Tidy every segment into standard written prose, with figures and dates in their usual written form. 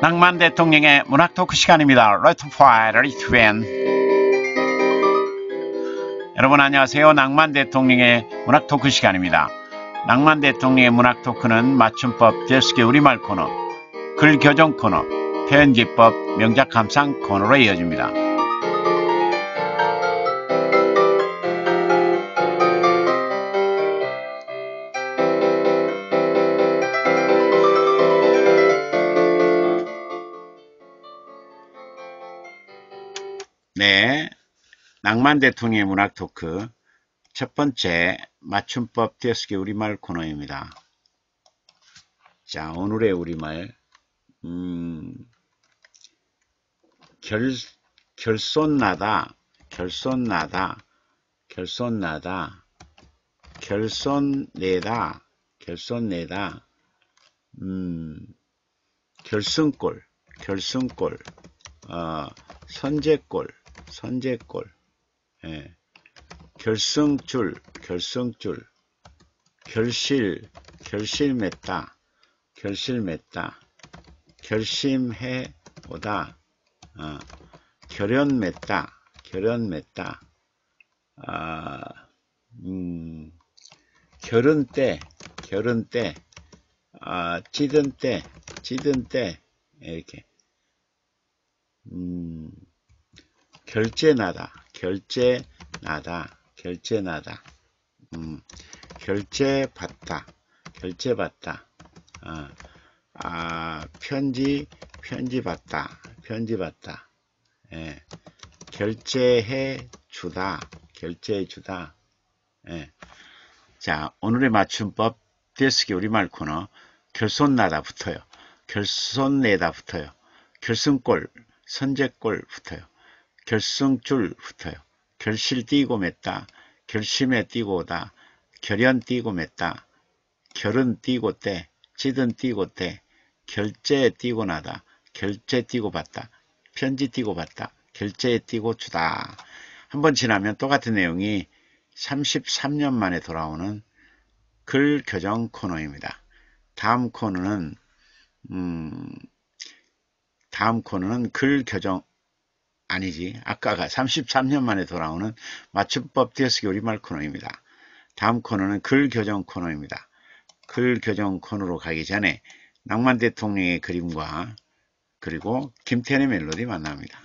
낭만 대통령의 문학 토크 시간입니다. 레트파이터 리트웬. 여러분 안녕하세요. 낭만 대통령의 문학 토크 시간입니다. 낭만 대통령의 문학 토크는 맞춤법 데스크 우리말 코너, 글 교정 코너, 표현기법, 명작 감상 코너로 이어집니다. 네, 낭만 대통령의 문학 토크 첫 번째 맞춤법 데스크 우리말 코너입니다. 자, 오늘의 우리말 결손나다, 결손나다, 결손나다, 결손내다, 결손내다, 결승골, 결승골, 선제골, 선제골, 예. 결승줄, 결승줄, 결실, 결실맺다, 결실맺다, 결심해 오다, 결연맺다, 결연맺다, 결은때, 결은때, 찌든 때, 찌든 때, 이렇게, 결제나다, 결제나다, 결제나다, 결제받다, 결제받다, 편지, 편지받다, 편지받다, 예. 결제해 주다, 결제해 주다, 예. 자, 오늘의 맞춤법 데스크 우리말 코너 결손나다 붙어요. 결손내다 붙어요. 결승골, 선제골 붙어요. 결승줄 붙어요. 결실 띄고 맺다, 결심에 띄고 오다, 결연 띄고 맺다, 결은 띄고 때, 찌든 띄고 때, 결제 띄고 나다, 결제 띄고 받다, 편지 띄고 받다, 결제에 띄고 주다. 한번 지나면 똑같은 내용이 33년 만에 돌아오는 글 교정 코너입니다. 다음 코너는 글 교정 아니지. 아까가 33년 만에 돌아오는 맞춤법 데스크 우리말 코너입니다. 다음 코너는 글 교정 코너입니다. 글 교정 코너로 가기 전에 낭만 대통령의 그림과 그리고 김태현의 멜로디 만납니다.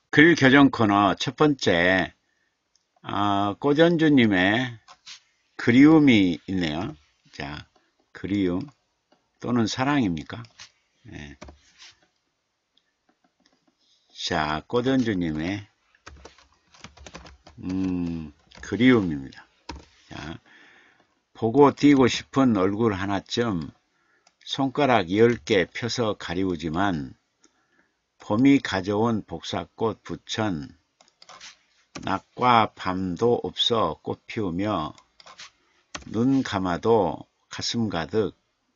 글 교정 코너 첫 번째, 꼬전주님의 그리움이 있네요. 자, 그리움 또는 사랑입니까? 네. 자, 꼬전주님의 그리움입니다. 자, 보고 띄고 싶은 얼굴 하나쯤 손가락 10개 펴서 가리우지만 봄이 가져온 복사꽃 부천 낮과 밤도 없어 꽃 피우며 눈 감아도 가슴 가득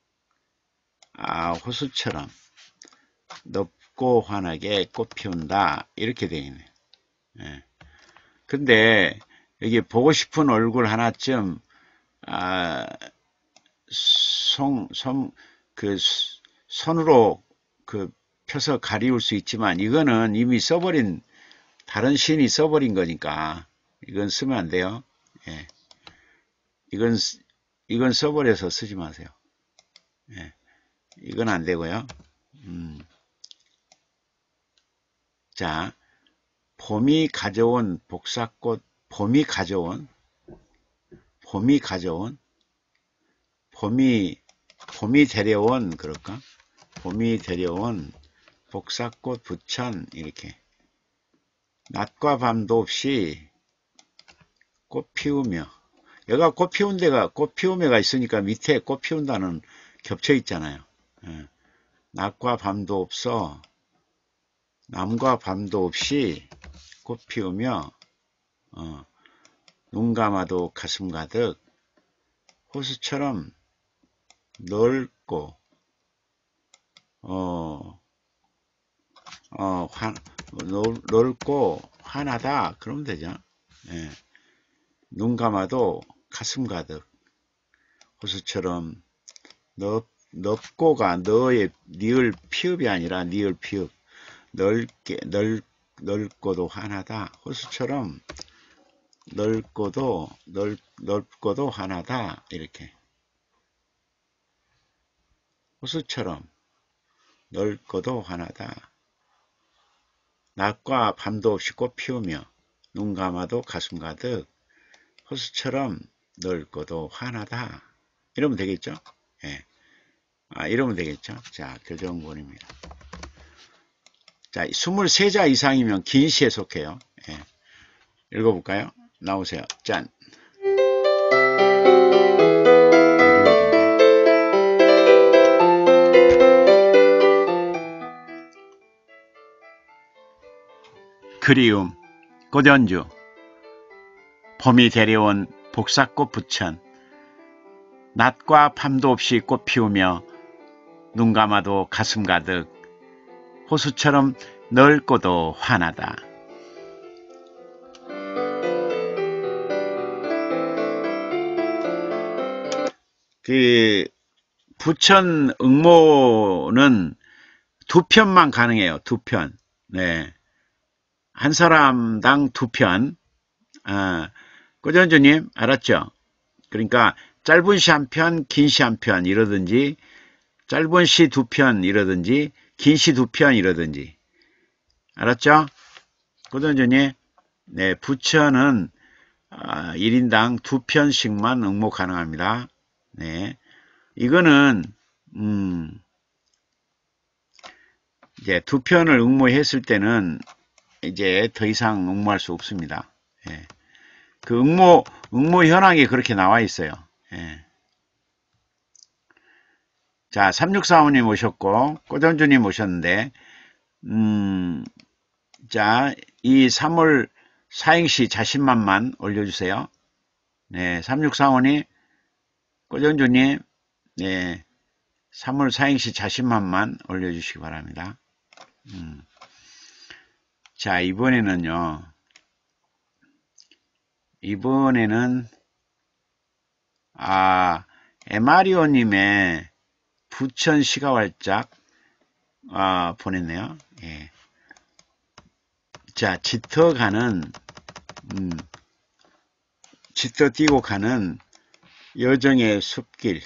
호수처럼 넓고 환하게 꽃 피운다 이렇게 되어 있네요. 예. 근데 여기 보고 싶은 얼굴 하나쯤 손으로 펴서 가리울 수 있지만 이거는 이미 써버린 다른 시인이 써버린 거니까 이건 쓰면 안 돼요. 예. 이건 써버려서 쓰지 마세요. 예. 이건 안 되고요. 자, 봄이 가져온 복사꽃, 봄이 데려온, 그럴까? 봄이 데려온 복사꽃 부천, 이렇게. 낮과 밤도 없이 꽃 피우며. 여기가 꽃 피운 데가, 꽃 피우며가 있으니까 밑에 꽃 피운다는 겹쳐 있잖아요. 예. 낮과 밤도 없어. 남과 밤도 없이 꽃 피우며, 눈 감아도 가슴 가득 호수처럼 넓고, 넓고 환하다. 그러면 되죠. 예. 눈 감아도 가슴 가득 호수처럼 넓고가 너의 니을 피읍이 아니라 니을 피읍. 넓고도 환하다. 호수처럼 넓고도 환하다. 이렇게. 호수처럼 넓고도 환하다. 낮과 밤도 없이 꽃 피우며 눈 감아도 가슴 가득 호수처럼 넓고도 환하다. 이러면 되겠죠? 예. 이러면 되겠죠? 자, 교정본입니다. 자, 23자 이상이면 긴 시에 속해요. 예. 읽어볼까요? 나오세요. 짠. 그리움, 꽃연주, 봄이 데려온 복사꽃 부천, 낮과 밤도 없이 꽃 피우며 눈 감아도 가슴 가득 호수처럼 넓고도 환하다. 부천 응모는 2편만 가능해요. 2편. 네. 한 사람당 2편. 꼬전주님, 알았죠? 그러니까, 짧은 시 1편, 긴 시 1편, 이러든지, 짧은 시 2편, 이러든지, 긴 시 2편, 이러든지. 알았죠? 꼬전주님, 네, 부천은, 1인당 2편씩만 응모 가능합니다. 네. 이거는, 이제 2편을 응모했을 때는, 이제 더 이상 응모할 수 없습니다. 예. 그 응모 현황이 그렇게 나와 있어요. 예. 자, 3645님 오셨고, 꼬전주님 오셨는데, 자, 이 3월 사행시 자신만만 올려주세요. 네, 3645님, 꼬전주님, 네, 3월 사행시 자신만만 올려주시기 바랍니다. 자, 이번에는 에마리오님의 부천 시가활짝 보냈네요. 예. 자, 짙어 뛰고 가는 여정의 숲길,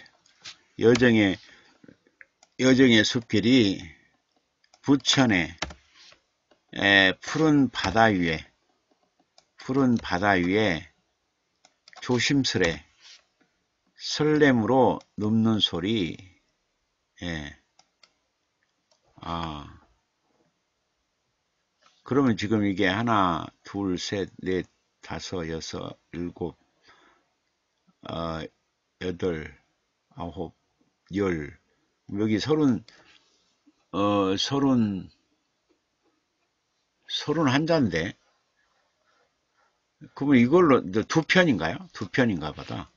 여정의 숲길이 부천에 푸른 바다 위에 조심스레 설렘으로 눕는 소리. 그러면 지금 이게 하나, 둘, 셋, 넷, 다섯, 여섯, 일곱, 여덟, 아홉, 열. 여기 서른 한 자인데. 그러면 이걸로 두 편인가요? 두 편인가 보다.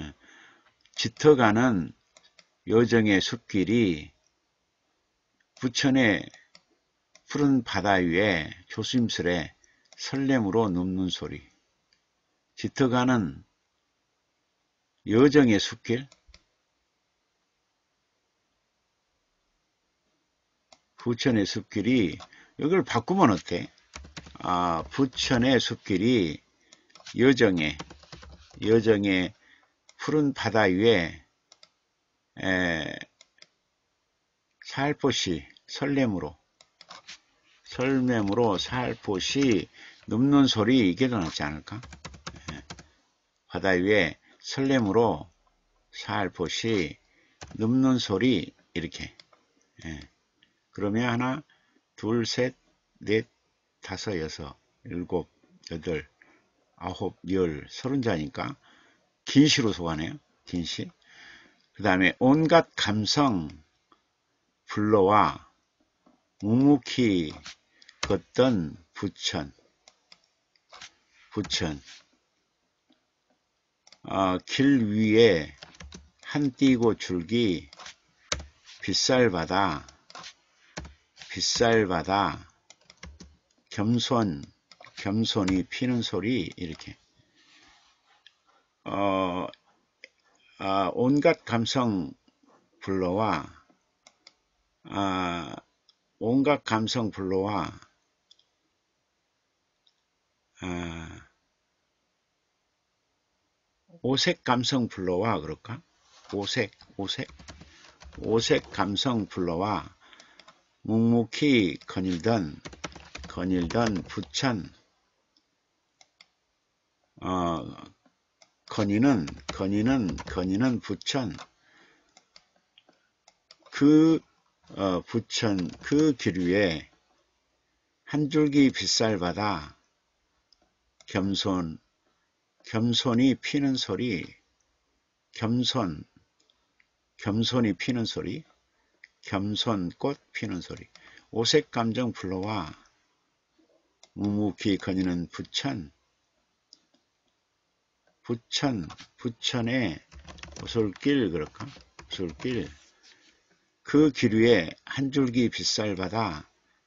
짙어가는 여정의 숲길이 부천의 푸른 바다 위에 조심스레 설렘으로 눕는 소리. 짙어가는 여정의 숲길. 부천의 숲길이, 여기를 바꾸면 어때? 부천의 숲길이 여정의 푸른 바다 위에 살포시 설렘으로 살포시 눕는 소리. 이게 더 낫지 않을까? 바다 위에 설렘으로 살포시 눕는 소리. 이렇게. 그러면 하나, 둘, 셋, 넷, 다섯, 여섯, 일곱, 여덟, 아홉, 열, 서른 자니까 긴 시로 속하네요. 긴 시. 그 다음에 온갖 감성 불러와 묵묵히 걷던 부천. 길 위에 한띄고 줄기 빗살바다 겸손히 피는 소리. 이렇게. 온갖 감성 불러와 오색 감성 불러와. 그럴까? 오색 감성 불러와 묵묵히 거닐던 부천. 거니는 부천. 부천 그 길 위에 한 줄기 빗살바다 겸손히 피는 소리. 겸손히 피는 소리. 겸손꽃 피는 소리. 오색 감정 불러와 묵묵히 거니는 부천의 오솔길. 그럴까? 오솔길. 그 길 위에 한 줄기 빗살바다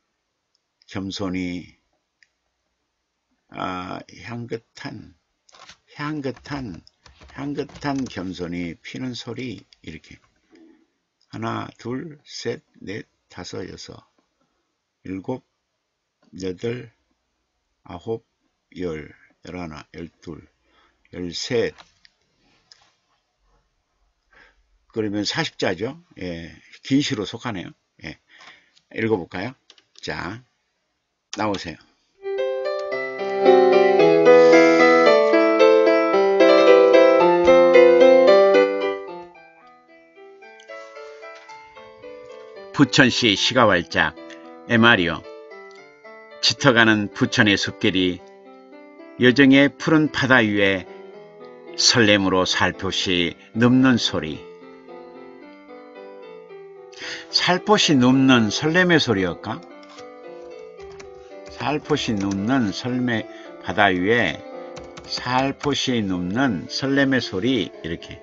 겸손히 향긋한 겸손히 피는 소리. 이렇게. 하나, 둘, 셋, 넷, 다섯, 여섯, 일곱, 여덟, 아홉, 열, 열하나, 열둘, 열셋. 그러면 40자죠. 긴 시로 속하네요. 읽어볼까요? 자, 나오세요. 부천시 시가왈작. 에마리오. 짙어가는 부천의 숲길이 여정의 푸른 바다 위에 설렘으로 살포시 눕는 소리. 살포시 눕는 설렘의 소리였까? 살포시 눕는 바다 위에 살포시 눕는 설렘의 소리. 이렇게.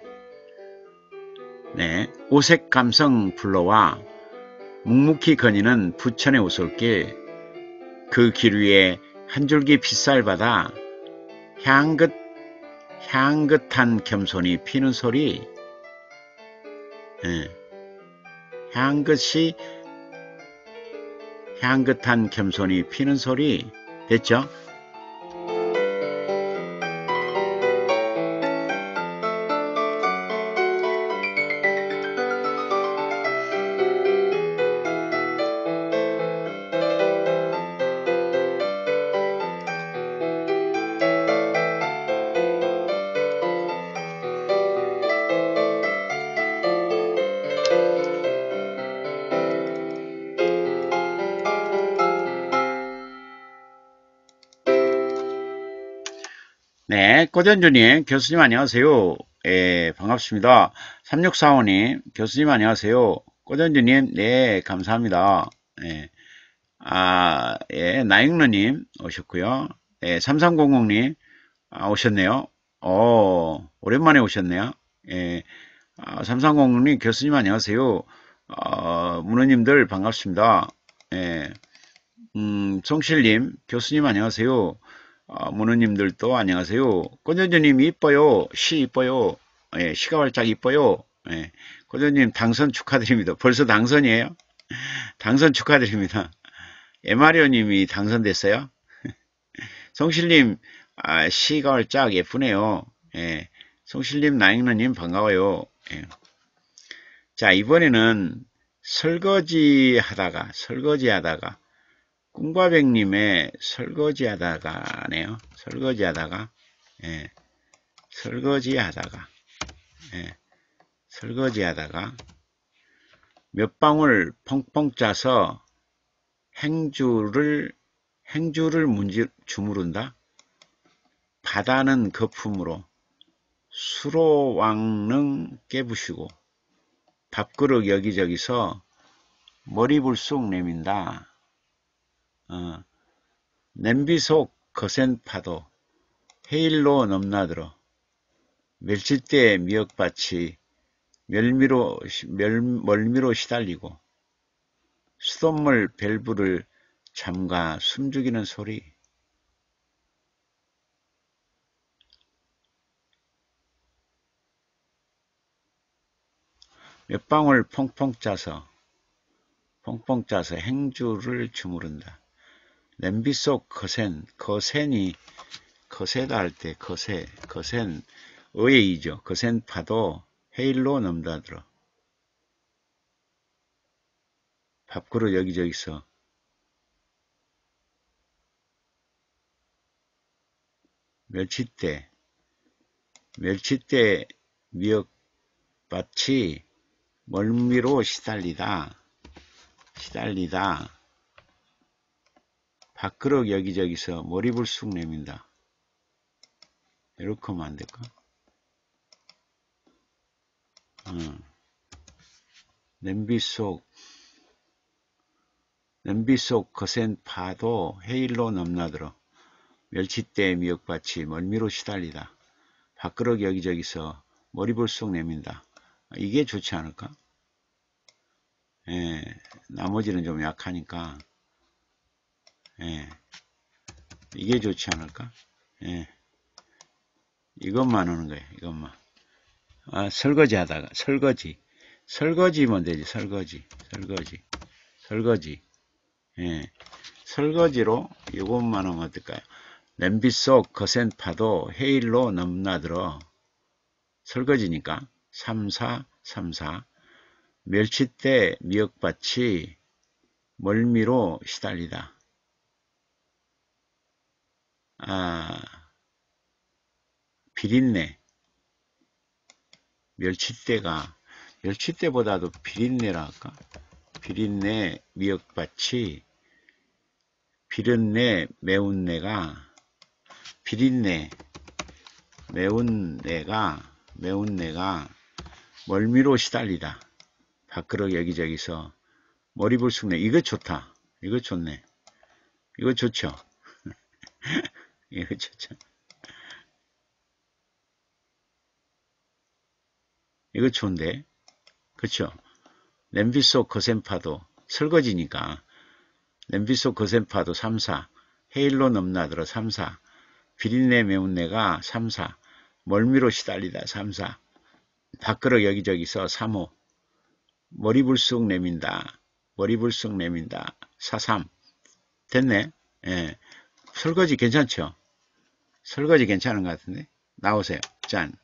오색 감성 불러와 묵묵히 거니는 부천의 오솔길. 그 길 위에 한 줄기 빗살바다 향긋한 겸손히 피는 소리. 향긋한 겸손히 피는 소리. 됐죠? 네, 꼬전주님, 교수님 안녕하세요. 예, 반갑습니다. 3645님, 교수님 안녕하세요. 꼬전주님, 네, 감사합니다. 예, 예, 나잉러님 오셨고요. 예, 3300님, 오셨네요. 오랜만에 오셨네요. 예, 3300님, 교수님 안녕하세요. 문호님들 반갑습니다. 예, 송실님, 교수님 안녕하세요. 문호님들도 안녕하세요. 권전주님 이뻐요. 시 이뻐요. 예, 시가 활짝 이뻐요. 예, 권전주님 당선 축하드립니다. 벌써 당선이에요? 당선 축하드립니다. 에마리오님이 당선됐어요. 송실님, 시가 활짝 예쁘네요. 예, 송실님, 나잉러님 반가워요. 예. 자, 이번에는 설거지 하다가 꿈과백님의 설거지하다가네요. 설거지하다가, 예, 설거지하다가, 예, 설거지하다가 몇 방울 펑펑 짜서 행주를 주무른다. 바다는 거품으로 수로왕릉 깨부시고 밥그릇 여기저기서 머리불쑥 내민다. 냄비 속 거센 파도 해일로 넘나들어 멸치대 미역밭이 멀미로 시달리고 수돗물 밸브를 잠가 숨죽이는 소리. 몇 방울 펑펑 짜서 행주를 주무른다. 냄비 속 거센이 거세다 할 때 거센 어예이죠. 거센 파도 해일로 넘나들어 밥그릇 여기저기서 멸치대 미역밭이 멀미로 시달리다 밥그릇 여기저기서 머리불쑥 내민다. 이렇게 하면 안 될까? 냄비 속 거센 파도 해일로 넘나들어 멸치대 미역밭이 멀미로 시달리다. 밥그릇 여기저기서 머리불쑥 내민다. 이게 좋지 않을까? 예, 나머지는 좀 약하니까 예, 이게 좋지 않을까? 예, 이것만 하는 거예요. 이것만. 설거지 하다가 설거지면 되지. 설거지. 예, 설거지로 이것만 하면 어떨까요? 냄비 속 거센 파도 해일로 넘나들어 설거지니까 34 멸치대 미역밭이 멀미로 시달리다. 비린내. 멸치대보다도 비린내라 할까? 비린내 미역밭이 비린내 매운내가 멀미로 시달리다. 밥그릇 여기저기서 머리불쑥 내. 이거 좋다. 이거 좋네. 이거 좋죠. 이거 좋죠. 이거 좋은데. 그쵸? 냄비 속 거센 파도. 설거지니까. 냄비 속 거센 파도 34. 해일로 넘나들어 34. 비린내 매운내가 34. 멀미로 시달리다 34. 밥그릇 여기저기서 35. 머리불쑥 내민다. 43. 됐네. 예. 설거지 괜찮죠? 설거지 괜찮은 것 같은데. 나오세요. 짠.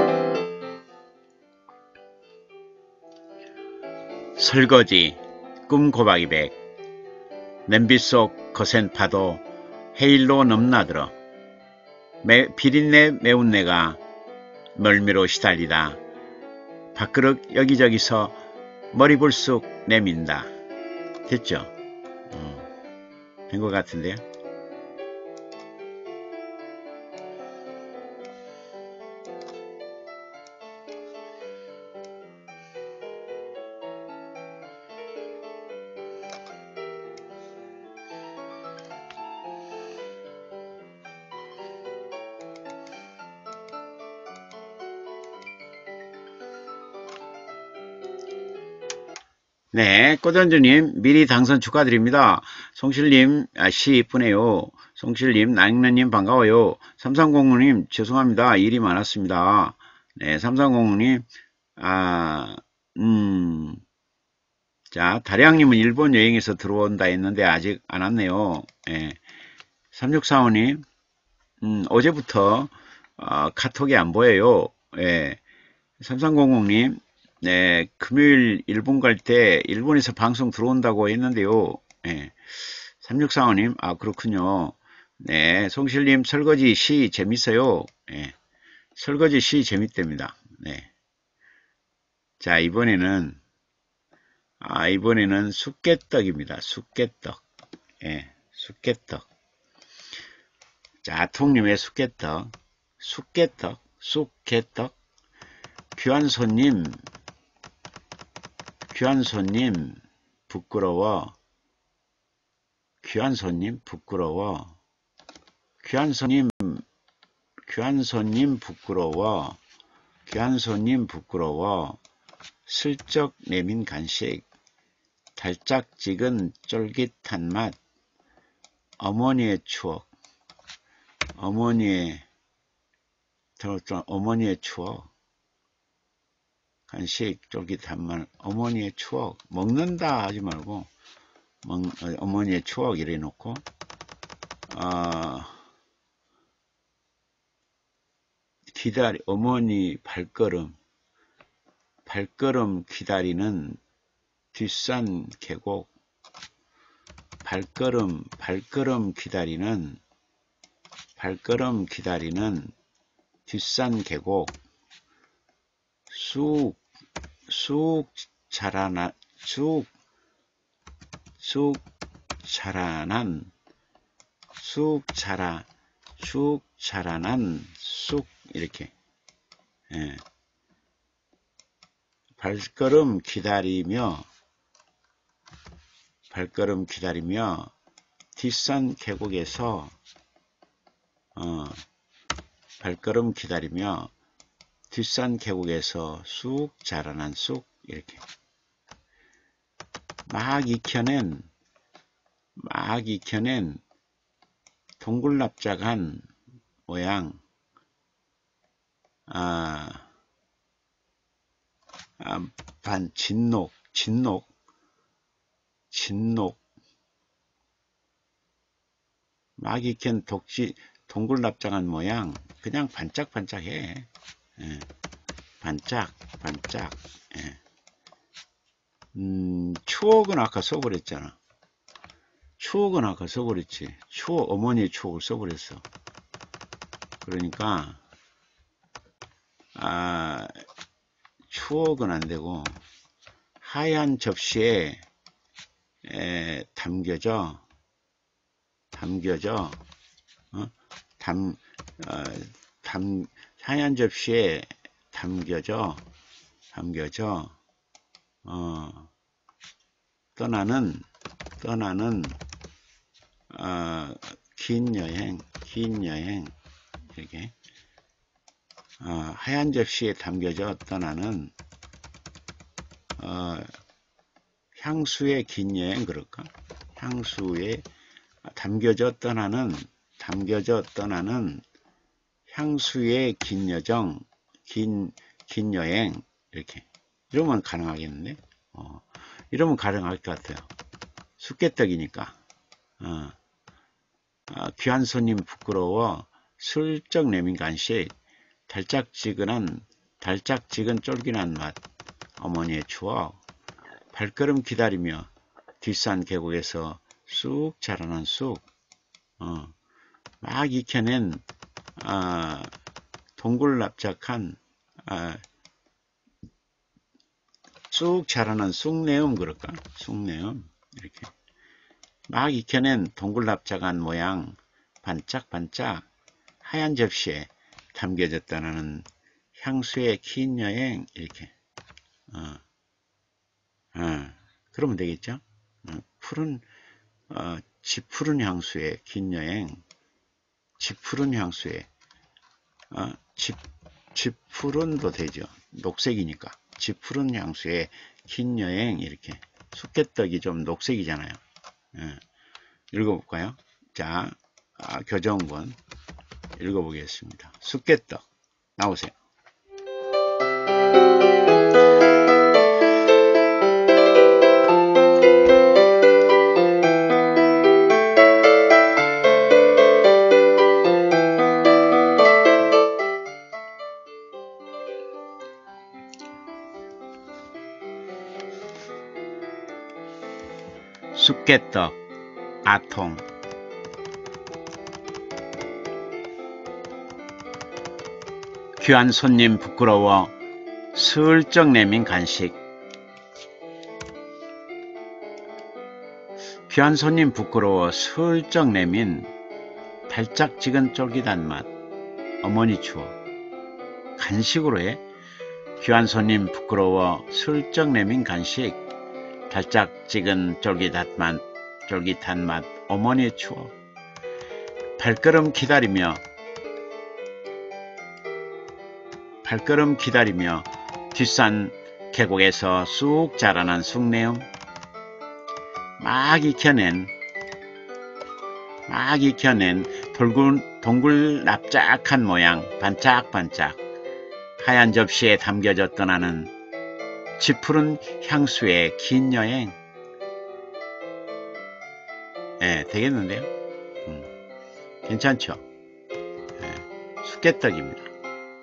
설거지, 꿈 고박이 백 냄비 속 거센 파도 해일로 넘나들어 비린내 매운내가 멀미로 시달리다 밥그릇 여기저기서 머리 불쑥 내민다. 됐죠? 된 것 같은데요? 네, 꼬전주님 미리 당선 축하드립니다. 송실님 시 이쁘네요. 송실님 나익나님 반가워요. 3300님 죄송합니다. 일이 많았습니다. 네, 3300님 자 다량님은 일본 여행에서 들어온다 했는데 아직 안 왔네요. 네, 3645님 어제부터 카톡이 안 보여요. 네, 3300님 네, 금요일 일본 갈 때 일본에서 방송 들어온다고 했는데요. 네, 3645님, 그렇군요. 네, 송실님 설거지 시 재밌어요. 네, 설거지 시 재밌답니다. 네. 자, 이번에는 숫개떡입니다. 숫개떡. 네, 숫개떡. 자, 통님의 숫개떡. 숫개떡. 귀한 손님 부끄러워. 귀한 손님 부끄러워. 슬쩍 내민 간식. 달짝지근 쫄깃한 맛. 어머니의 추억. 간식 쫄깃한 맛. 어머니의 추억. 먹는다 하지 말고 어머니의 추억 이래 놓고 어머니 발걸음 기다리는 뒷산 계곡. 발걸음 기다리는 뒷산 계곡. 쑥 자라난 쑥 이렇게. 예. 발걸음 기다리며 뒷산 계곡에서 쑥 자라난 쑥 이렇게 막 익혀낸 동글납작한 모양 진녹 막 익힌 동글납작한 모양 그냥 반짝반짝해. 예. 반짝. 예. 추억은 아까 써버렸잖아. 어머니의 추억을 써버렸어. 그러니까 추억은 안되고 하얀 접시에 담겨져 하얀 접시에 담겨져 떠나는 긴 여행 이렇게 하얀 접시에 담겨져 떠나는 향수의 긴 여행 그럴까? 향수에 담겨져 떠나는 향수의 긴 여정, 긴 여행 이렇게 이러면 가능하겠는데? 이러면 가능할 것 같아요. 숫개떡이니까. 귀한 손님 부끄러워. 슬쩍 내민 간식. 달짝지근 쫄깃한 맛. 어머니의 추억. 발걸음 기다리며 뒷산 계곡에서 쑥 자라난 쑥, 막 익혀낸 동글납작한 쑥 자라는 쑥내음 그럴까? 쑥내음 이렇게 막 익혀낸 동글납작한 모양 반짝반짝 하얀 접시에 담겨졌다는 향수의 긴 여행 이렇게 그러면 되겠죠? 푸른 지푸른 향수의 긴 여행 지푸른 향수의 지푸른도 되죠. 녹색이니까 지푸른 향수의 긴 여행 이렇게 쑥개떡이 좀 녹색이잖아요. 읽어볼까요? 자, 교정본 읽어보겠습니다. 쑥개떡 나오세요. 쑥개떡 아통 귀한 손님 부끄러워 슬쩍 내민 간식 귀한 손님 부끄러워 슬쩍 내민 달짝지근 쫄깃한 맛 어머니 추억 간식으로 해 귀한 손님 부끄러워 슬쩍 내민 간식 달짝지근 쫄깃한 맛 어머니의 추억 발걸음 기다리며 뒷산 계곡에서 쑥 자라난 쑥내음 막 익혀낸 동글납작한 모양 반짝반짝 하얀 접시에 담겨져 떠나는 지푸른 향수의 긴 여행. 되겠는데요? 괜찮죠? 쑥개떡입니다.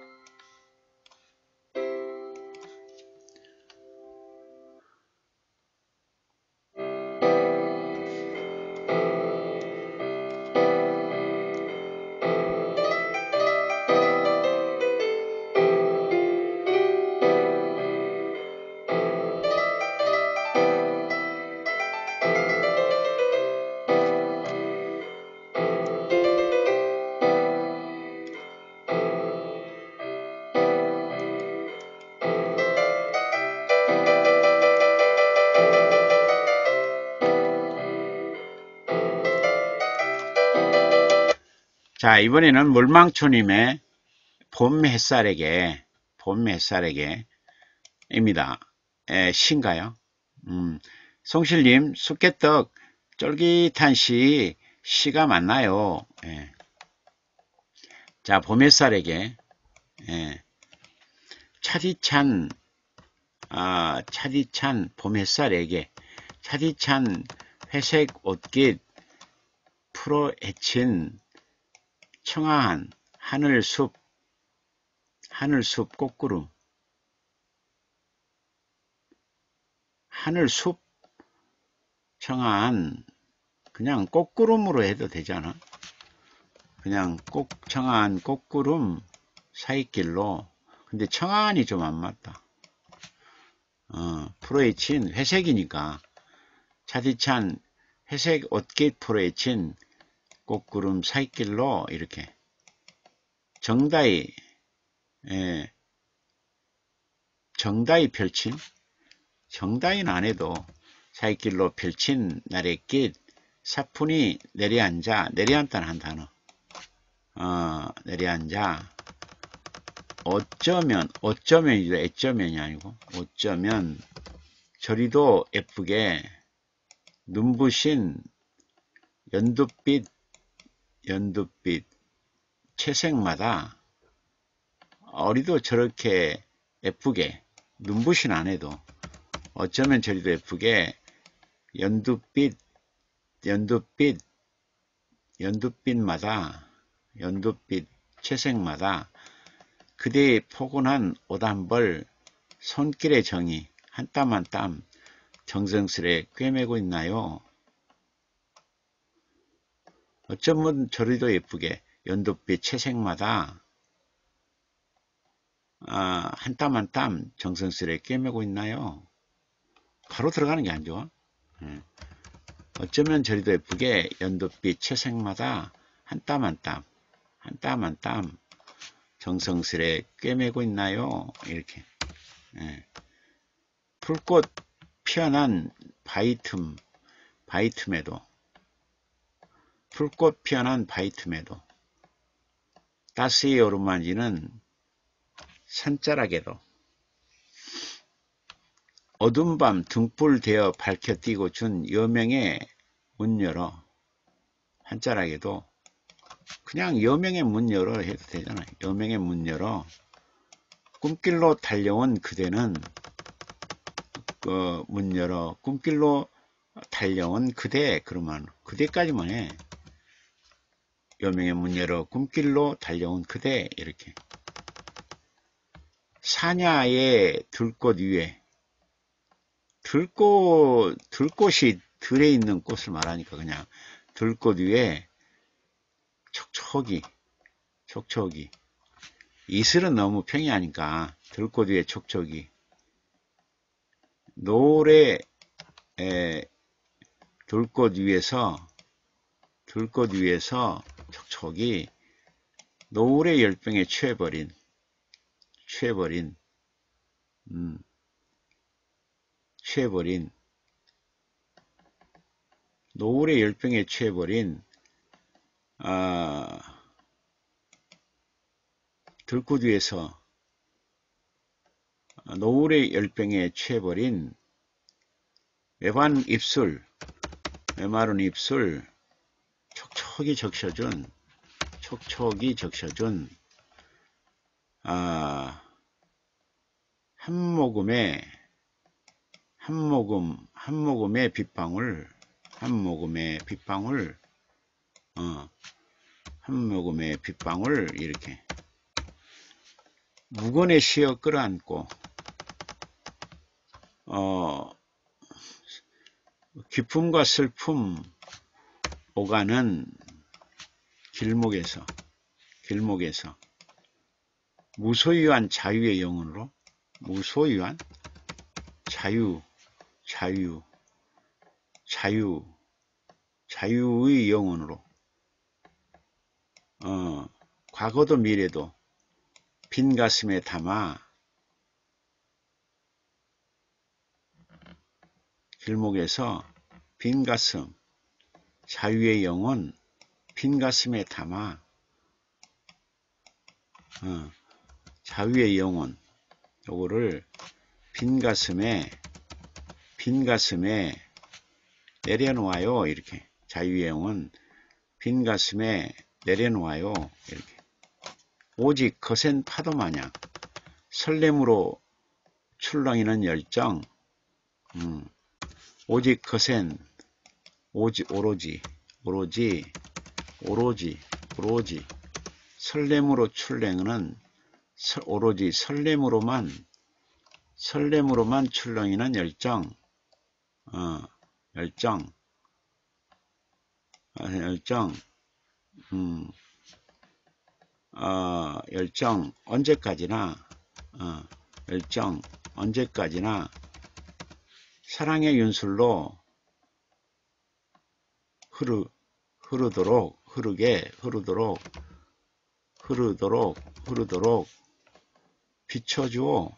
자, 이번에는 물망초님의 봄 햇살에게 입니다. 시인가요? 송실님 쑥개떡 쫄깃한 시가 맞나요? 자, 봄 햇살에게 차디찬 봄 햇살에게 차디찬 회색 옷깃 풀어헤친 청아한 하늘숲 꽃구름 하늘숲 청아한 그냥 꽃구름으로 해도 되잖아. 그냥 청아한 꽃구름 사이길로 근데 청아한이 좀 안 맞다. 풀어헤친 회색이니까 차디찬 회색 옷깃 풀어헤친 꽃구름 사이길로 이렇게 정다이 펼친 정다이는 안 해도 사이길로 펼친 날의 빛 사뿐히 내려앉다는 한 단어 내려앉아 어쩌면이죠. 애쩌면이 아니고 어쩌면 저리도 예쁘게 눈부신 연두빛 채색마다 어리도 저렇게 예쁘게 눈부신 안 해도 어쩌면 저리도 예쁘게 연두빛 채색마다 그대의 포근한 옷 한 벌 손길의 정이 한 땀 한 땀 정성스레 꿰매고 있나요? 어쩌면 저리도 예쁘게 연두빛 채색마다 한 땀 한 땀 정성스레 꿰매고 있나요? 바로 들어가는 게 안 좋아. 어쩌면 저리도 예쁘게 연두빛 채색마다 한 땀 한 땀, 한 땀 한 땀 정성스레 꿰매고 있나요? 이렇게. 풀꽃 피어난 바위 틈에도 풀꽃 피어난 바위 틈에도 따스히 어루만지는 산자락에도 어두운 밤 등불 되어 밝혀 띄고 준 여명의 문 열어. 한자락에도 그냥 여명의 문 열어 해도 되잖아요. 여명의 문 열어. 꿈길로 달려온 그대는 문 열어. 꿈길로 달려온 그대. 그러면 그대까지만 해. 여명의 문 열어. 꿈길로 달려온 그대. 이렇게. 사냐의 들꽃 위에 들꽃이 들에 있는 꽃을 말하니까 그냥 들꽃 위에 촉촉이 이슬은 너무 평이하니까 들꽃 위에 촉촉이 노래 들꽃 위에서 촉촉이 노을의 열병에 취해버린 노을의 열병에 취해버린 들꽃 위에서 노을의 열병에 취해버린 메마른 입술 촉촉이 적셔준 한 모금의 빗방울 이렇게 무건에 쉬어 끌어안고 기쁨과 슬픔 오가는 길목에서 무소유한 자유의 영혼으로 자유의 영혼으로 과거도 미래도 빈 가슴에 담아 길목에서 빈 가슴 자유의 영혼 빈 가슴에 담아 자유의 영혼 요거를 빈 가슴에 내려놓아요. 이렇게 자유의 영혼 빈 가슴에 내려놓아요. 이렇게 오직 거센 파도 마냥 설렘으로 출렁이는 열정 오로지 설렘으로 출렁이는 오로지 설렘으로만 출렁이는 열정 열정 언제까지나 사랑의 윤술로 흐르도록 비춰주오.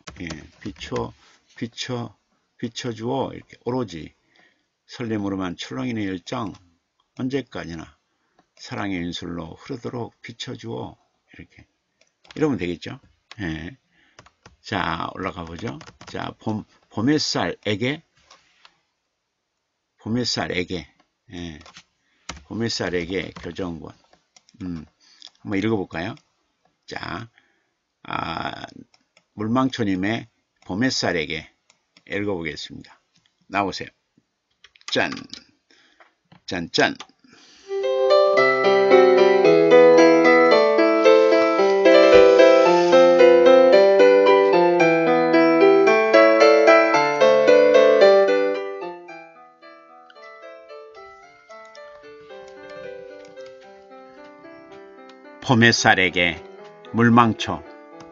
비춰주오. 이렇게 오로지 설렘으로만 출렁이는 열정 언제까지나 사랑의 윤술로 흐르도록 비춰주오. 이렇게 이러면 되겠죠. 예. 자, 올라가 보죠. 자, 봄햇살에게 교정권. 한번 읽어볼까요? 자, 물망초님의 봄햇살에게 읽어보겠습니다. 나오세요. 짠. 봄햇살에게 물망초.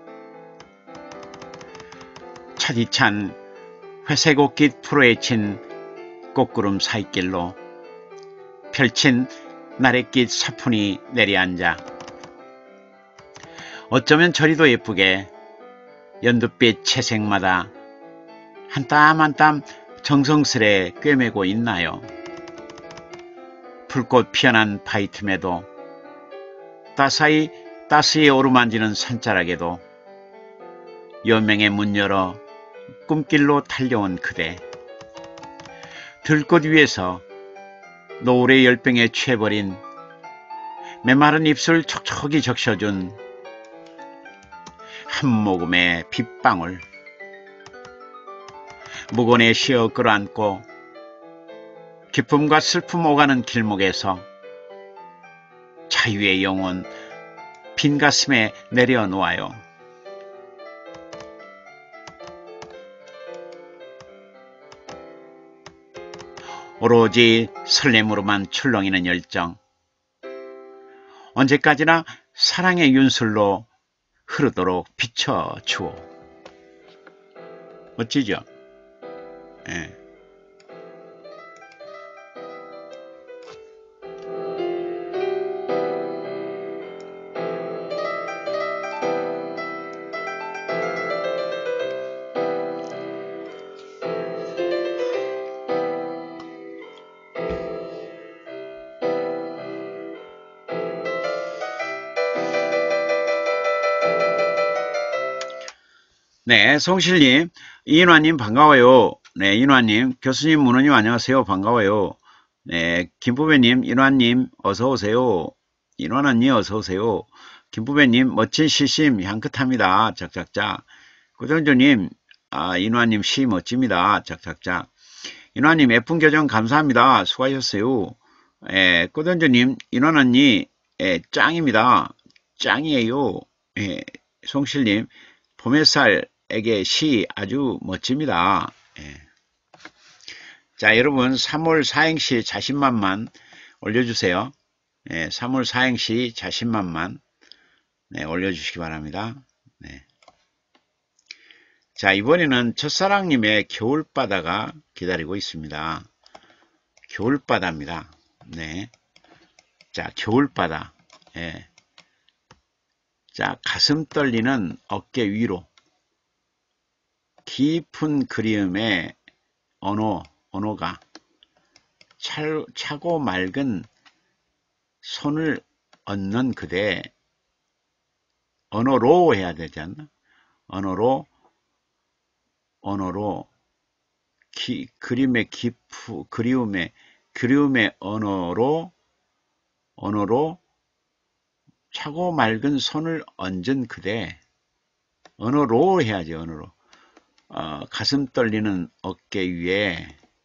차디찬 회색옷깃 풀어헤친 꽃구름 사이길로 펼친 나래빛 사푼이 내려앉아 어쩌면 저리도 예쁘게 연두빛 채색마다 한 땀 한 땀 정성스레 꿰매고 있나요. 풀꽃 피어난 바위 틈에도 따스히 오르만지는 산자락에도 여명의 문 열어 꿈길로 달려온 그대. 들꽃 위에서 노을의 열병에 취해버린 메마른 입술 촉촉이 적셔준 한 모금의 빗방울. 무건에 쉬어 끌어안고 기쁨과 슬픔 오가는 길목에서 자유의 영혼 빈 가슴에 내려놓아요. 오로지 설렘으로만 출렁이는 열정. 언제까지나 사랑의 윤술로 흐르도록 비춰주오. 멋지죠? 예. 네, 송실님, 이인화님 반가워요. 네, 인화님, 교수님, 문호님 안녕하세요. 반가워요. 네, 김부배님, 인화님 어서오세요. 인화나님 어서오세요. 김부배님, 멋진 시심 향긋합니다. 짝짝짝. 고정조님, 인화님 시 멋집니다. 짝짝짝. 인화님, 예쁜 교정 감사합니다. 수고하셨어요. 고정조님, 인화나님, 짱입니다. 짱이에요. 송실님, 봄햇살에게 시 아주 멋집니다. 자, 여러분 3월 사행시 자신만만 올려주세요. 3월 사행시 자신만만 올려주시기 바랍니다. 자, 이번에는 첫사랑님의 겨울바다가 기다리고 있습니다. 겨울바다입니다. 자, 겨울바다. 자, 가슴 떨리는 어깨 위로 깊은 그리움의 언어가 차고 맑은 손을 얹는 그대. 언어로 해야 되지 않나? 언어로 그리움의 언어로 차고 맑은 손을 얹은 그대. 언어로 해야지. 언어로. 가슴 떨리는 어깨 위에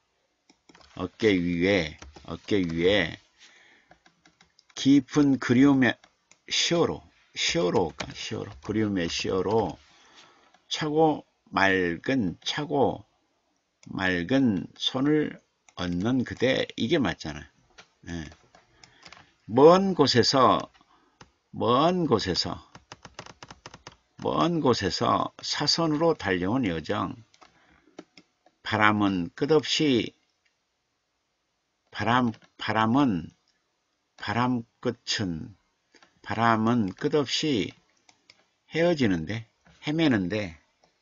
깊은 그리움의 그리움의 시어로 차고 맑은 손을 얹는 그대. 이게 맞잖아요. 먼 곳에서 사선으로 달려온 여정. 바람은 끝없이 헤어지는데 헤매는데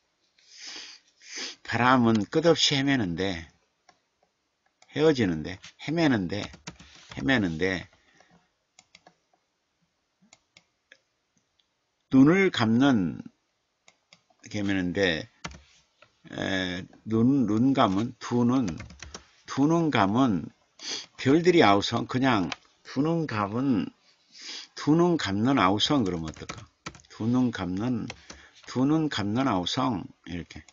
눈을 감는 눈 감은 두 눈 감은 별들이 아우성. 그냥 두 눈 감는 아우성. 그러면 어떨까? 두 눈 감는 아우성. 이렇게.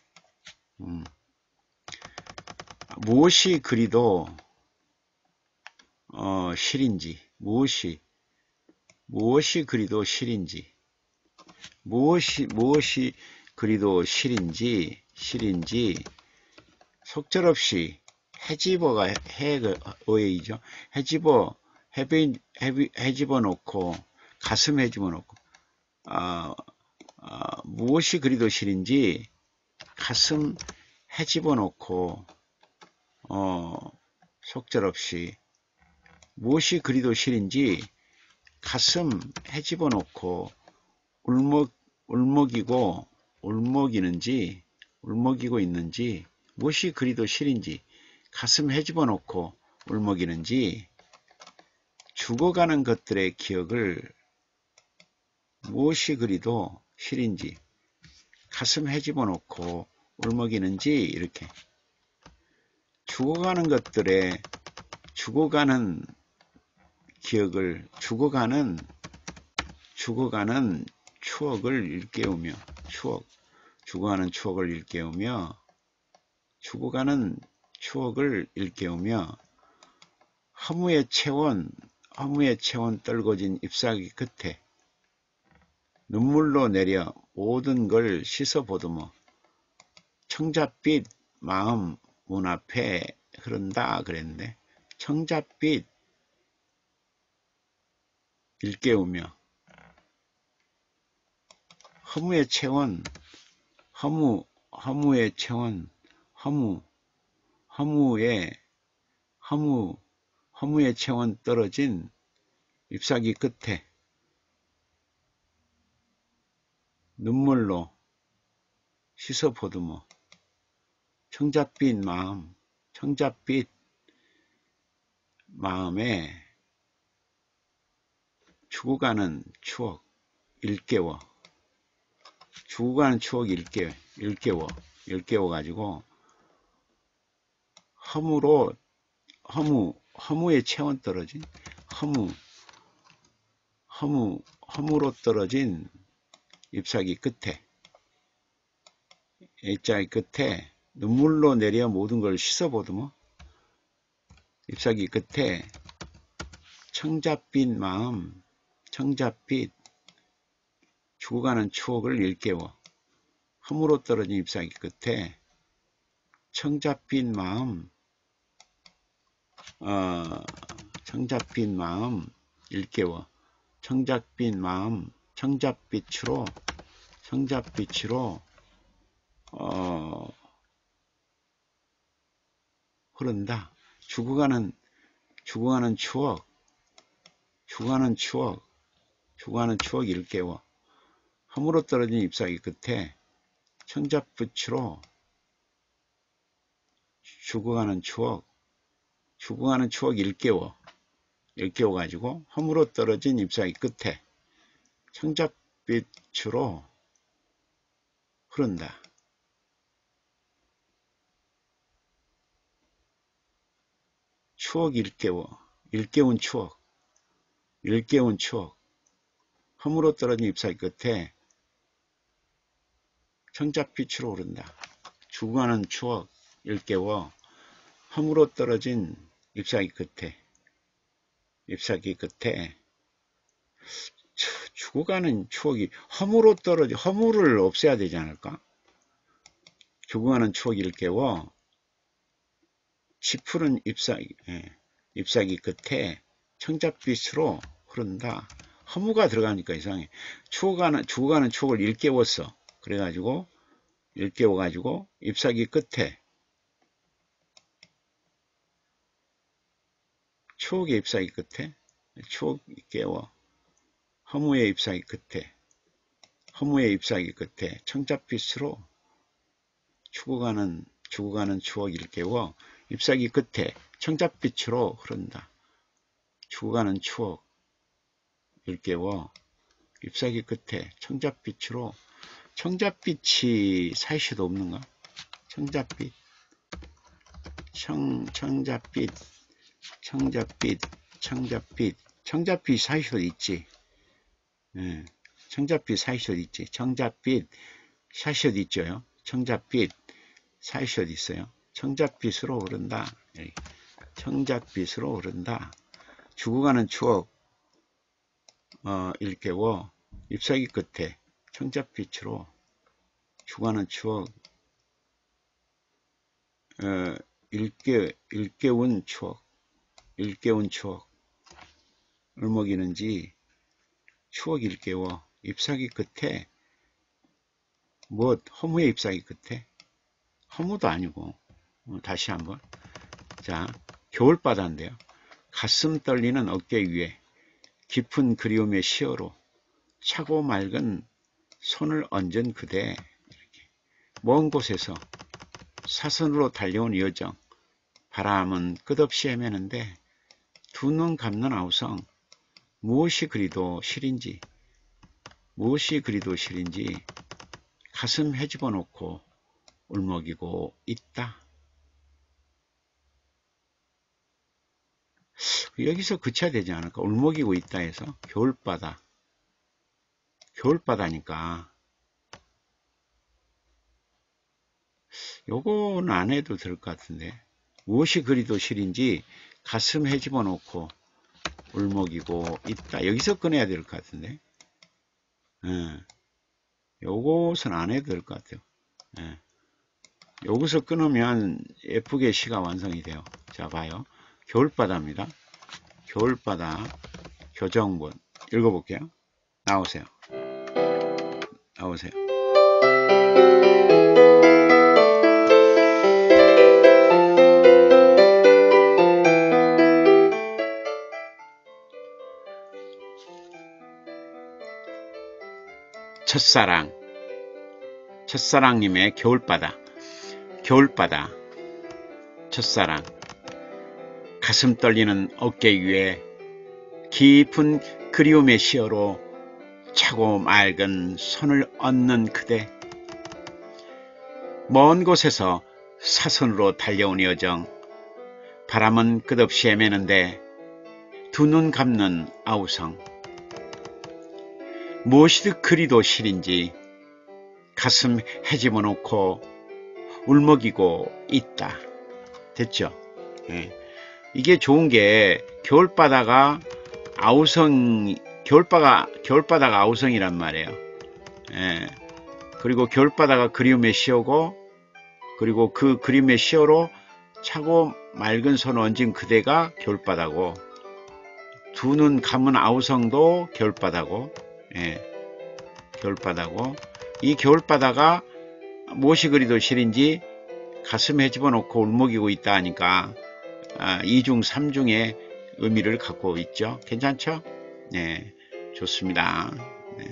무엇이 그리도 실인지. 무엇이 그리도 실인지. 무엇이 그리도 실인지 속절없이 헤집어 놓고 가슴에 집어넣고 무엇이 그리도 싫은지 가슴에 집어넣고 속절없이 무엇이 그리도 싫은지 가슴에 집어넣고 울먹이고 있는지 무엇이 그리도 싫은지 가슴에 집어넣고 울먹이는지 죽어가는 것들의 기억을 무엇이 그리도 싫은지 가슴에 집어넣고 울먹이는지 이렇게 죽어가는 것들의 죽어가는 기억을 죽어가는 추억을 일깨우며 죽어가는 추억을 일깨우며 허무의 체온 떨궈진 잎사귀 끝에 눈물로 내려 모든 걸 씻어 보듬어 청잣빛 마음 문 앞에 흐른다 그랬는데 청잣빛 일깨우며 허무의 체온 허무의 체온 떨어진 잎사귀 끝에 눈물로 씻어 보듬어 청잣빛 마음에 죽어가는 추억 일깨워 가지고 허무의 체온 떨어진 허무로 떨어진 잎사귀 끝에 눈물로 내려 모든 걸 씻어 보듬어 잎사귀 끝에 청잣빛 죽어가는 추억을 일깨워 허무로 떨어진 잎사귀 끝에 청잣빛 마음 일깨워 청잣빛으로 흐른다. 죽어가는 추억 일깨워 허무로 떨어진 잎사귀 끝에 청잣빛으로 죽어가는 추억 일깨워 가지고 허무로 떨어진 잎사귀 끝에 청잣빛으로 흐른다. 추억 일깨운 추억 허무로 떨어진 잎사귀 끝에 청잣빛으로 흐른다. 죽어가는 추억 일깨워 허무로 떨어진 잎사귀 끝에 죽어가는 추억이 허무로 떨어져 허무를 없애야 되지 않을까? 죽어가는 추억 일깨워 짙푸른 잎사귀 끝에 청잣빛으로 흐른다. 허무가 들어가니까 이상해. 죽어가는 추억을 일깨웠어. 그래가지고 일깨워가지고 잎사귀 끝에 추억의 잎사귀 끝에 추억 깨워 허무의 잎사귀 끝에 청잣빛으로 죽어가는 추억 일깨워 잎사귀 끝에 청잣빛으로 흐른다. 죽어가는 추억 일깨워 잎사귀 끝에 청잣빛으로 청잣빛이 사이시도 없는가? 청잣빛 사이시도 있지. 청잣빛 사이시도 있지. 청잣빛 사이시도 있죠요. 청잣빛 사이시도 있어요. 청잣빛으로 흐른다. 청잣빛으로 흐른다. 죽어가는 추억 일깨워 잎사귀 끝에 청잣빛으로 죽어가는 추억 일깨운 추억 울먹이는지 추억 일깨워. 잎사귀 끝에 허무의 잎사귀 끝에 허무도 아니고 다시 한번. 자, 겨울바다인데요. 가슴 떨리는 어깨 위에 깊은 그리움의 시어로 차고 맑은 손을 얹은 그대. 이렇게. 먼 곳에서 사선으로 달려온 여정. 바람은 끝없이 헤매는데 두 눈 감는 아우성. 무엇이 그리도 시린지 가슴 헤집어 놓고 울먹이고 있다. 여기서 그쳐야 되지 않을까? 울먹이고 있다 해서 겨울바다니까 요거는 안 해도 될 것 같은데. 무엇이 그리도 시린지 가슴 헤집어 놓고 울먹이고 있다. 여기서 꺼내야 될 것 같은데. 요것은 안 해도 될 것 같아요. 여기서 끊으면 예쁘게 시가 완성이 돼요. 자, 봐요. 겨울바다입니다. 겨울바다 교정본 읽어볼게요. 나오세요. 첫사랑님의 겨울바다. 첫사랑. 가슴 떨리는 어깨 위에 깊은 그리움의 시어로 차고 맑은 손을 얹는 그대. 먼 곳에서 사선으로 달려온 여정. 바람은 끝없이 헤매는데 두 눈 감는 아우성. 무엇이든 그리도 시린지 가슴 헤집어 놓고 울먹이고 있다. 됐죠? 이게 좋은 게 겨울바다가 아우성이란 말이에요. 그리고 겨울바다가 그리움의 시어고, 그리고 그 그림의 시어로 차고 맑은 손 얹은 그대가 겨울바다고, 두 눈 감은 아우성도 겨울바다고, 겨울바다고, 이 겨울바다가 무엇이 그리도 시린지 가슴에 집어넣고 울먹이고 있다 하니까 2중 3중의 의미를 갖고 있죠. 괜찮죠? 네, 좋습니다. 네.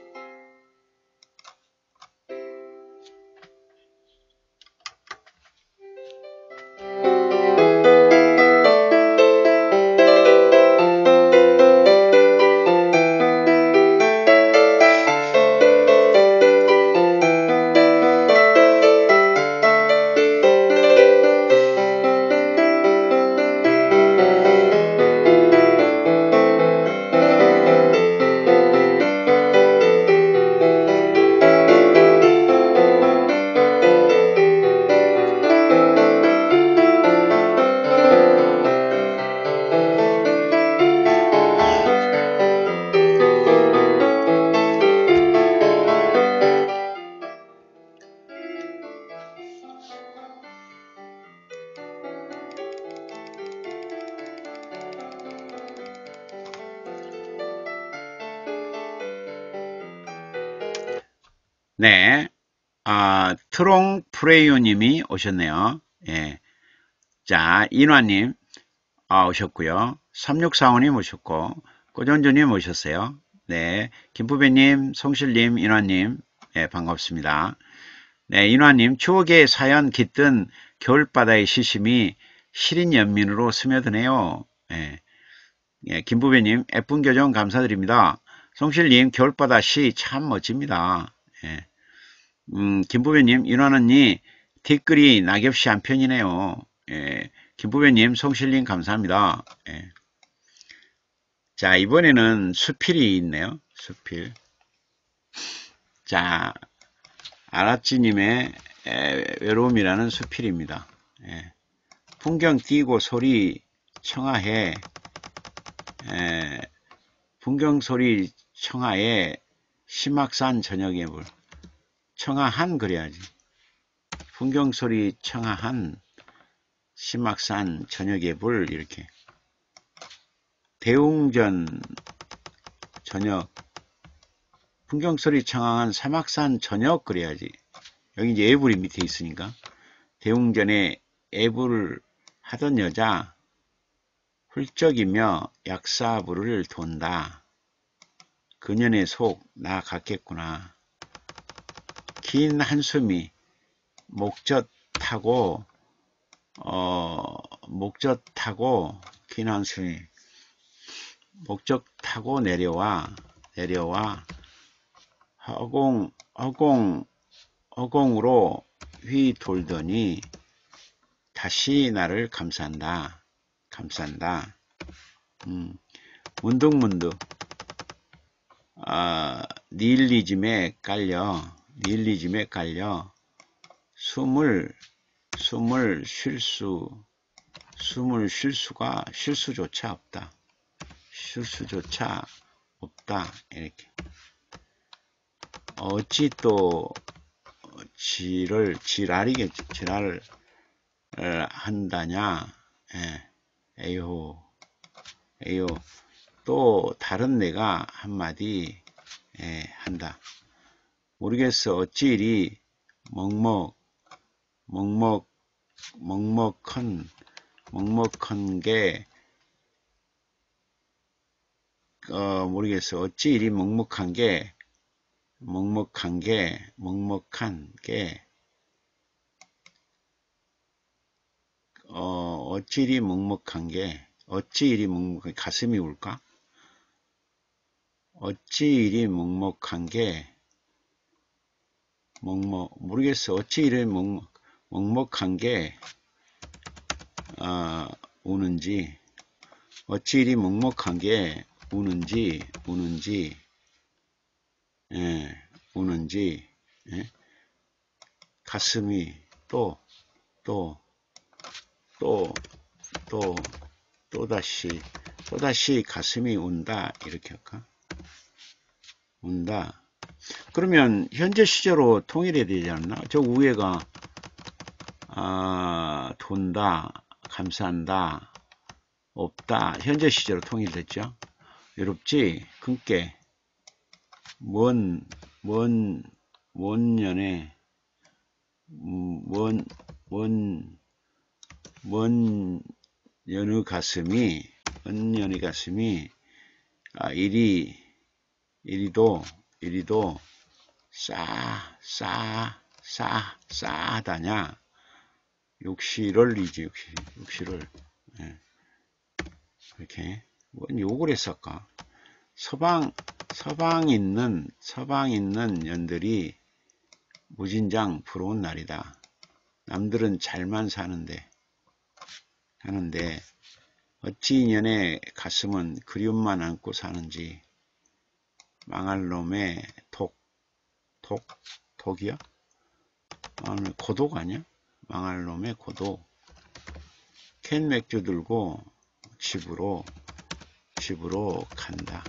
네, 트롱 프레이오님이 오셨네요. 예. 자, 인화님 오셨고요. 3645님 오셨고, 꼬전주님 오셨어요. 네, 김부배님, 성실님, 인화님, 예, 반갑습니다. 네, 인화님, 추억의 사연 깃든 겨울바다의 시심이 시린 연민으로 스며드네요. 예. 예, 김부배님, 예쁜 교정 감사드립니다. 성실님, 겨울바다 시 참 멋집니다. 예. 김부배님, 인화언니 댓글이 낙엽시 한 편이네요. 예, 김부배님, 송실님 감사합니다. 예. 자, 이번에는 수필이 있네요. 수필. 자, 아라찌님의 외로움이라는 수필입니다. 예. 풍경 띄고 소리 청하해. 풍경 소리 청하해 심악산 저녁의 물. 청하한 그래야지. 풍경소리 청하한 심악산 저녁의 불. 이렇게 대웅전 저녁 풍경소리 청아한 사막산 저녁 그래야지. 여기 이제 애불이 밑에 있으니까. 대웅전에 애불을 하던 여자 훌쩍이며 약사부를 돈다. 그년의 속 나 같겠구나. 긴 한숨이 목젖 타고 긴 한숨이 목젖 타고 내려와 허공으로 휘 돌더니 다시 나를 감싼다. 문득문득 니힐리즘에 깔려 숨을 쉴 수조차 없다. 이렇게. 어찌 또 지랄을 한다냐. 에이호. 또 다른 내가 한마디 한다. 모르겠어. 어찌 이리 먹먹한 게 모르겠어. 어찌 이리 먹먹한 게 어찌 이리 먹먹한 가슴이 울까? 어찌 이리 먹먹한 게 모르겠어. 어찌 이리 먹먹한 게 우는지 어찌 이리 먹먹한 게 우는지 가슴이 또다시 가슴이 운다. 이렇게 할까? 운다. 그러면 현재 시제로 통일해야 되지 않나? 저 위에가 돈다, 감싼다, 없다. 현재 시제로 통일됐죠? 외롭지? 금께 먼 연의 가슴이 이리도 싸하다냐. 욕실을 이렇게 뭔 욕을 했을까? 서방 있는 년들이 무진장 부러운 날이다. 남들은 잘만 사는데 어찌 인연의 가슴은 그리움만 안고 사는지. 망할 놈의 독이야? 고독 아니야? 망할 놈의 고독. 캔 맥주 들고 집으로 간다.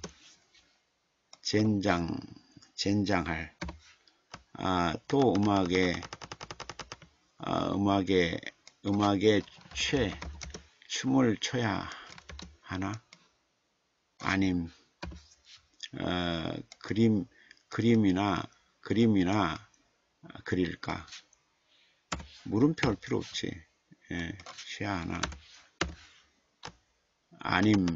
젠장할. 또 음악에 춤을 춰야 하나? 아님 그림이나 그릴까? 물음표 할 필요 없지. 쉬야 하나? 아님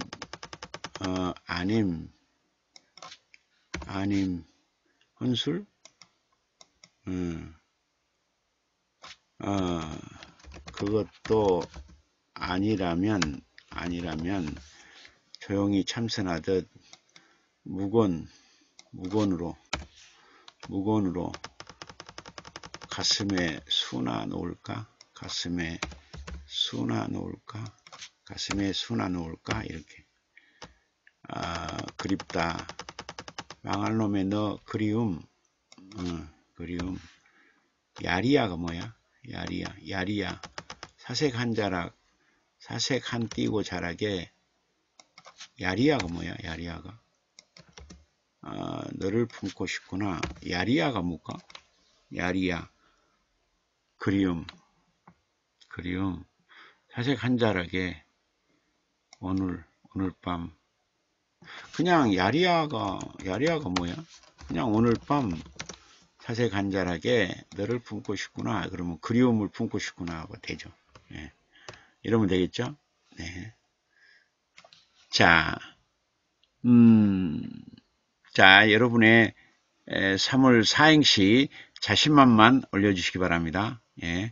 혼술? 그것도 아니라면 조용히 참선하듯 무건으로 가슴에 수나 놓을까? 이렇게. 그립다. 망할 놈의 너 그리움. 야리야가 뭐야? 야리야. 사색 한 띄고 자라게. 야리야가 뭐야? 야리야가. 너를 품고 싶구나. 야리야가 뭘까? 야리야. 그리움. 사색 한 자락에 오늘 밤. 그냥 야리야가 뭐야? 그냥 오늘 밤 사세 간절하게 너를 품고 싶구나. 그러면 그리움을 품고 싶구나 하고 되죠. 예. 이러면 되겠죠? 네. 자, 자, 여러분의 3월 사행시 자신만만 올려주시기 바랍니다. 예.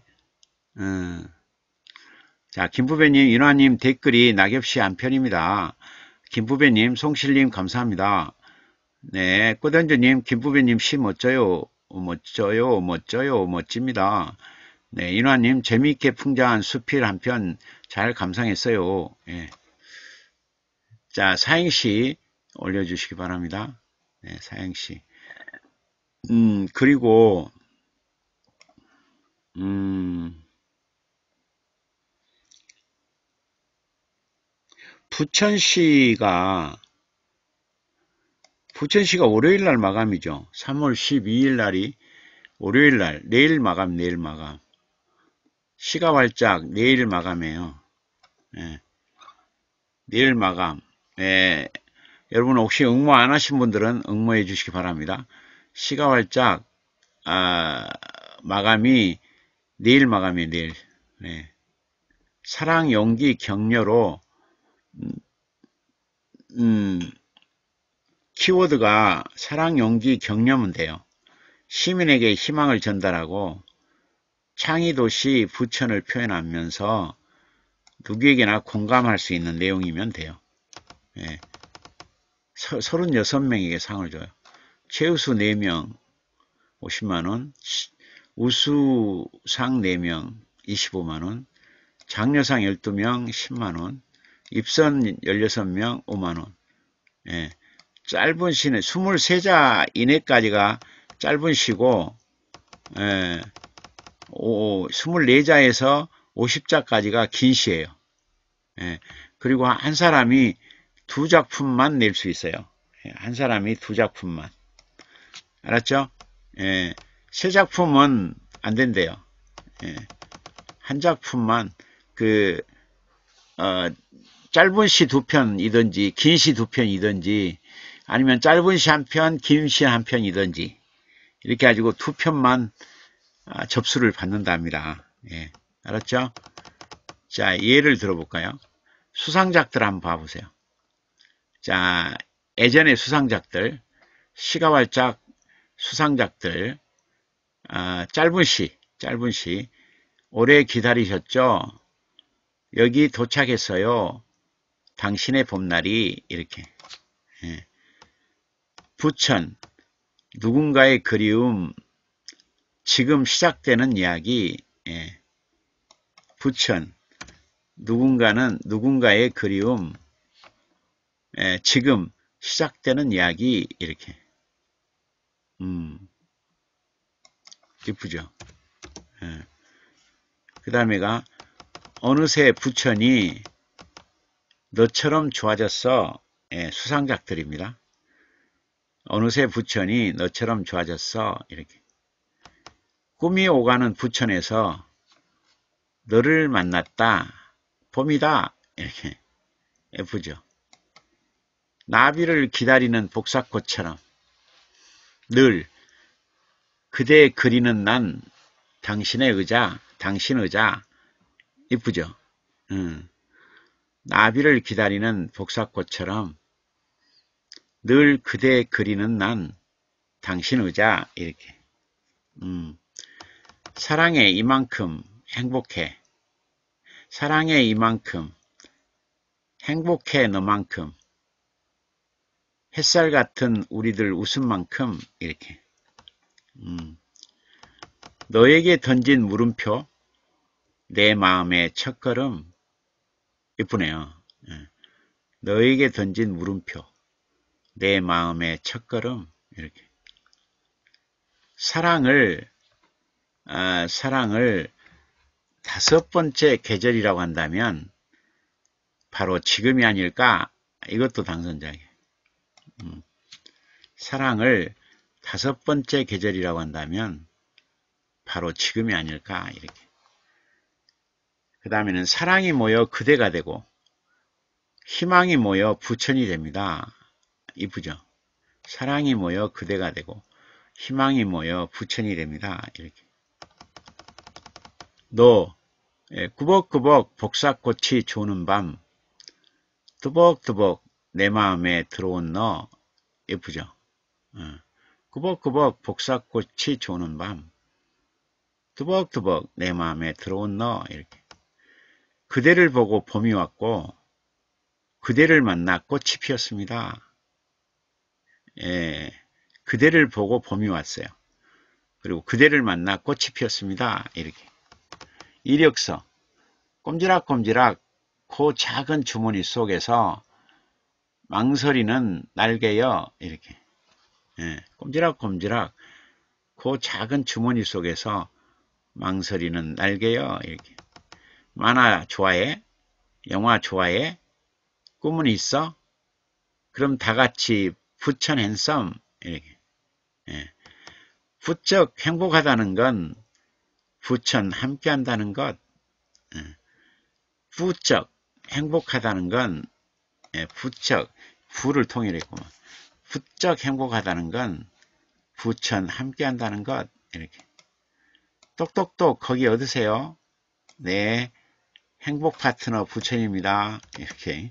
자, 김부배님, 인화님 댓글이 낙엽시 한편입니다. 김부배님, 송실님 감사합니다. 네, 꼬던주님, 김부배님 시 멋져요. 멋져요, 멋져요, 멋집니다. 네, 인화님 재미있게 풍자한 수필 한 편 잘 감상했어요. 예. 자, 사행시 올려주시기 바랍니다. 네, 사행시. 그리고 부천시가 월요일 날 마감이죠. 3월 12일 날이 월요일 날, 내일 마감. 시가 활짝 내일 마감이에요. 예. 내일 마감. 예. 여러분 혹시 응모 안 하신 분들은 응모해 주시기 바랍니다. 시가 활짝 마감이 내일 마감이에요. 내일. 네. 사랑, 용기, 격려로 키워드가 사랑, 용기, 격려면 돼요. 시민에게 희망을 전달하고 창의도시 부천을 표현하면서 누구에게나 공감할 수 있는 내용이면 돼요. 예. 36명에게 상을 줘요. 최우수 4명 50만원, 우수상 4명 25만원, 장려상 12명 10만원, 입선 16명 5만원. 예. 짧은 시는 23자 이내까지가 짧은 시고, 24자에서 50자까지가 긴 시예요. 예. 그리고 한 사람이 2작품만 낼 수 있어요. 예. 한 사람이 2작품만. 알았죠? 예. 3작품은 안 된대요. 예. 한 작품만 짧은 시 2편이든지 긴 시 2편이든지 아니면 짧은 시 1편, 긴 시 1편이든지 이렇게 가지고 2편만 접수를 받는답니다. 예. 알았죠? 자, 예를 들어볼까요? 수상작들 한번 봐보세요. 자, 예전의 수상작들, 시가 활짝 수상작들, 짧은 시, 오래 기다리셨죠? 여기 도착했어요. 당신의 봄날이, 이렇게. 예. 부천, 누군가의 그리움, 지금 시작되는 이야기. 예. 부천, 누군가의 그리움, 지금 시작되는 이야기. 이렇게. 이쁘죠? 예. 그 다음에가 어느새 부천이 너처럼 좋아졌어. 예, 수상작들입니다. 어느새 부천이 너처럼 좋아졌어. 이렇게. 꿈이 오가는 부천에서 너를 만났다. 봄이다. 이렇게. 예쁘죠? 나비를 기다리는 복사꽃처럼 늘 그대 그리는 난 당신의 의자, 당신 의자. 이쁘죠? 나비를 기다리는 복사꽃처럼 늘 그대 그리는 난 당신 의자. 이렇게. 사랑해 이만큼 행복해. 사랑해 이만큼 행복해 너만큼 햇살 같은 우리들 웃음만큼. 이렇게. 너에게 던진 물음표 내 마음의 첫걸음. 예쁘네요. 너에게 던진 물음표 내 마음의 첫걸음. 이렇게. 사랑을 5번째 계절이라고 한다면 바로 지금이 아닐까. 이것도 당선작이에요. 사랑을 5번째 계절이라고 한다면 바로 지금이 아닐까. 이렇게. 그 다음에는 사랑이 모여 그대가 되고 희망이 모여 부천이 됩니다. 이쁘죠? 사랑이 모여 그대가 되고 희망이 모여 부천이 됩니다. 이렇게. 너 꾸벅꾸벅 복사꽃이 조는 밤 두벅두벅 내 마음에 들어온 너 예쁘죠? 꾸벅꾸벅 복사꽃이 조는 밤 두벅두벅 내 마음에 들어온 너 이렇게. 그대를 보고 봄이 왔고 그대를 만나 꽃이 피었습니다. 예, 그대를 보고 봄이 왔어요. 그리고 그대를 만나 꽃이 피었습니다. 이렇게. 이력서 꼼지락꼼지락 그 작은 주머니 속에서 망설이는 날개여 이렇게. 예, 꼼지락꼼지락 그 작은 주머니 속에서 망설이는 날개여 이렇게. 만화 좋아해? 영화 좋아해? 꿈은 있어? 그럼 다같이 부천 핸섬 이렇게. 예. 부쩍 행복하다는 건 부천 함께한다는 것. 예. 부쩍 행복하다는 건 부쩍 부를 통일했구만. 부쩍 행복하다는 건 부천 함께한다는 것 이렇게. 똑똑똑 거기 어디세요? 네, 행복 파트너 부천입니다. 이렇게.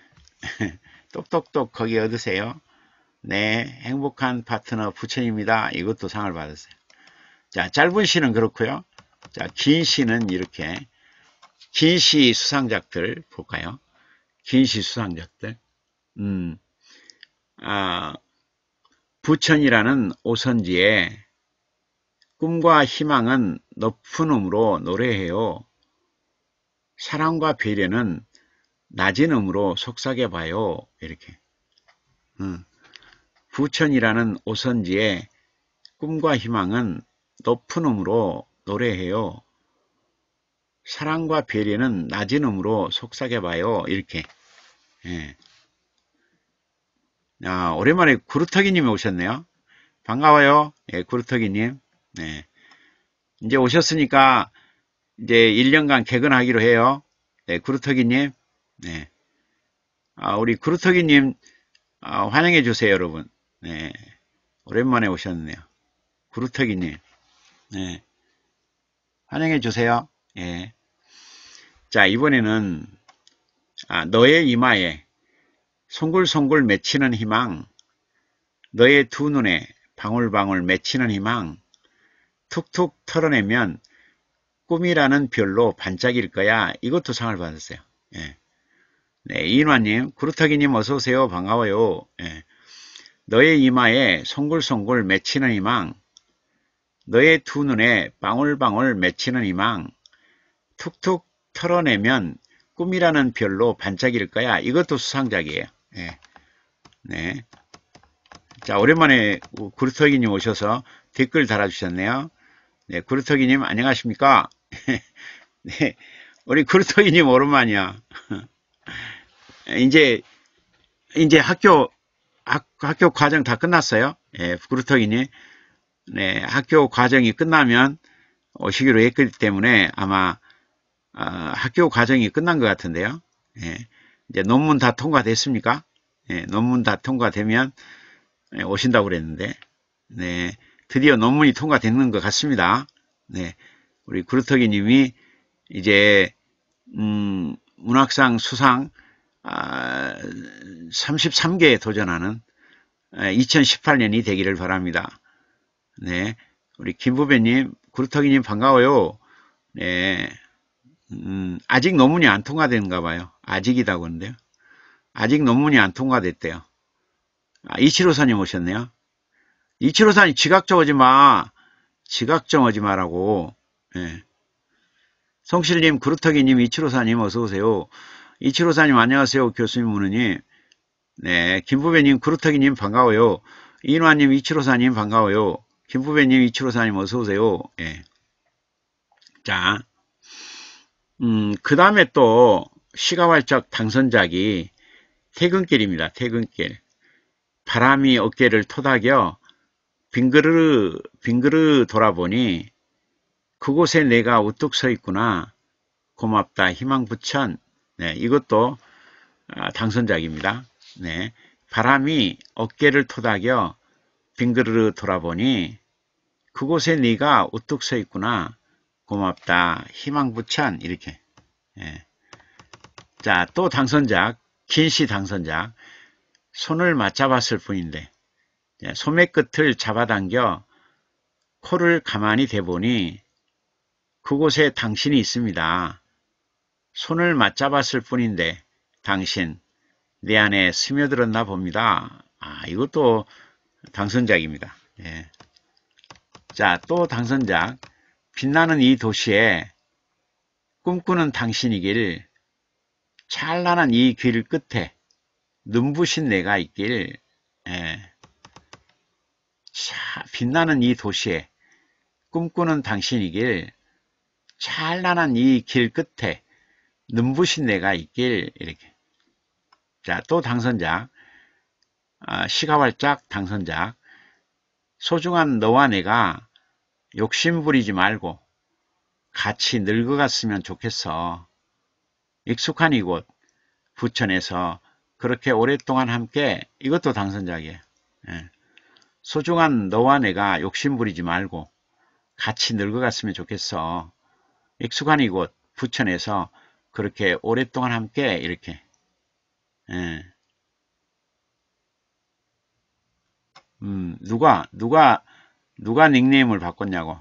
똑똑똑 거기 어디세요? 네, 행복한 파트너 부천입니다. 이것도 상을 받았어요. 자, 짧은 시는 그렇고요. 자, 긴 시는 이렇게. 긴 시 수상작들 볼까요? 긴 시 수상작들. 부천이라는 오선지에 꿈과 희망은 높은 음으로 노래해요. 사랑과 배려는 낮은 음으로 속삭여봐요. 이렇게. 부천이라는 오선지에 꿈과 희망은 높은 음으로 노래해요. 사랑과 배려는 낮은 음으로 속삭여봐요. 이렇게. 예. 오랜만에 구루터기님이 오셨네요. 반가워요. 예, 구루터기님. 네. 이제 오셨으니까 이제 1년간 개근하기로 해요. 네, 구루터기님. 네. 우리 구루터기님 환영해 주세요, 여러분. 네. 오랜만에 오셨네요. 구루터기님. 네. 환영해 주세요. 예. 자, 이번에는 너의 이마에 송글송글 맺히는 희망, 너의 두 눈에 방울방울 맺히는 희망, 툭툭 털어내면 꿈이라는 별로 반짝일 거야. 이것도 상을 받았어요. 예. 네, 이인화님, 구루터기님 어서오세요. 반가워요. 예. 너의 이마에 송글송글 맺히는 희망, 너의 두 눈에 방울방울 맺히는 희망, 툭툭 털어내면 꿈이라는 별로 반짝일 거야. 이것도 수상작이에요. 예. 네. 자, 오랜만에 구루터기님 오셔서 댓글 달아주셨네요. 네, 구루터기님 안녕하십니까? 네, 우리 구루터기님 오랜만이야. 이제 학교 과정 다 끝났어요. 예, 구루터기님. 네, 학교 과정이 끝나면 오시기로 했기 때문에 아마 학교 과정이 끝난 것 같은데요. 예, 이제 논문 다 통과됐습니까? 예, 논문 다 통과되면 오신다고 그랬는데, 네, 드디어 논문이 통과되는 것 같습니다. 네, 우리 구루터기 님이 이제, 문학상 수상, 33개에 도전하는 2018년이 되기를 바랍니다. 네, 우리 김부배님, 구루터기님 반가워요. 네, 아직 논문이 안 통과되는가 봐요. 아직이라고 하는데요. 아직 논문이 안 통과됐대요. 이치로사님 오셨네요. 이치로사님 지각 좀 오지 마. 지각 좀 오지 마라고. 예. 성실님, 구루터기님, 이치로사님 어서오세요. 이치로사님 안녕하세요. 교수님, 문우님. 네, 김부배님, 구루터기님 반가워요. 이인화님, 이치로사님 반가워요. 김부배님, 이치로사님 어서오세요. 예. 자, 그 다음에 또 시가 활짝 당선작이 퇴근길입니다. 퇴근길. 바람이 어깨를 토닥여 빙그르 돌아보니 그곳에 내가 우뚝 서 있구나. 고맙다 희망부천. 네, 이것도 당선작입니다. 네, 바람이 어깨를 토닥여 빙그르르 돌아보니 그곳에 네가 우뚝 서 있구나. 고맙다. 희망부천. 이렇게. 예. 자, 또 당선작. 긴시 당선작. 손을 맞잡았을 뿐인데 소매 끝을 잡아당겨 코를 가만히 대보니 그곳에 당신이 있습니다. 손을 맞잡았을 뿐인데 당신 내 안에 스며들었나 봅니다. 이것도 당선작입니다. 예. 자, 또 당선작. 빛나는 이 도시에 꿈꾸는 당신이길, 찬란한 이 길 끝에 눈부신 내가 있길. 예. 빛나는 이 도시에 꿈꾸는 당신이길, 찬란한 이 길 끝에 눈부신 내가 있길. 이렇게. 자, 또 당선작. 시가활작 당선작. 소중한 너와 내가 욕심 부리지 말고 같이 늙어갔으면 좋겠어. 익숙한 이곳 부천에서 그렇게 오랫동안 함께. 이것도 당선작이에요. 예. 소중한 너와 내가 욕심 부리지 말고 같이 늙어갔으면 좋겠어. 익숙한 이곳 부천에서 그렇게 오랫동안 함께. 이렇게. 예. 누가 닉네임을 바꿨냐고.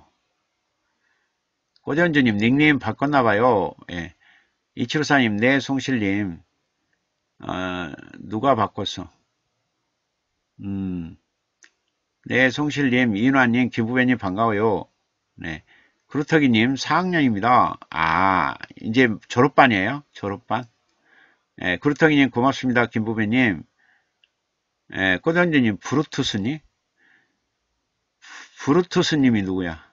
꼬전주님 닉네임 바꿨나봐요. 예. 이치로사님, 네, 송실님, 누가 바꿨어? 네, 송실님, 이윤화님, 김부배님 반가워요. 네. 그루터기님 4학년입니다. 이제 졸업반이에요? 졸업반? 네, 그루터기님 고맙습니다. 김부배님. 네, 꼬전주님, 브루투스님? 브루투스님이 누구야?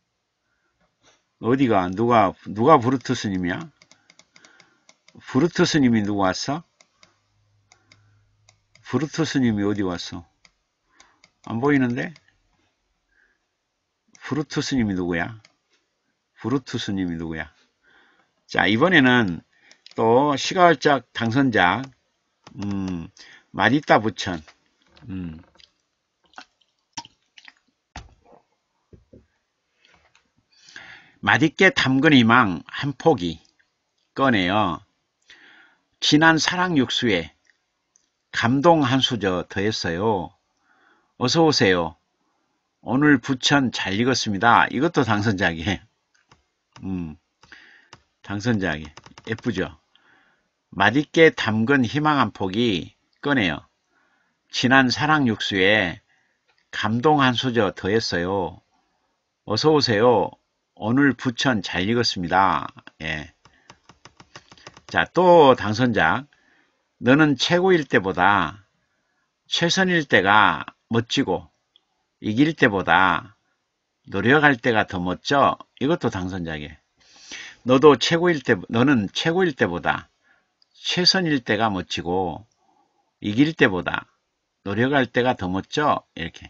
어디가? 누가 브루투스님이야? 브루투스님이 누구 왔어? 브루투스님이 어디 왔어? 안 보이는데? 브루투스님이 누구야? 브루투스님이 누구야? 자, 이번에는 또 시가활작 당선작, 맛있다 부천. 맛있게 담근 희망 한 포기 꺼내요. 진한 사랑 육수에 감동 한 수저 더했어요. 어서 오세요. 오늘 부천 잘 익었습니다. 이것도 당선작이에요. 당선작이 예쁘죠? 맛있게 담근 희망 한 포기 꺼내요. 진한 사랑 육수에 감동 한 수저 더했어요. 어서 오세요. 오늘 부천 잘 익었습니다. 예. 자, 또 당선작. 너는 최고일 때보다 최선일 때가 멋지고 이길 때보다 노력할 때가 더 멋져. 이것도 당선작이에요. 너는 최고일 때보다 최선일 때가 멋지고 이길 때보다 노력할 때가 더 멋져. 이렇게.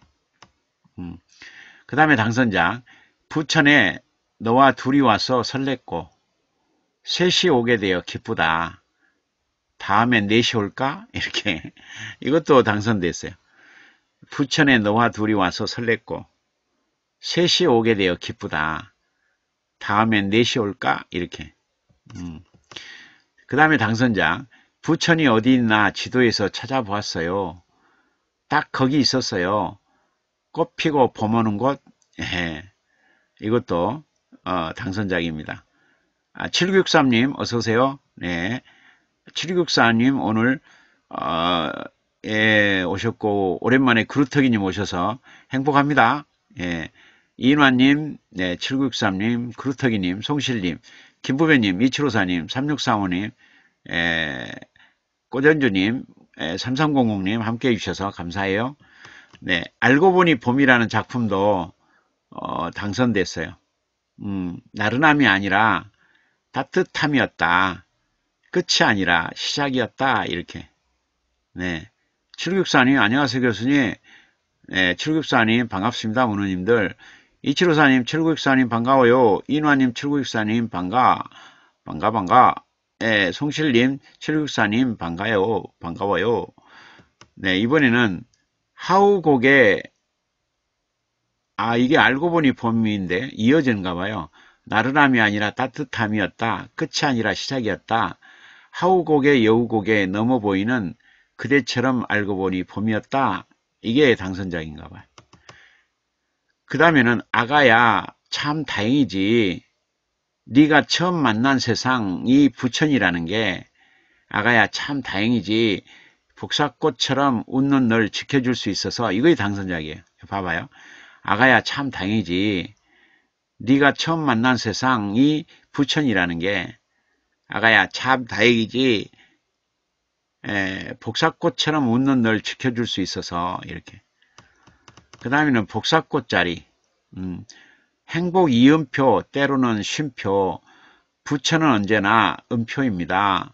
그 다음에 당선작. 부천에 너와 둘이 와서 설렜고 셋이 오게 되어 기쁘다. 다음엔 넷이 올까? 이렇게. 이것도 당선됐어요. 부천에 너와 둘이 와서 설렜고 셋이 오게 되어 기쁘다. 다음엔 넷이 올까? 이렇게. 그 다음에 당선작. 부천이 어디 있나 지도에서 찾아보았어요. 딱 거기 있었어요. 꽃 피고 봄 오는 곳. 예. 이것도 당선작입니다. 7663님 어서오세요. 네. 7664님 오늘 예, 오셨고 오랜만에 그루터기님 오셔서 행복합니다. 예. 이인환님, 네, 7963님, 그루터기님, 송실님, 김부배님, 2754님, 3635님, 꼬전주님, 3300님 함께 해주셔서 감사해요. 네, 알고 보니 봄이라는 작품도 당선됐어요. 나른함이 아니라 따뜻함이었다. 끝이 아니라 시작이었다. 이렇게. 네. 764님, 안녕하세요, 교수님. 네, 764님, 반갑습니다, 문우님들. 2754님, 7964님, 반가워요. 인화님, 7964님, 반가. 네, 송실님, 764님, 반가워요. 네, 이번에는 하우곡의 이게 알고 보니 본미인데 이어진가 봐요. 나른함이 아니라 따뜻함이었다. 끝이 아니라 시작이었다. 하우곡의 여우곡에 넘어 보이는 그대처럼 알고 보니 봄이었다. 이게 당선작인가 봐요. 그 다음에는 아가야 참 다행이지. 네가 처음 만난 세상이 부천이라는 게 아가야 참 다행이지. 복사꽃처럼 웃는 널 지켜줄 수 있어서 이거의 당선작이에요. 봐봐요. 아가야 참 다행이지. 네가 처음 만난 세상이 부천이라는 게 아가야 참 다행이지. 복사꽃처럼 웃는 널 지켜줄 수 있어서 이렇게. 그 다음에는 복사꽃자리. 행복 이음표 때로는 쉼표. 부천은 언제나 음표입니다.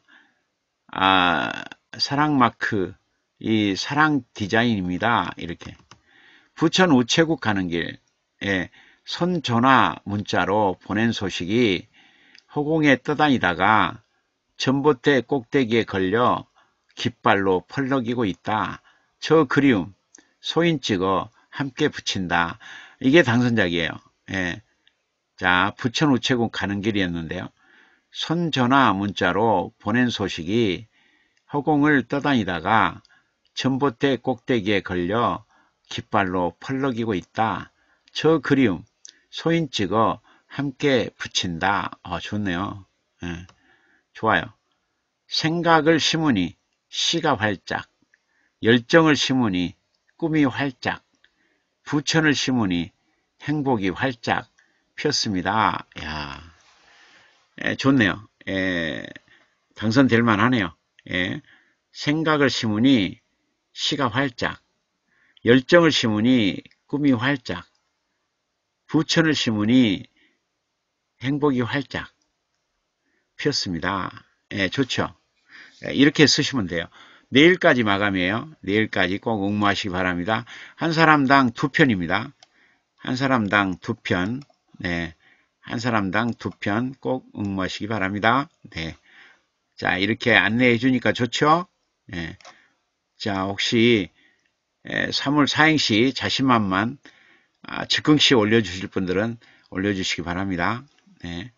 사랑 마크 이 사랑 디자인입니다. 이렇게. 부천 우체국 가는 길 손전화 문자로 보낸 소식이 허공에 떠다니다가 전봇대 꼭대기에 걸려 깃발로 펄럭이고 있다. 저 그리움 소인 찍어 함께 붙인다. 이게 당선작이에요. 자, 부천 우체국 가는 길이었는데요. 손전화 문자로 보낸 소식이 허공을 떠다니다가 전봇대 꼭대기에 걸려 깃발로 펄럭이고 있다. 저 그리움 소인 찍어 함께 붙인다. 좋네요. 좋아요. 생각을 심으니 시가 활짝, 열정을 심으니 꿈이 활짝, 부천을 심으니 행복이 활짝 폈습니다. 야, 좋네요. 당선될 만하네요. 생각을 심으니 시가 활짝, 열정을 심으니 꿈이 활짝, 부천을 심으니 행복이 활짝 폈습니다. 좋죠. 이렇게 쓰시면 돼요. 내일까지 마감이에요. 내일까지 꼭 응모하시기 바랍니다. 한 사람당 2편입니다. 한 사람당 2편. 네. 한 사람당 2편 꼭 응모하시기 바랍니다. 네. 자, 이렇게 안내해 주니까 좋죠? 네. 자, 혹시 3월 사행시 자신만만 즉흥시 올려주실 분들은 올려주시기 바랍니다. 네.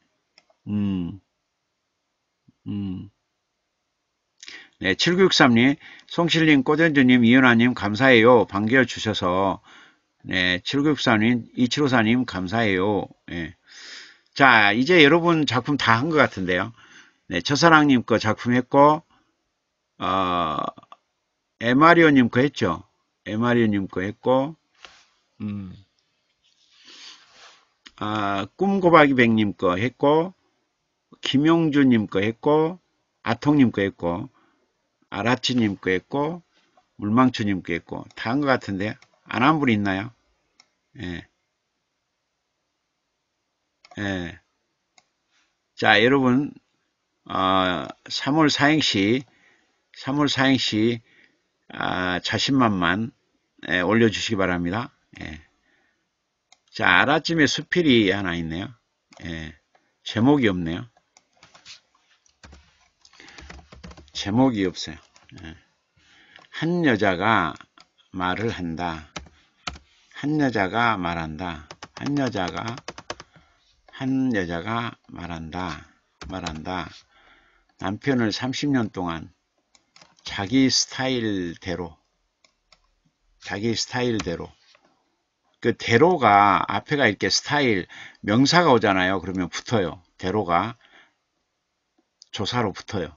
네, 7963님, 송실님, 꼬전주님, 이현아님, 감사해요. 반겨주셔서. 네, 7963님, 2754님, 감사해요. 네. 자, 이제 여러분 작품 다 한 것 같은데요. 네, 첫사랑님 거 작품 했고, 에마리오님 거 했죠. 에마리오님 거 했고, 꿈고박이백님 거 했고, 김용주님 거 했고, 아통님 거 했고, 아라치님 거 했고, 물망추님 거 했고, 다 한 것 같은데, 안 한 분 있나요? 예. 예. 자, 여러분, 3월 사행시, 자신만만 올려주시기 바랍니다. 예. 자, 아라찜에 수필이 하나 있네요. 예. 제목이 없네요. 제목이 없어요. 예. 한 여자가 말을 한다. 한 여자가 말한다. 한 여자가 말한다. 남편을 30년 동안 자기 스타일대로 그 대로가 앞에가 이렇게 스타일 명사가 오잖아요. 그러면 붙어요. 대로가 조사로 붙어요.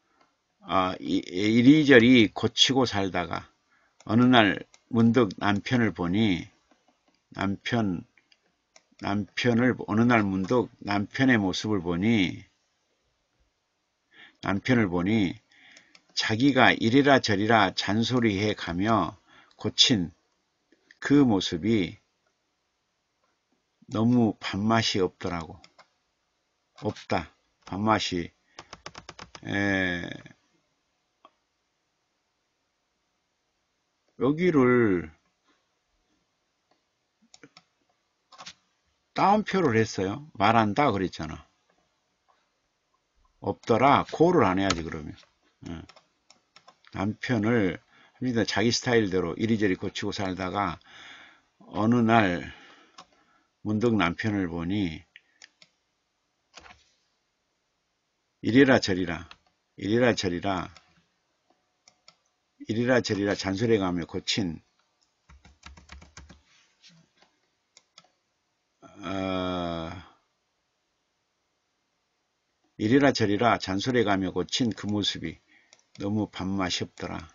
이리저리 고치고 살다가 어느 날 문득 남편을 보니 어느 날 문득 남편의 모습을 보니 자기가 이리라 저리라 잔소리해 가며 고친 그 모습이 너무 밥맛이 없더라고. 없다. 밥맛이. 여기를 따옴표를 했어요. 말한다 그랬잖아. 없더라. 고를 안 해야지 그러면. 남편을 자기 스타일대로 이리저리 고치고 살다가 어느 날 문득 남편을 보니 이리라 저리라 잔소리가며 고친 이리라 저리라 잔소리가며 고친 그 모습이 너무 밥맛이 없더라.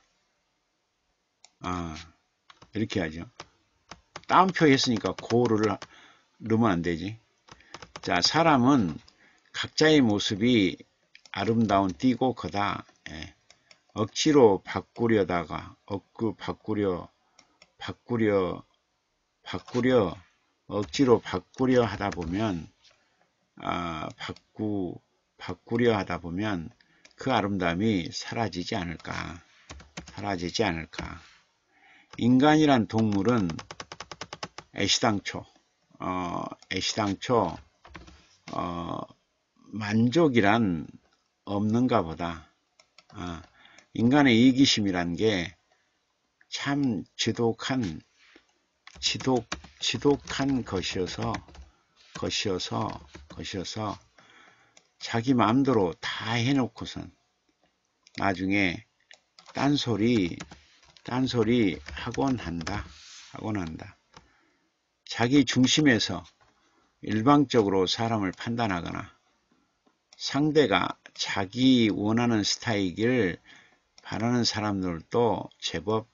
이렇게 하죠. 따옴표 했으니까 고를 넣으면 안 되지. 자, 사람은 각자의 모습이 아름다운 띠고 거다. 예. 억지로 바꾸려다가 억지로 바꾸려 하다 보면 바꾸려 하다 보면 그 아름다움이 사라지지 않을까. 인간이란 동물은 애시당초 만족이란 없는가 보다. 인간의 이기심이란 게 참 지독한 것이어서 자기 마음대로 다 해놓고선 나중에 딴소리 하곤 한다. 자기 중심에서 일방적으로 사람을 판단하거나 상대가 자기 원하는 스타일을 바라는 사람들도 제법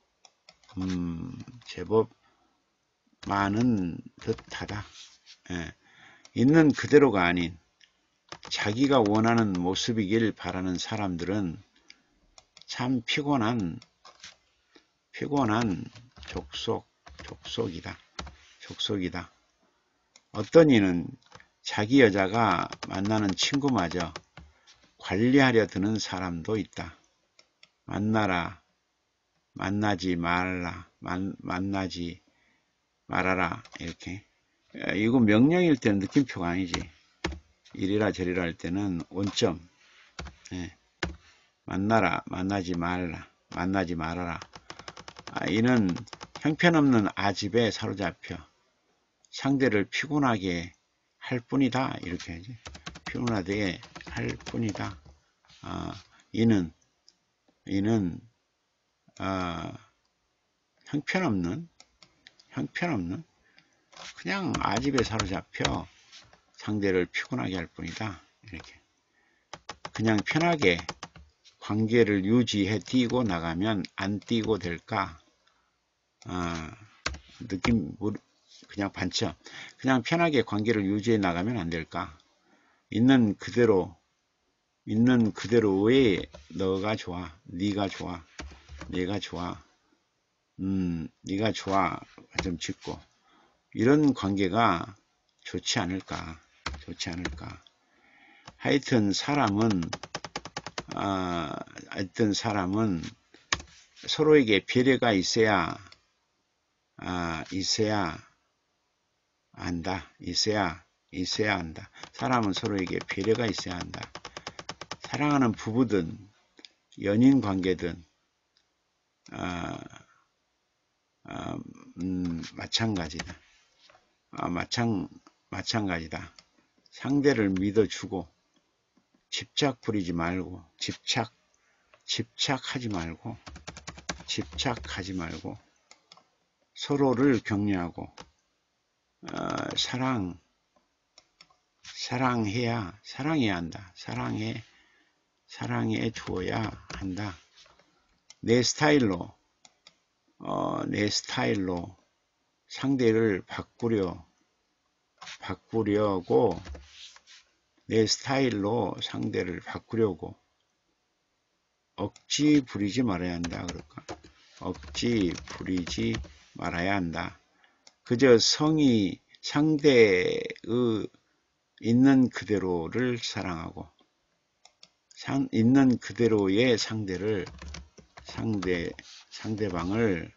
많은 듯하다. 예. 있는 그대로가 아닌 자기가 원하는 모습이길 바라는 사람들은 참 피곤한 족속이다. 어떤 이는 자기 여자가 만나는 친구마저 관리하려 드는 사람도 있다. 만나지 말아라 이렇게. 이거 명령일 때는 느낌표가 아니지. 이리라 저리라 할 때는 원점. 예. 만나지 말아라. 이는 형편없는 아집에 사로잡혀 상대를 피곤하게 할 뿐이다. 이렇게 하지. 피곤하게 할 뿐이다. 이는 형편없는 그냥 아집에 사로잡혀 상대를 피곤하게 할 뿐이다. 이렇게. 그냥 편하게 관계를 유지해 띄고 나가면 안 띄고 될까? 느낌 그냥 반쳐. 그냥 편하게 관계를 유지해 나가면 안 될까? 있는 그대로의 너가 좋아. 네가 좋아. 네가 좋아. 좀 짓고. 이런 관계가 좋지 않을까. 하여튼 사람은 서로에게 배려가 있어야 한다. 사람은 서로에게 배려가 있어야 한다. 사랑하는 부부든 연인 관계든 마찬가지다. 상대를 믿어주고 집착 부리지 말고 집착하지 말고 서로를 격려하고 사랑해야 한다. 사랑해 주어야 한다. 내 스타일로 상대를 바꾸려고 내 스타일로 상대를 바꾸려고 억지 부리지 말아야 한다. 그럴까? 억지 부리지 말아야 한다. 그저 상대의 있는 그대로를 사랑하고 있는 그대로의 상대방을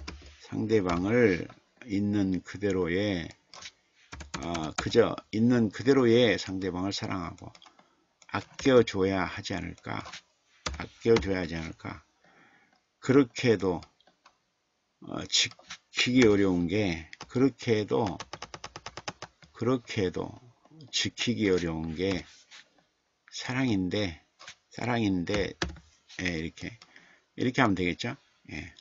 있는 그대로의 그저 있는 그대로의 상대방을 사랑하고 아껴줘야 하지 않을까? 그렇게 해도 지키기 어려운 게, 그렇게 해도 지키기 어려운 게 사랑인데, 예, 이렇게 하면 되겠죠? 예.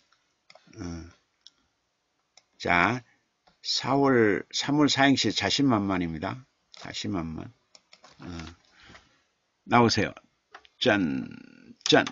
자, 3월 사행시 자신만만입니다. 자신만만. 나오세요. 짠, 짠.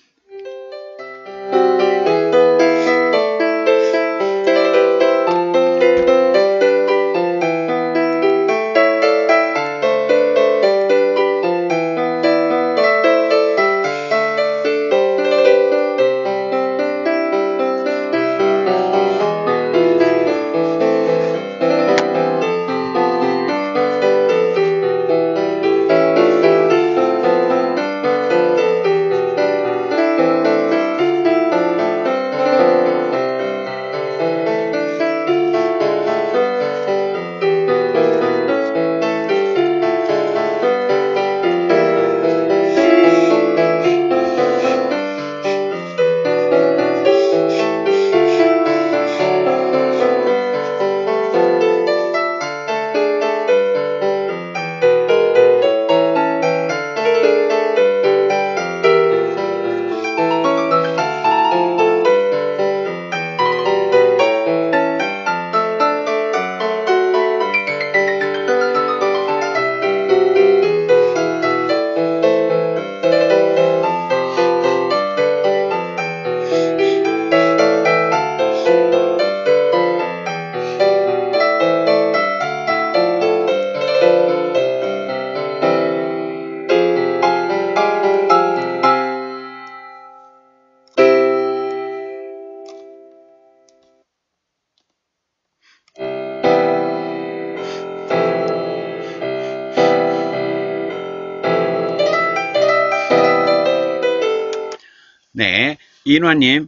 네, 인화님,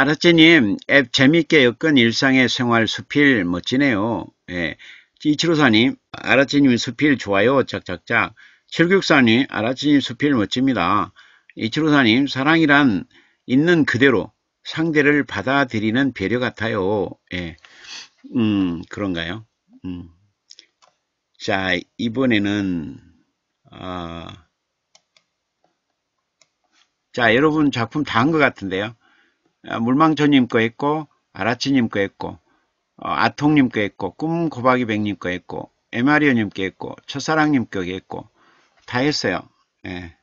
아라찌님, 앱 재밌게 엮은 일상의 생활 수필 멋지네요. 예, 이치로사님, 아라찌님 수필 좋아요. 짝짝짝. 764님, 아라찌님 수필 멋집니다. 이치로사님, 사랑이란 있는 그대로 상대를 받아들이는 배려 같아요. 예, 그런가요? 자, 이번에는, 자, 여러분 작품 다 한 것 같은데요. 물망초님 거 했고, 아라치님 거 했고, 아통님 거 했고, 꿈고박이백님 거 했고, 에마리오님 거 했고, 첫사랑님 거 했고, 다 했어요. 예.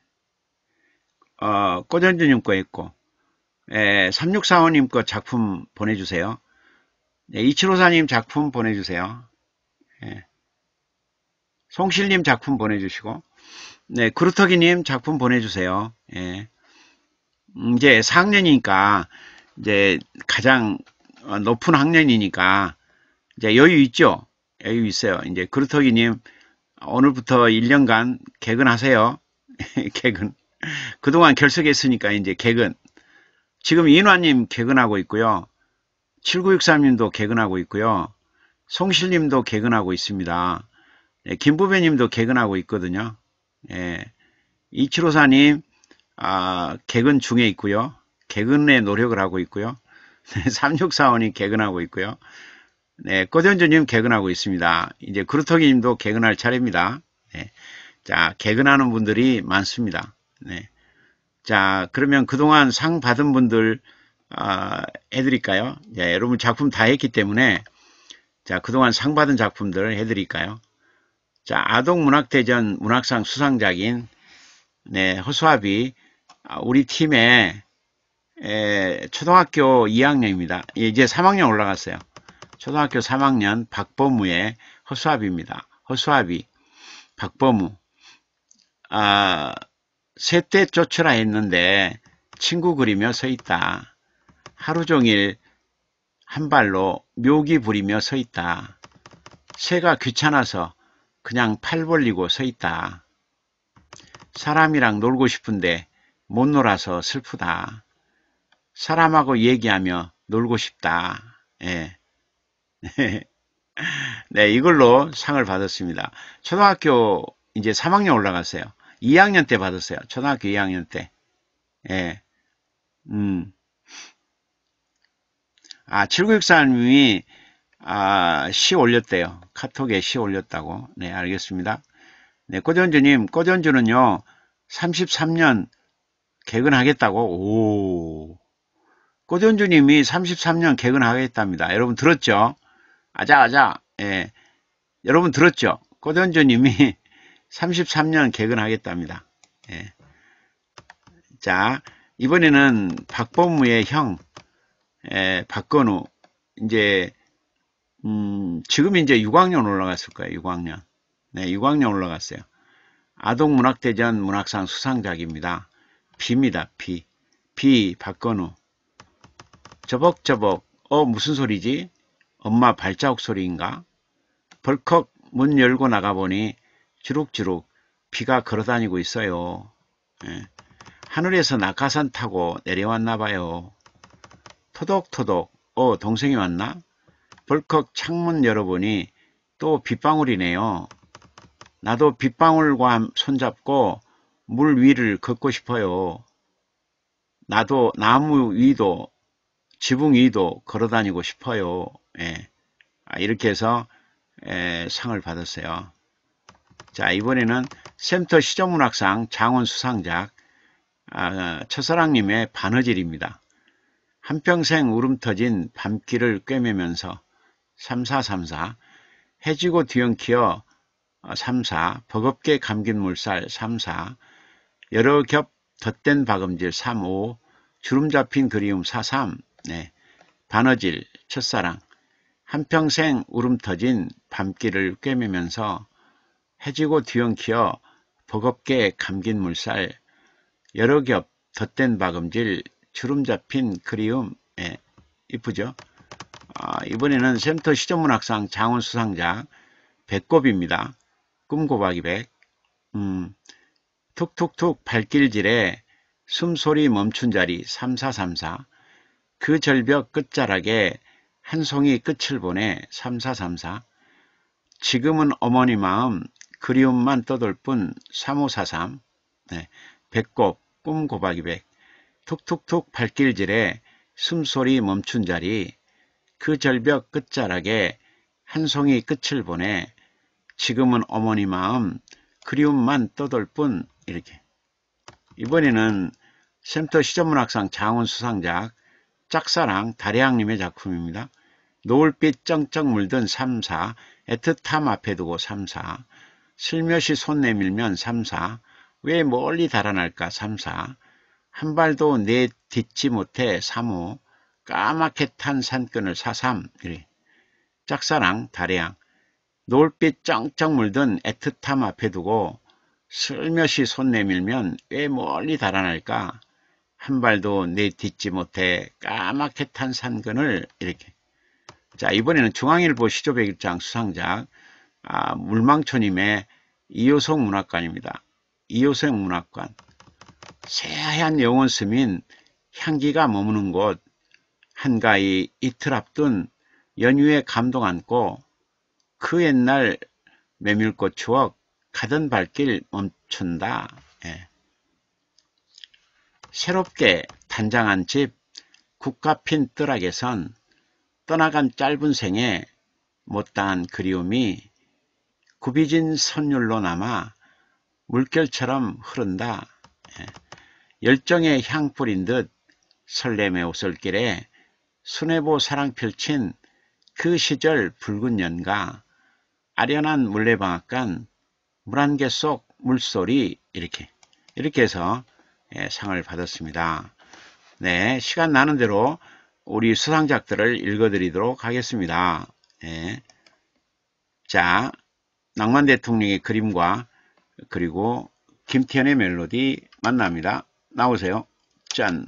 꼬전주님 거 했고, 3645님 거 작품 보내주세요. 네, 2754님 작품 보내주세요. 예. 송실님 작품 보내주시고, 네, 그루터기님 작품 보내주세요. 예. 이제 4학년이니까, 이제 가장 높은 학년이니까, 이제 여유 있죠? 여유 있어요. 이제 그루터기님, 오늘부터 1년간 개근하세요. 개근. 그동안 결석했으니까 이제 개근. 지금 인화님 개근하고 있고요. 7963님도 개근하고 있고요. 송실님도 개근하고 있습니다. 예, 김부배님도 개근하고 있거든요. 예, 2754님 개근 중에 있고요. 개근에 노력을 하고 있고요. 3645님 개근하고 있고요. 네, 꼬전주님 개근하고 있습니다. 이제 그루터기님도 개근할 차례입니다. 네, 자, 개근하는 분들이 많습니다. 네, 자, 그러면 그동안 상 받은 분들 해드릴까요? 자, 여러분 작품 다 했기 때문에 자, 그동안 상 받은 작품들 해드릴까요? 자, 아동문학대전 문학상 수상작인 네, 허수아비 우리 팀의 초등학교 2학년입니다. 이제 3학년 올라갔어요. 초등학교 3학년 박범우의 허수아비입니다. 허수아비 박범우 새떼 쫓으라 했는데 친구 그리며 서 있다. 하루 종일 한 발로 묘기 부리며 서 있다. 새가 귀찮아서 그냥 팔 벌리고 서 있다. 사람이랑 놀고 싶은데 못 놀아서 슬프다. 사람하고 얘기하며 놀고 싶다. 예. 네, 이걸로 상을 받았습니다. 초등학교 이제 3학년 올라갔어요. 2학년 때 받았어요. 초등학교 2학년 때. 예. 7964님이 시 올렸대요. 카톡에 시 올렸다고. 네, 알겠습니다. 네, 꼬전주님, 꼬전주는요, 33년 개근하겠다고? 오. 꼬전주님이 33년 개근하겠답니다. 여러분 들었죠? 아자. 예. 여러분 들었죠? 꼬전주님이 33년 개근하겠답니다. 예. 자, 이번에는 박범무의 형, 박건우, 이제, 지금 이제 6학년 올라갔을 거예요, 6학년. 네, 6학년 올라갔어요. 아동문학대전 문학상 수상작입니다. 비입니다, 비. 비, 박건우. 저벅저벅, 무슨 소리지? 엄마 발자국 소리인가? 벌컥 문 열고 나가보니 주룩주룩 비가 걸어다니고 있어요. 예. 하늘에서 낙하산 타고 내려왔나 봐요. 토독토독, 동생이 왔나? 벌컥 창문 열어보니 또 빗방울이네요. 나도 빗방울과 손잡고 물 위를 걷고 싶어요. 나도 나무 위도 지붕 위도 걸어다니고 싶어요. 예. 이렇게 해서 상을 받았어요. 자, 이번에는 샘터 시조문학상 장원 수상작 첫사랑님의 바느질입니다. 한평생 울음 터진 밤길을 꿰매면서 3434 해지고 뒤엉키어 34 버겁게 감긴 물살 34 여러 겹 덧댄 박음질 35 주름 잡힌 그리움 43 네, 바느질 첫사랑 한평생 울음 터진 밤길을 꿰매면서 해지고 뒤엉키어 버겁게 감긴 물살 여러 겹 덧댄 박음질 주름 잡힌 그리움 이쁘죠? 이번에는 샘터 시조문학상 장원 수상작 배꼽입니다. 꿈고박이 백 툭툭툭 발길질에 숨소리 멈춘 자리 3434 그 절벽 끝자락에 한 송이 끝을 보내 3434 지금은 어머니 마음 그리움만 떠돌 뿐 3543 네, 배꼽 꿈고박이 백 툭툭툭 발길질에 숨소리 멈춘 자리 그 절벽 끝자락에 한 송이 끝을 보내 지금은 어머니 마음 그리움만 떠돌 뿐 이렇게 이번에는 샘터 시조문학상 장원 수상작 짝사랑 다래양님의 작품입니다. 노을빛 쩡쩡 물든 34 애틋함 앞에 두고 34 슬며시 손 내밀면 34 왜 멀리 달아날까 34 한 발도 내딛지 못해 35 까맣게 탄 산끈을 43 이래. 짝사랑 다래양 노을빛 쩡쩡 물든 애틋함 앞에 두고 슬며시 손 내밀면 왜 멀리 달아날까 한 발도 내딛지 못해 까맣게 탄 산근을 이렇게. 자, 이번에는 중앙일보 시조백일장 수상작 물망초님의 이효성 문학관입니다. 이효성 문학관 새하얀 영혼 스민 향기가 머무는 곳 한가히 이틀 앞둔 연휴에 감동 안고 그 옛날 메밀꽃 추억 가던 발길 멈춘다. 새롭게 단장한 집 국가핀 뜰락에선 떠나간 짧은 생에 못다한 그리움이 굽이진 선율로 남아 물결처럼 흐른다. 열정의 향 뿌린 듯 설렘의 오솔길에 수뇌보 사랑 펼친 그 시절 붉은 연가 아련한 물레방앗간 물안개 속 물소리 이렇게 해서 상을 받았습니다. 네, 시간 나는 대로 우리 수상작들을 읽어드리도록 하겠습니다. 자, 낭만 대통령의 그림과 그리고 김태현의 멜로디 만납니다. 나오세요. 짠!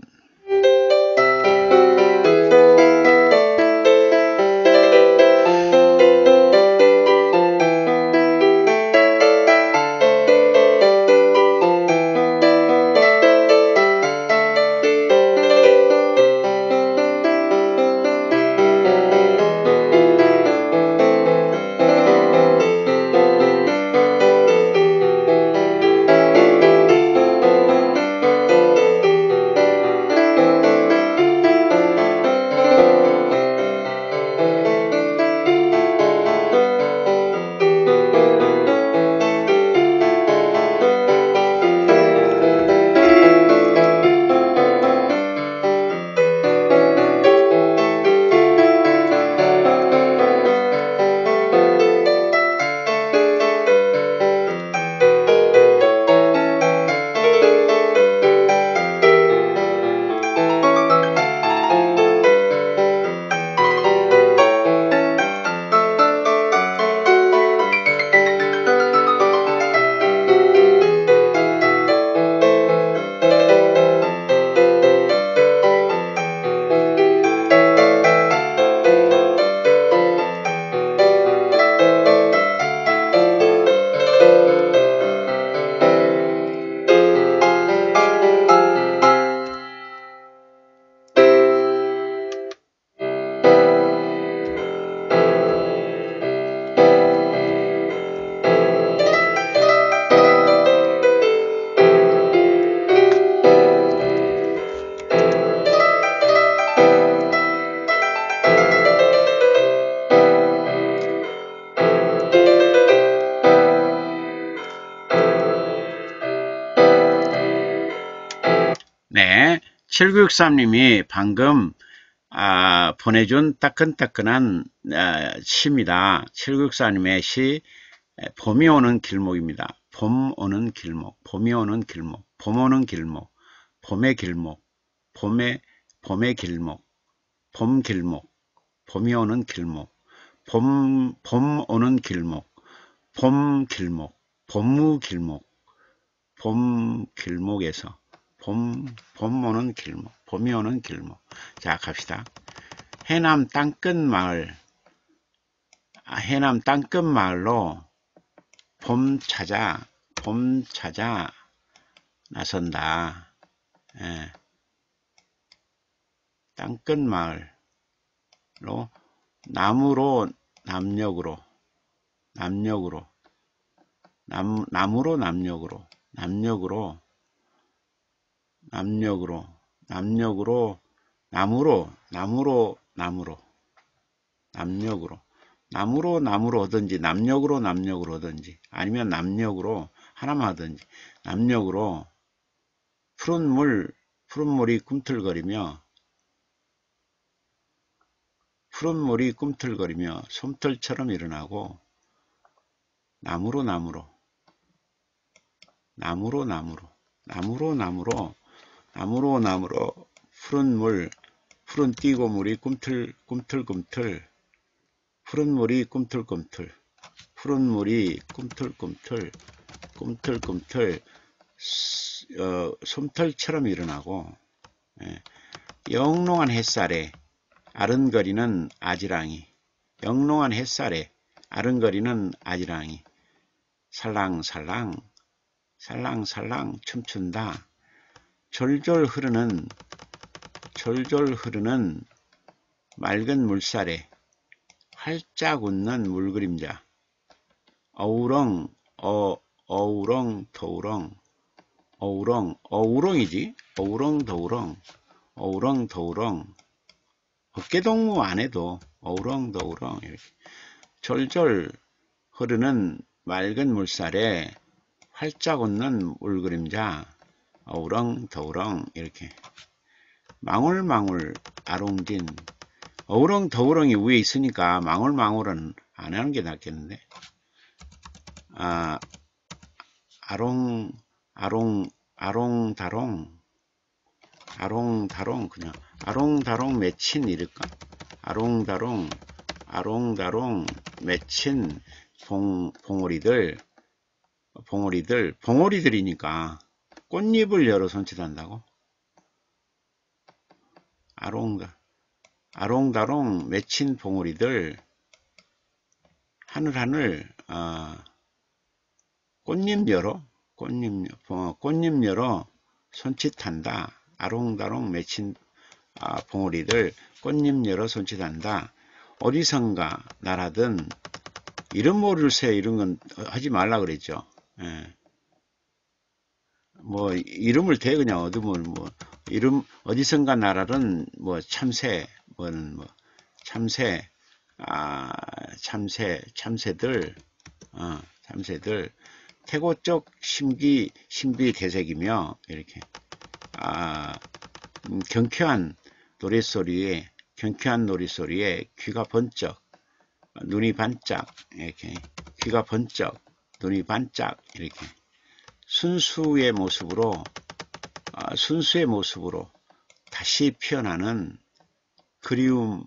네, 7963님이 방금 보내준 따끈따끈한 시입니다. 7964님의 시 봄이 오는 길목입니다. 봄 오는 길목, 봄이 오는 길목, 봄 오는 길목, 봄의 길목, 봄의 길목, 봄 길목, 봄이 오는 길목, 봄 오는 길목, 봄 길목, 봄무 길목, 봄 길목에서 봄 오는 길목, 봄이 오는 길목. 자, 갑시다. 해남 땅끝 마을, 해남 땅끝 마을로 봄 찾아 나선다. 예. 땅끝 마을로 나무로 남역으로 남역으로 나무로 오든지 남역으로 오든지 아니면 남역으로 하나만 하든지 남역으로 푸른 물이 꿈틀거리며 솜털처럼 일어나고 나무로 푸른 띠고물이 꿈틀꿈틀 솜털처럼 일어나고, 예. 영롱한 햇살에 아른거리는 아지랑이 살랑살랑 춤춘다. 졸졸 흐르는 맑은 물살에 활짝 웃는 물그림자. 어우렁더우렁 어깨동무 안 해도 어우렁더우렁 이렇게. 졸졸 흐르는 맑은 물살에 활짝 웃는 물그림자. 어우렁더우렁 이렇게. 망울망울 아롱진. 어우렁더우렁이 위에 있으니까 망울망울은 안 하는 게 낫겠는데. 아롱다롱 그냥 아롱다롱 맺힌 이럴까? 아롱다롱 맺힌 봉오리들이니까 꽃잎을 열어 손짓한다고? 아롱다롱 맺힌 봉오리들 하늘 꽃잎 열어 손짓한다. 아롱다롱 맺힌 봉오리들 꽃잎 열어 손짓한다. 어디선가 날아든 이름 모를 새 이런 건 하지 말라 그랬죠. 예. 뭐 이름을 대 그냥 얻으면 뭐 이름 어디선가 날아든 뭐 참새 참새들 태고 쪽 신비 대색이며 이렇게 경쾌한 노랫소리에 귀가 번쩍 눈이 반짝 이렇게 귀가 번쩍 눈이 반짝 이렇게 순수의 모습으로 다시 피어나는 그리운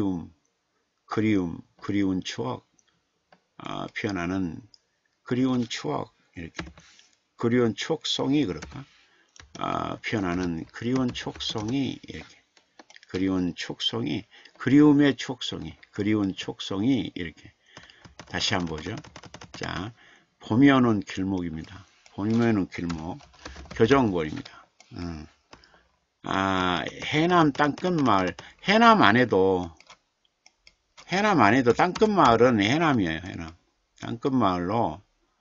추억 피어나는 그리운 추억 이렇게 그리운 추억송이 그럴까? 피어나는 그리운 추억송이 이렇게 그리운 추억송이 그리움의 추억송이 그리운 추억송이 이렇게 다시 한번 보죠. 자, 봄이 오는 길목입니다. 봄이 오는 길목 교정골입니다. 해남 땅끝마을 해남 안 해도 땅끝마을은 해남이에요. 해남 땅끝마을로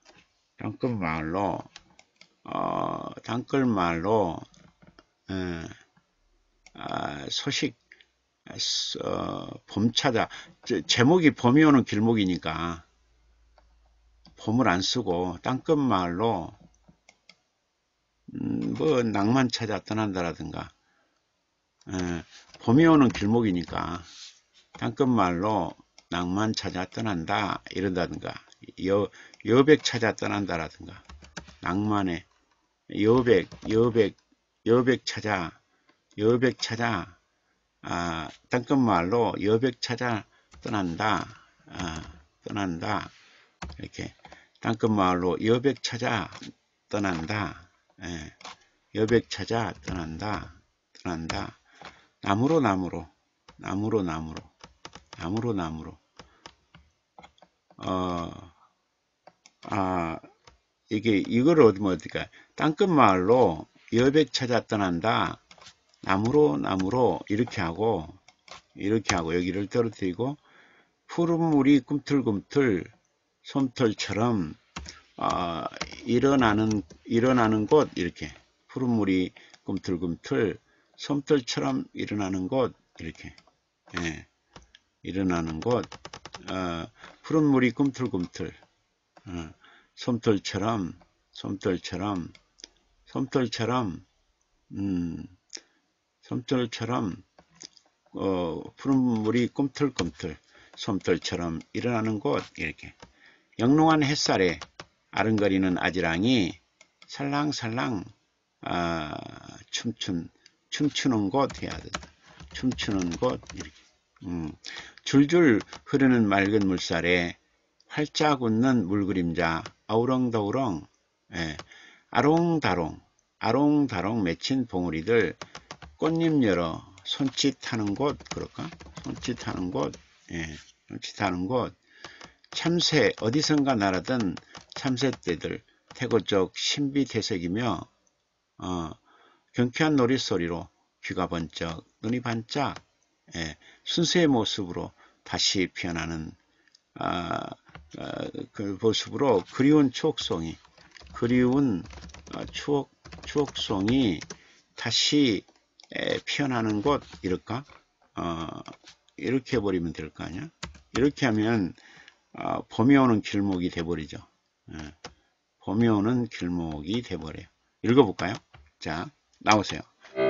소식 봄 찾아 제목이 봄이 오는 길목이니까 봄을 안 쓰고 땅끝마을로 뭐 낭만 찾아 떠난다라든가, 봄이 오는 길목이니까 땅끝말로 낭만 찾아 떠난다 이런다든가, 여백 찾아 떠난다라든가, 낭만의 여백 찾아 땅끝말로 여백 찾아 떠난다, 떠난다, 이렇게 땅끝말로 여백 찾아 떠난다, 여백 찾아 떠난다, 나무로 이거를 어디까 땅끝말로 여백 찾아 떠난다, 나무로 이렇게 하고 여기를 떨어뜨리고, 푸른 물이 꿈틀꿈틀 솜털처럼 일어나는 곳, 이렇게 푸른 물이 꿈틀꿈틀 솜털처럼 일어나는 곳, 이렇게 일어나는 곳, 푸른 물이 꿈틀꿈틀 솜털처럼 푸른 물이 꿈틀꿈틀 솜털처럼 일어나는 곳, 이렇게 영롱한 햇살에 아른거리는 아지랑이 살랑살랑 춤추는 곳 해야 된다. 춤추는 곳, 이렇게. 줄줄 흐르는 맑은 물살에 활짝 웃는 물그림자 아우렁다우렁, 아롱다롱 맺힌 봉우리들 꽃잎 열어 손짓하는 곳, 그럴까? 손짓하는 곳, 손짓하는 곳. 참새 어디선가 날아든 참새떼들 태고쪽 신비 되새기며 경쾌한 노랫소리로 귀가 번쩍 눈이 반짝, 순수의 모습으로 다시 피어나는 그 모습으로 그리운 추억송이 다시 피어나는 곳, 이럴까? 이렇게 해버리면 될 거 아니야? 이렇게 하면 봄이 오는 길목이 돼버리죠. 봄이 오는 길목이 돼버려요. 읽어볼까요? 자, 나오세요.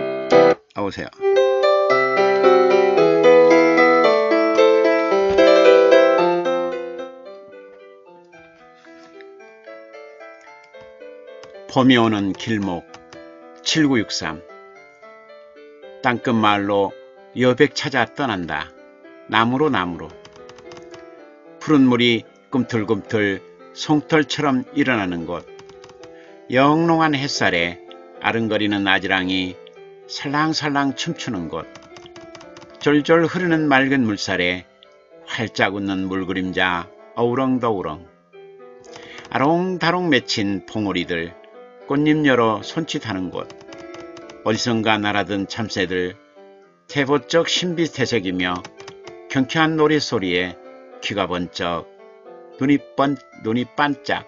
봄이 오는 길목 7963. 땅끝마을로 여백 찾아 떠난다. 나무로 푸른 물이 꿈틀꿈틀 송털처럼 일어나는 곳, 영롱한 햇살에 아른거리는 아지랑이 살랑살랑 춤추는 곳, 졸졸 흐르는 맑은 물살에 활짝 웃는 물그림자 어우렁더우렁, 아롱다롱 맺힌 봉우리들 꽃잎 열어 손짓하는 곳, 어디선가 날아든 참새들 태보적 신비 되새기며 경쾌한 노랫소리에 귀가 번쩍 눈이 반짝,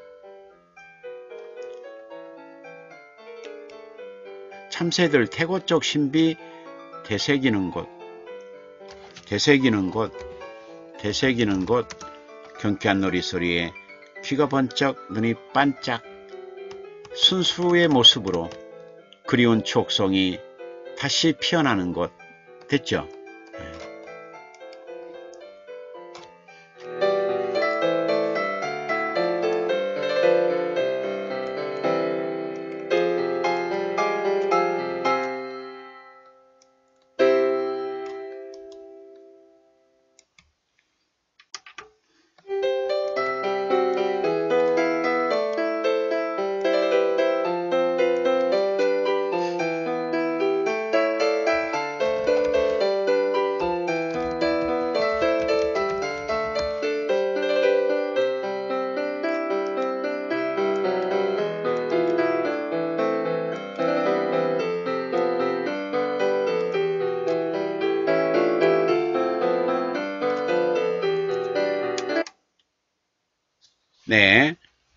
참새들 태고쪽 신비 되새기는 곳, 경쾌한 노랫소리에 귀가 번쩍 눈이 반짝, 순수의 모습으로 그리운 추억송이 다시 피어나는 곳. 됐죠? 네.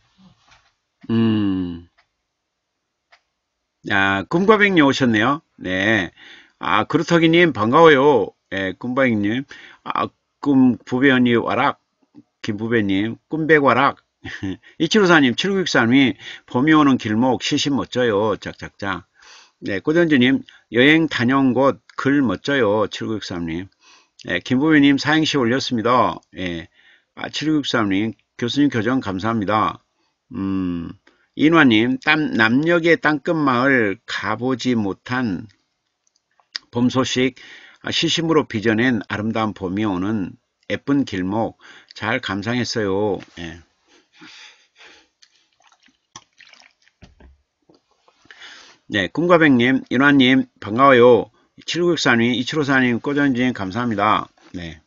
꿈과백님 오셨네요. 네. 그루터기님 반가워요. 네, 꿈과백님. 꿈부배언니 와락, 김부배님, 꿈백와락, 2754님, 7963이 봄이 오는 길목 시신 멋져요. 짝짝짝. 네, 꼬전주님, 여행 다녀온 곳 글 멋져요. 7963님. 네, 김부배님, 사행시 올렸습니다. 예. 7663님, 교수님 교정 감사합니다. 인화님, 남녘의 땅끝마을 가보지 못한 봄 소식, 시심으로 빚어낸 아름다운 봄이 오는 예쁜 길목, 잘 감상했어요. 예. 네, 꿈과백님, 인화님, 반가워요. 7964님, 2754님, 꼬전주님, 감사합니다. 네.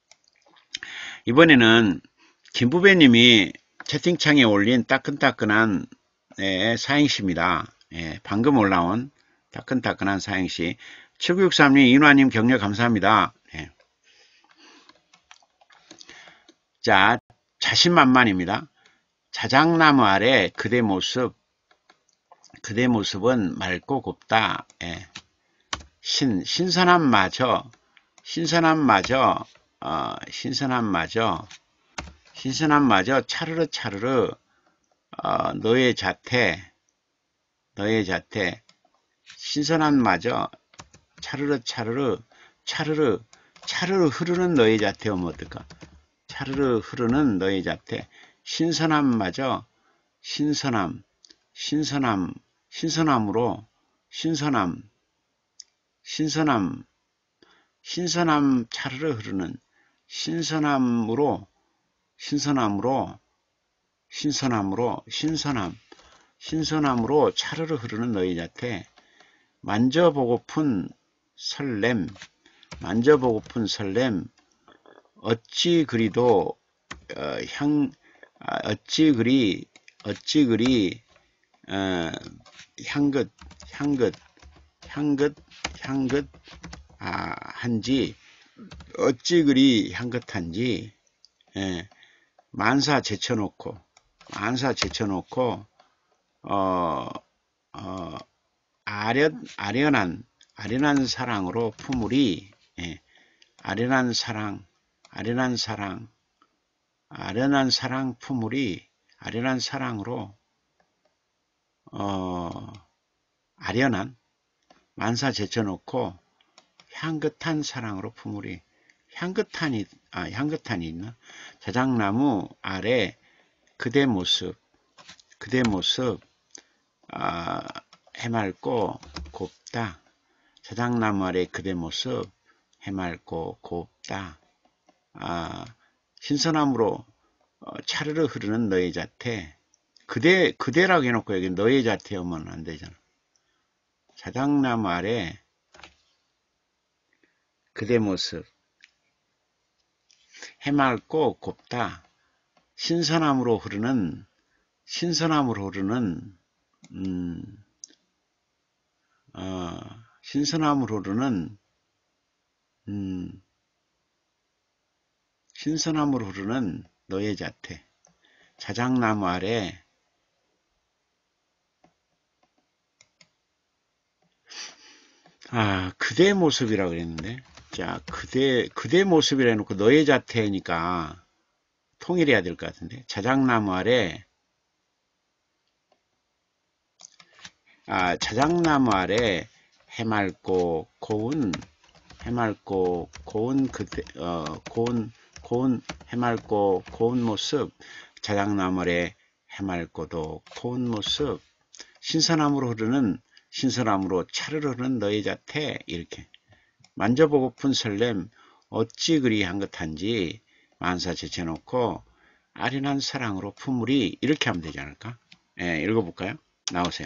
이번에는 김부배님이 채팅창에 올린 따끈따끈한 사행시입니다. 방금 올라온 따끈따끈한 사행시. 7963님, 인화님 격려 감사합니다. 자, 자신만만입니다. 자작나무 아래 그대 모습은 맑고 곱다. 신선함마저 차르르 너의 자태 신선함마저 차르르 흐르는 너의 자태 오면 어떨까? 차르르 흐르는 너의 자태 신선함마저 신선함으로 신선함 차르르 흐르는 신선함으로 차르르 흐르는 너의 자태 만져보고픈 설렘 어찌 그리도 한지 어찌 그리 향긋한지 만사 제쳐놓고 아련한 사랑으로 품으리 아련한 사랑 품으리 아련한 사랑으로 아련한 만사 제쳐놓고 향긋한 사랑으로 품으리 향긋한이 있나? 자작나무 아래 그대 모습 해맑고 곱다. 자작나무 아래 그대 모습 해맑고 곱다. 신선함으로 차르르 흐르는 너의 자태 그대라고 해놓고 여기 너의 자태 오면 안 되잖아. 자작나무 아래 그대 모습 해맑고 곱다. 신선함으로 흐르는 너의 자태 자작나무 아래 그대 모습이라고 그랬는데 자 그대 모습이라 해놓고 너의 자태니까 통일해야 될 것 같은데 자작나무 아래 해맑고 고운 그대 해맑고 고운 모습 자작나무 아래 해맑고도 고운 모습 신선함으로 차르르 흐르는 너의 자태 이렇게 만져보고픈 설렘 어찌 그리 향긋한지 만사 제쳐놓고 아련한 사랑으로 품으리 이렇게 하면 되지 않을까? 읽어볼까요? 나오세요.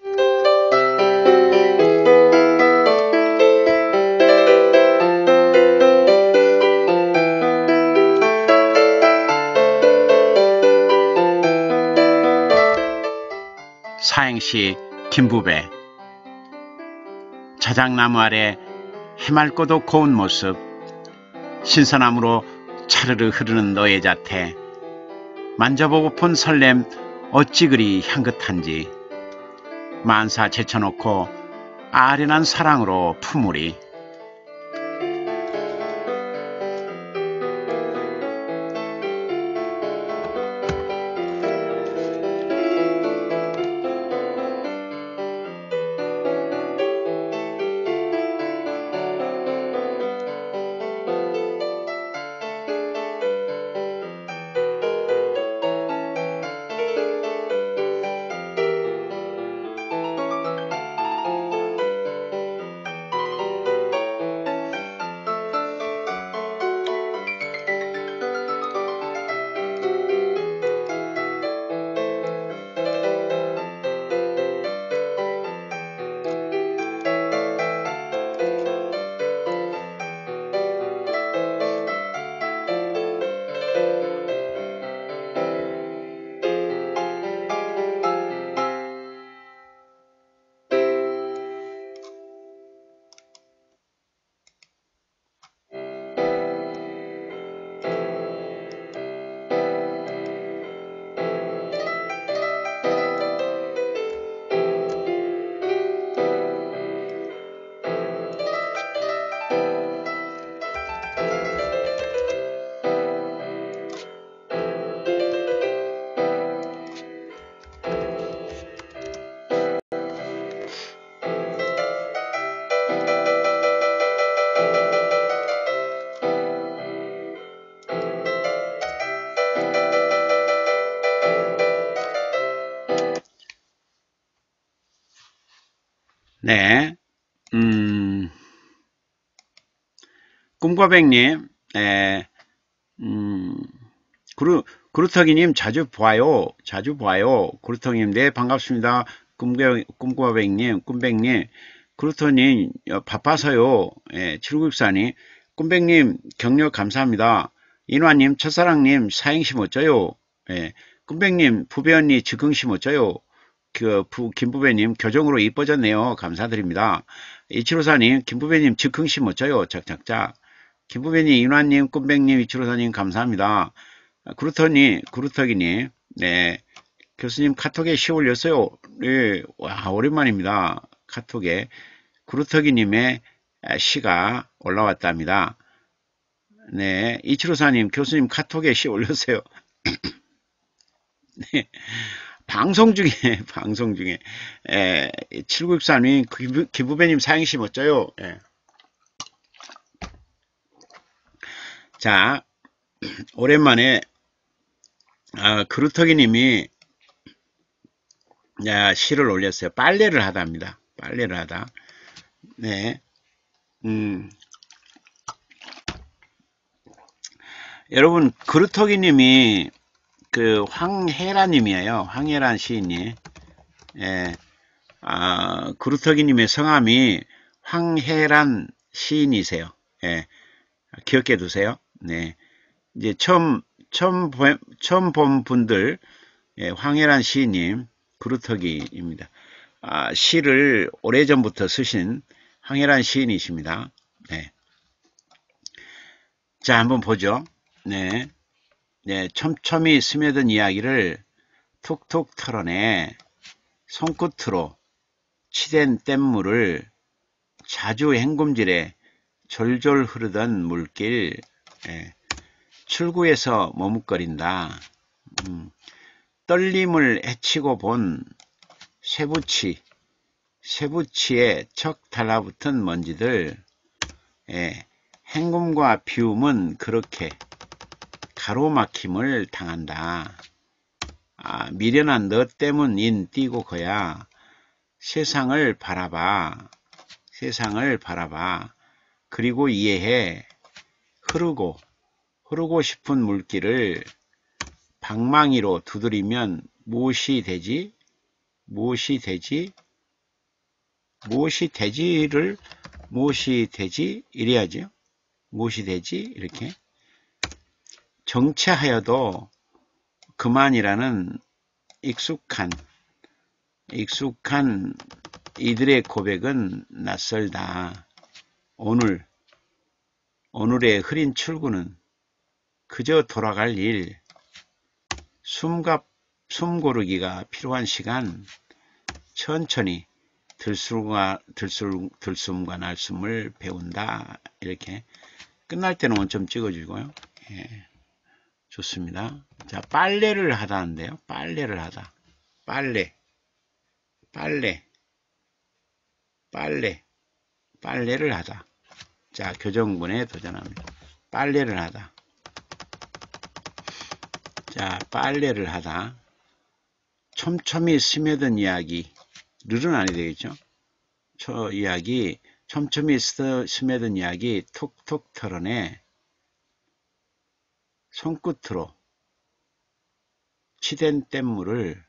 사행시 김부배 자작나무 아래 해맑고도 고운 모습 신선함으로 차르르 흐르는 너의 자태 만져보고픈 설렘 어찌 그리 향긋한지 만사 제쳐놓고 아련한 사랑으로 품으리 네, 꿈과백님, 그루터기님 자주 봐요. 자주 봐요. 그루터기님, 네, 반갑습니다. 꿈과백님, 꿈백님, 그루터님, 바빠서요. 7964님, 꿈백님, 격려 감사합니다. 인화님, 첫사랑님, 사행시 어쩌요? 꿈백님, 부배 언니, 즉흥시 어쩌요? 김부배님, 교정으로 이뻐졌네요. 감사드립니다. 이치로사님, 김부배님, 즉흥시 어쩌요? 짝짝짝. 김부배님, 인화님, 꿈백님, 이치로사님, 감사합니다. 구루터기님, 네. 교수님 카톡에 시 올렸어요. 네. 와, 오랜만입니다. 카톡에 구루터기님의 시가 올라왔답니다. 네. 이치로사님, 교수님 카톡에 시 올렸어요. 네. 방송 중에, 7964님, 김부배님 사행시 멋져요. 네. 자, 오랜만에, 그루터기님이, 시를 올렸어요. 빨래를 하다입니다. 빨래를 하다. 네. 여러분, 그루터기님이, 황혜란님이에요. 황혜란 시인님. 예. 그루터기님의 성함이 황혜란 시인이세요. 예. 기억해 두세요. 네. 이제 처음 본 분들, 황혜란 시인님, 그루터기입니다. 시를 오래전부터 쓰신 황혜란 시인이십니다. 네. 자, 한번 보죠. 네. 네, 촘촘히 스며든 이야기를 툭툭 털어내 손끝으로 치댄 뗏물을 자주 헹굼질에 졸졸 흐르던 물길, 출구에서 머뭇거린다. 떨림을 헤치고 본 쇠붙이에 척 달라붙은 먼지들, 헹굼과 비움은 그렇게 가로막힘을 당한다. 미련한 너 때문인 띄고 거야. 세상을 바라봐. 그리고 이해해. 흐르고 싶은 물길을 방망이로 두드리면 무엇이 되지? 이래야죠. 무엇이 되지? 이렇게. 정체하여도 그만이라는 익숙한 이들의 고백은 낯설다. 오늘의 흐린 출구는 그저 돌아갈 일. 숨 고르기가 필요한 시간. 천천히 들숨과 날숨을 배운다. 이렇게 끝날 때는 원점 찍어주고요. 예, 좋습니다. 자, 빨래를 하다는데요. 빨래를 하다. 빨래를 하다. 자, 교정문에 도전합니다. 빨래를 하다. 자, 빨래를 하다. 촘촘히 스며든 이야기. 르는 아니 되겠죠? 촘촘히 스며든 이야기 툭툭 털어내 손끝으로 치댄 뗏물을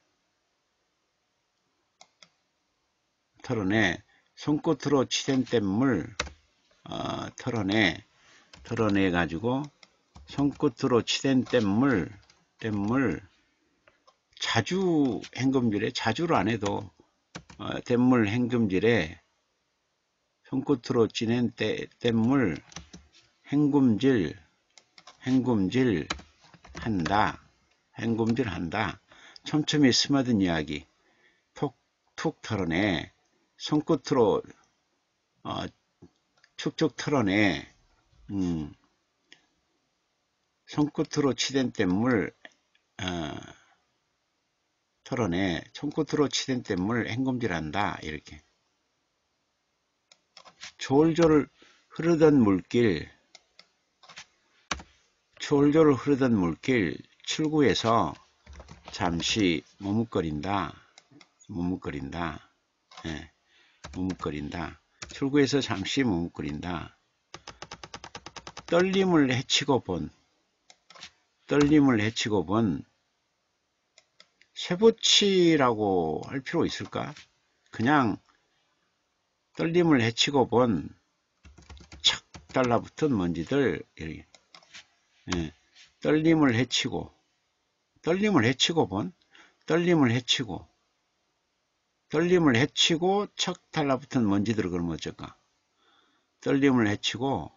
털어내 가지고 손끝으로 치댄 뗏물 자주 헹굼질에 자주를 안 해도 뗏물 헹굼질에 손끝으로 치댄 뗏물 헹굼질 한다. 촘촘히 스며든 이야기 툭툭 털어내 손끝으로 축축 털어내 손끝으로 치댄 뗏물 털어내 손끝으로 치댄 뗏물 헹굼질한다. 이렇게 졸졸 흐르던 물길 출구에서 잠시 머뭇거린다. 예. 머뭇거린다. 출구에서 잠시 머뭇거린다. 떨림을 헤치고 본 쇠붙이라고 할 필요 있을까? 그냥 떨림을 헤치고 본 착 달라붙은 먼지들, 예. 떨림을 헤치고 척 달라붙은 먼지들을 그러면 어쩔까? 떨림을 헤치고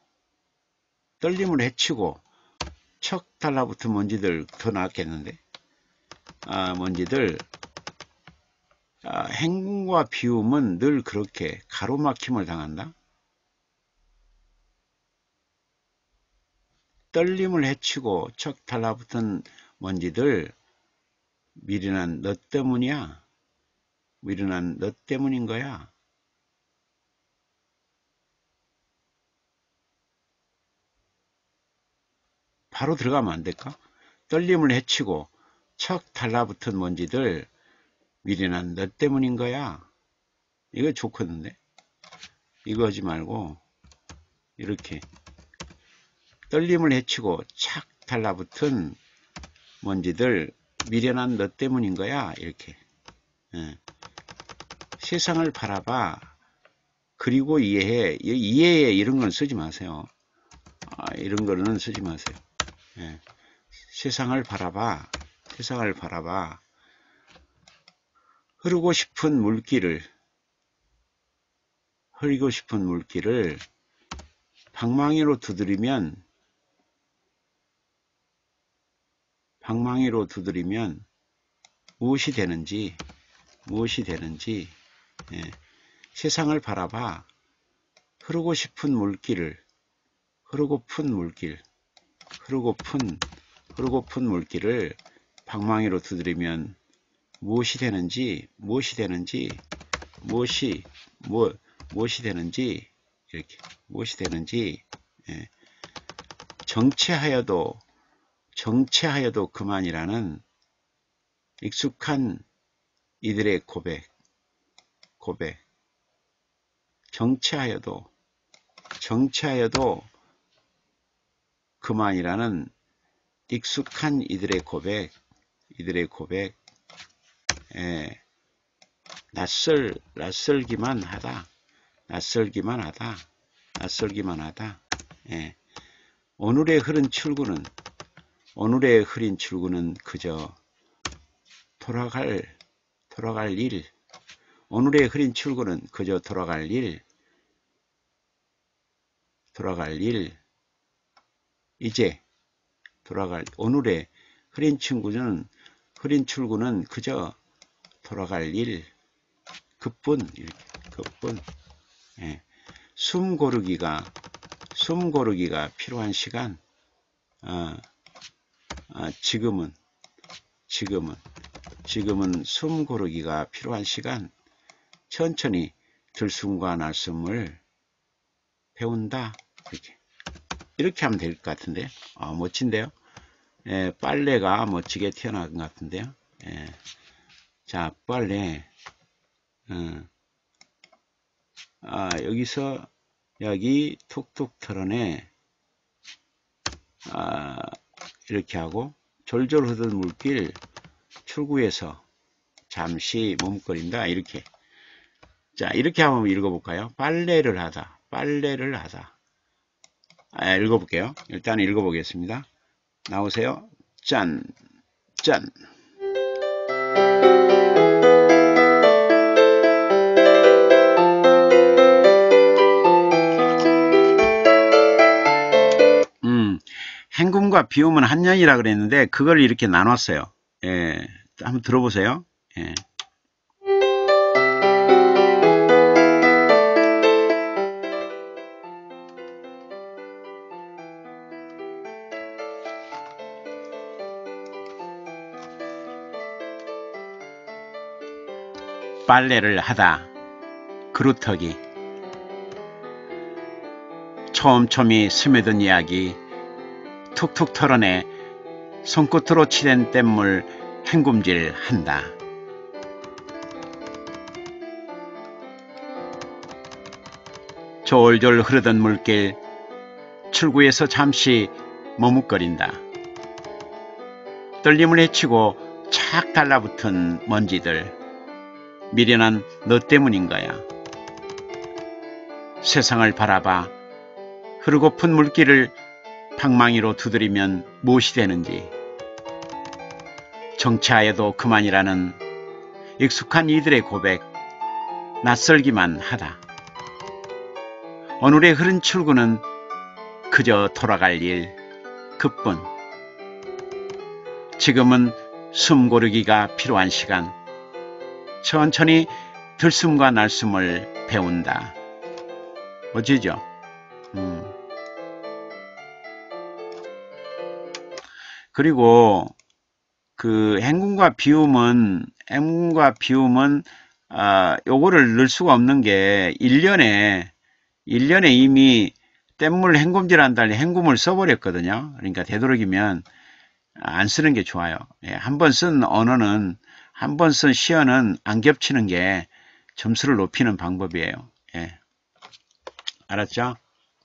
척 달라붙은 먼지들 더 낫겠는데? 먼지들. 행군과 비움은 늘 그렇게 가로막힘을 당한다. 떨림을 헤치고 척 달라붙은 먼지들, 미련한 너 때문이야. 미련한 너 때문인 거야. 바로 들어가면 안 될까? 떨림을 헤치고 척 달라붙은 먼지들, 미련한 너 때문인 거야. 이거 좋겠는데? 이거 하지 말고 이렇게 떨림을 헤치고 착 달라붙은 먼지들, 미련한 너 때문인 거야. 이렇게. 세상을 바라봐. 그리고 이해해. 이해해 이런 건 쓰지 마세요. 이런 거는 쓰지 마세요. 세상을 바라봐. 흐르고 싶은 물길을 방망이로 두드리면 무엇이 되는지 세상을 바라봐. 흐르고픈 물길을 방망이로 두드리면 무엇이 되는지 이렇게 무엇이 되는지. 정체하여도 그만이라는 익숙한 이들의 고백. 정체하여도 그만이라는 익숙한 이들의 고백. 낯설기만 하다. 오늘의 흐린 출구는 그저 돌아갈 일. 오늘의 흐린 출구는 그저 돌아갈 일. 이제 오늘의 흐린 출구는 그저 돌아갈 일. 그뿐. 숨 고르기가 필요한 시간. 지금은 숨 고르기가 필요한 시간. 천천히 들숨과 날숨을 배운다. 이렇게 하면 될 것 같은데. 멋진데요. 빨래가 멋지게 튀어나온 것 같은데요. 자, 빨래. 여기서 여기 툭툭 털어내. 이렇게 하고 졸졸 흐르는 물길 출구에서 잠시 머뭇거린다. 이렇게. 자, 이렇게 한번 읽어볼까요? 빨래를 하다. 읽어볼게요. 일단 읽어보겠습니다. 나오세요. 짠. 행군과 비움은 한 년이라 그랬는데 그걸 이렇게 나눴어요. 한번 들어보세요. 빨래를 하다. 그루터기. 촘촘히 스며든 이야기 툭툭 털어내 손끝으로 치댄 뗏물 헹굼질 한다. 졸졸 흐르던 물길, 출구에서 잠시 머뭇거린다. 떨림을 헤치고 착 달라붙은 먼지들, 미련한 너 때문인 거야. 세상을 바라봐 흐르고픈 물길을 방망이로 두드리면 무엇이 되는지, 정치하여도 그만이라는 익숙한 이들의 고백, 낯설기만 하다. 오늘의 흐른 출구는 그저 돌아갈 일 그뿐. 지금은 숨 고르기가 필요한 시간. 천천히 들숨과 날숨을 배운다. 멋지죠? 그리고 그 행군과 비움은 요거를 넣을 수가 없는 게 1년에 이미 뗏물 행금질 달리 행금을 써버렸거든요. 그러니까 되도록이면 안 쓰는 게 좋아요. 예, 한 번 쓴 언어는, 한 번 쓴 시어는 안 겹치는 게 점수를 높이는 방법이에요. 예. 알았죠?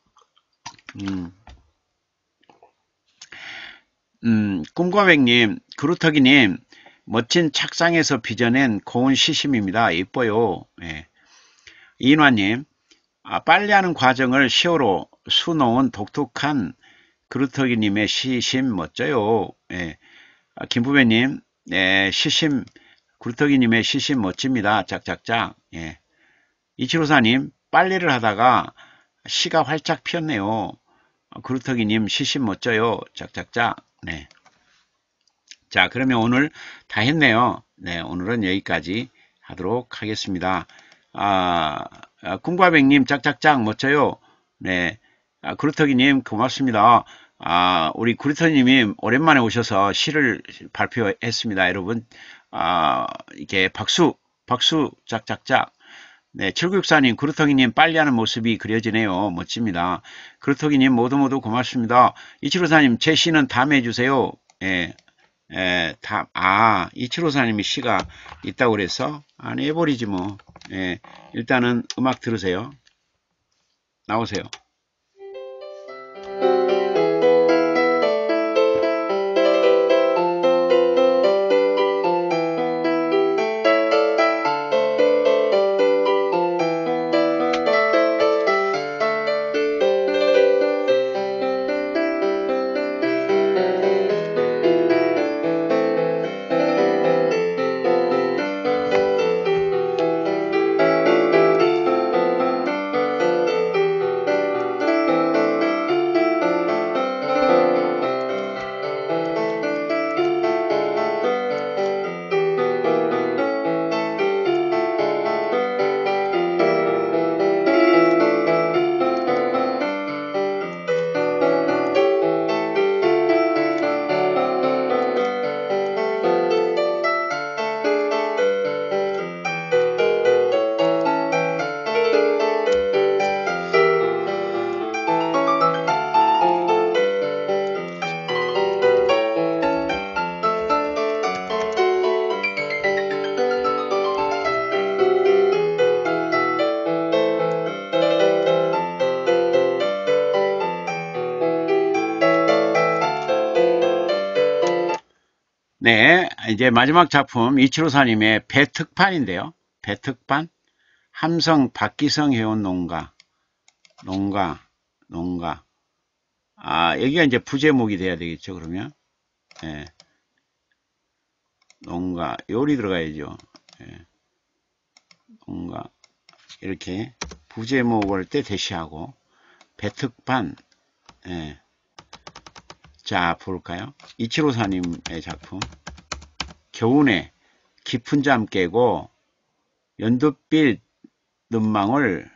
꿈과백님, 그루터기님, 멋진 착상에서 빚어낸 고운 시심입니다. 예뻐요. 예. 이인화님, 빨래하는 과정을 시어로 수놓은 독특한 그루터기님의 시심 멋져요. 예. 김부배님, 네, 시심, 그루터기님의 시심 멋집니다. 짝짝짝. 예. 이치로사님, 빨래를 하다가 시가 활짝 피었네요. 그루터기님, 시심 멋져요. 짝짝짝. 네. 자, 그러면 오늘 다 했네요. 네, 오늘은 여기까지 하도록 하겠습니다. 꿈과백님, 짝짝짝 멋져요. 네. 그루터기님, 고맙습니다. 우리 그루터기님이 오랜만에 오셔서 시를 발표했습니다. 여러분, 이렇게 박수, 짝짝짝. 네, 7964님, 그루터기님 빨리하는 모습이 그려지네요. 멋집니다. 그루터기님 모두 고맙습니다. 이치로사님, 제 시는 다음에 해주세요. 예, 이치로사님이 시가 있다고 그래서 안 해버리지 뭐. 예, 일단은 음악 들으세요. 나오세요. 네, 이제 마지막 작품 이치로사님의 배특판인데요. 배특판, 함성 박기성 해온 농가. 여기가 이제 부제목이 돼야 되겠죠, 그러면. 예. 농가, 요리 들어가야죠. 예. 농가, 이렇게 부제목을 때 대시하고, 배특판, 예. 자, 볼까요? 이치로사님의 작품. 겨우내 깊은 잠 깨고 연두빛 눈망울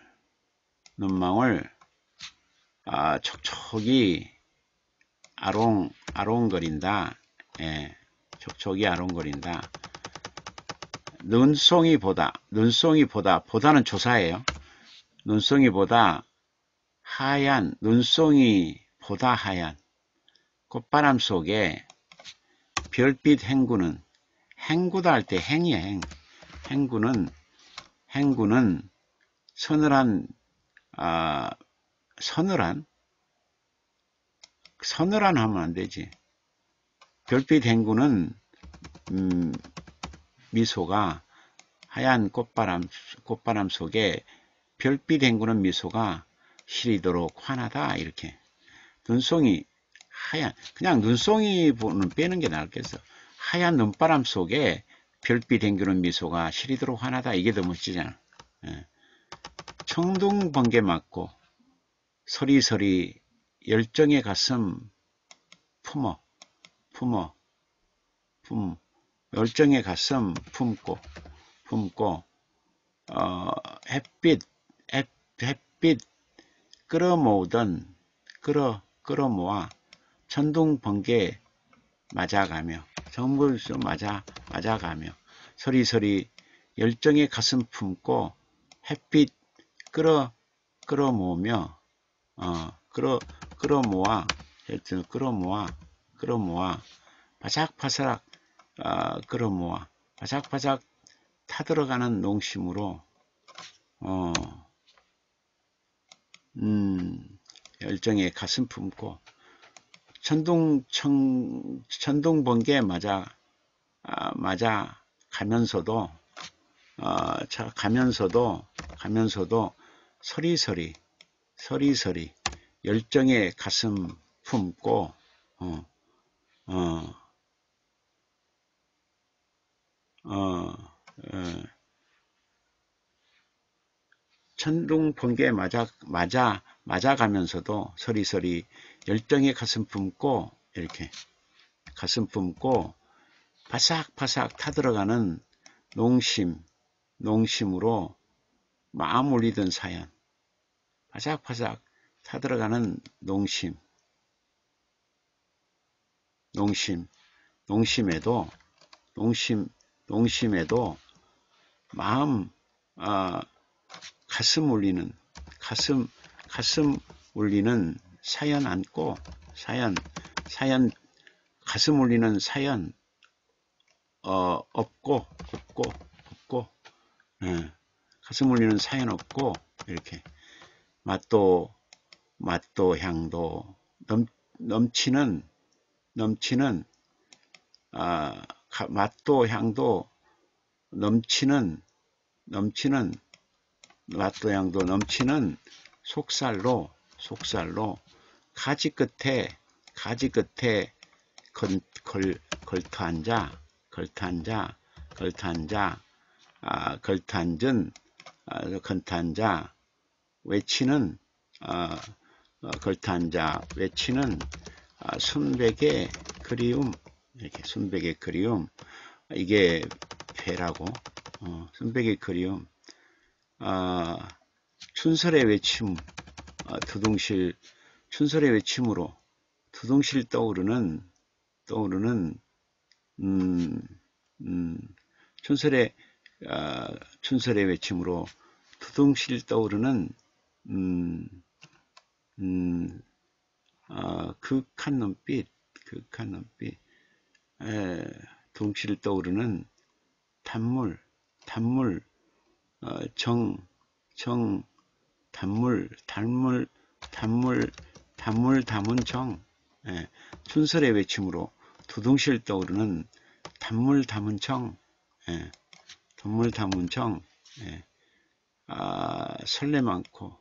촉촉이 아롱거린다. 예, 촉촉이 아롱거린다. 보다는 조사예요. 눈송이보다 하얀, 눈송이보다 하얀 꽃바람 속에 별빛 행구다 할 때 행이야, 행구는 서늘한 서늘한 하면 안 되지. 별빛 헹구는 미소가 하얀 꽃바람 속에 별빛 헹구는 미소가 시리도록 환하다. 이렇게 눈송이 하얀, 그냥 눈송이 부분은 빼는 게 나을겠어. 하얀 눈바람 속에 별빛 헹구는 미소가 시리도록 환하다. 이게 더 멋지잖아. 예. 청둥 번개 맞고 서리서리 열정의 가슴 품어 열정의 가슴 품고 햇빛 끌어모으던 끌어모아 천둥 번개 맞아가며 정글수 맞아가며 서리서리 열정의 가슴 품고 햇빛 끌어모으며 끌어모아 바삭바삭 끌어모아 바삭바삭 타들어가는 농심으로 열정의 가슴 품고 천둥 번개 맞아 가면서도 서리서리 열정의 가슴 품고 천둥 번개 맞아가면서도 서리서리 열정의 가슴 품고 이렇게 가슴 품고 바삭바삭 타들어가는 농심으로 마음 울리던 사연 바삭바삭 타들어가는 농심에도 마음 가슴 울리는 사연 안고 사연 가슴 울리는 사연 없고 가슴 울리는 사연 없고 이렇게 맛도 향도 넘치는 맛도 향도 넘치는 맛도 향도 넘치는 속살로 가지 끝에 걸터앉아 외치는 순백의 그리움 이렇게 순백의 그리움 이게 배라고 순백의 그리움 춘설의 외침 춘설의 외침으로 두둥실 떠오르는 춘설의 외침으로 두둥실 떠오르는 그윽한 눈빛 두둥실 떠오르는 단물 담은 정 춘설의 외침으로 두둥실 떠오르는 단물 담은 정 설레 많고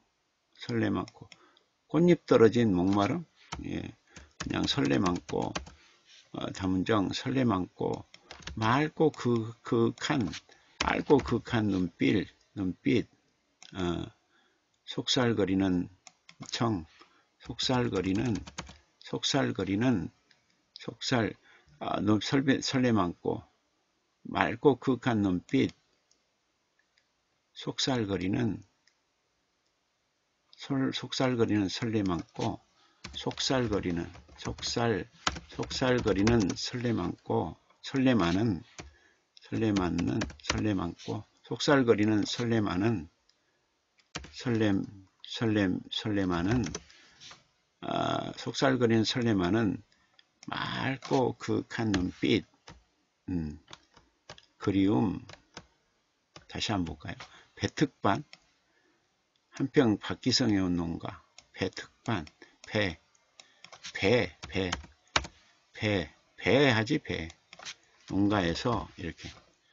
꽃잎 떨어진 목마름 그냥 설레 많고 담은 정 설레 많고 맑고 그윽한 눈빛 속살거리는 정 설레 많고 맑고 그윽한 눈빛 속살거리는 설레 많고 속살거리는 설레 많고 설레 많고 속살거리는 설레 많은 속살거리는 설레 많은 맑고 그윽한 눈빛 그리움 다시 한번 볼까요? 배특반 한평 박기성 해온 농가, 배특반, 배 하지, 배. 농가에서 이렇게,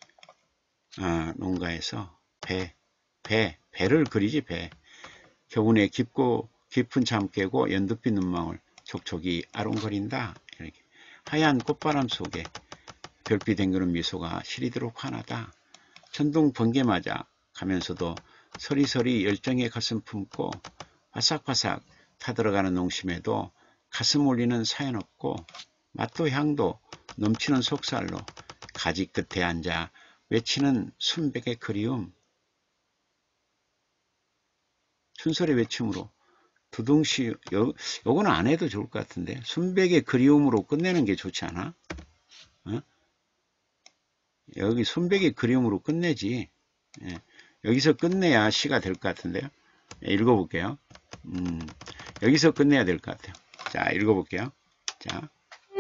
농가에서 배를 그리지, 배. 겨우내 깊은 잠 깨고 연두빛 눈망울 촉촉이 아롱거린다. 이렇게. 하얀 꽃바람 속에 별빛 헹구는 미소가 시리도록 환하다. 천둥 번개 맞아 가면서도 서리서리 열정의 가슴 품고 바삭바삭 타들어가는 농심에도 가슴 울리는 사연 없고 맛도 향도 넘치는 속살로 가지 끝에 앉아 외치는 순백의 그리움. 춘설의 외침으로 두둥시, 요거는 안 해도 좋을 것 같은데, 순백의 그리움으로 끝내는 게 좋지 않아? 어? 여기 순백의 그리움으로 끝내지. 예. 여기서 끝내야 시가 될 것 같은데요. 예, 읽어볼게요. 여기서 끝내야 될 것 같아요. 자, 읽어볼게요. 자.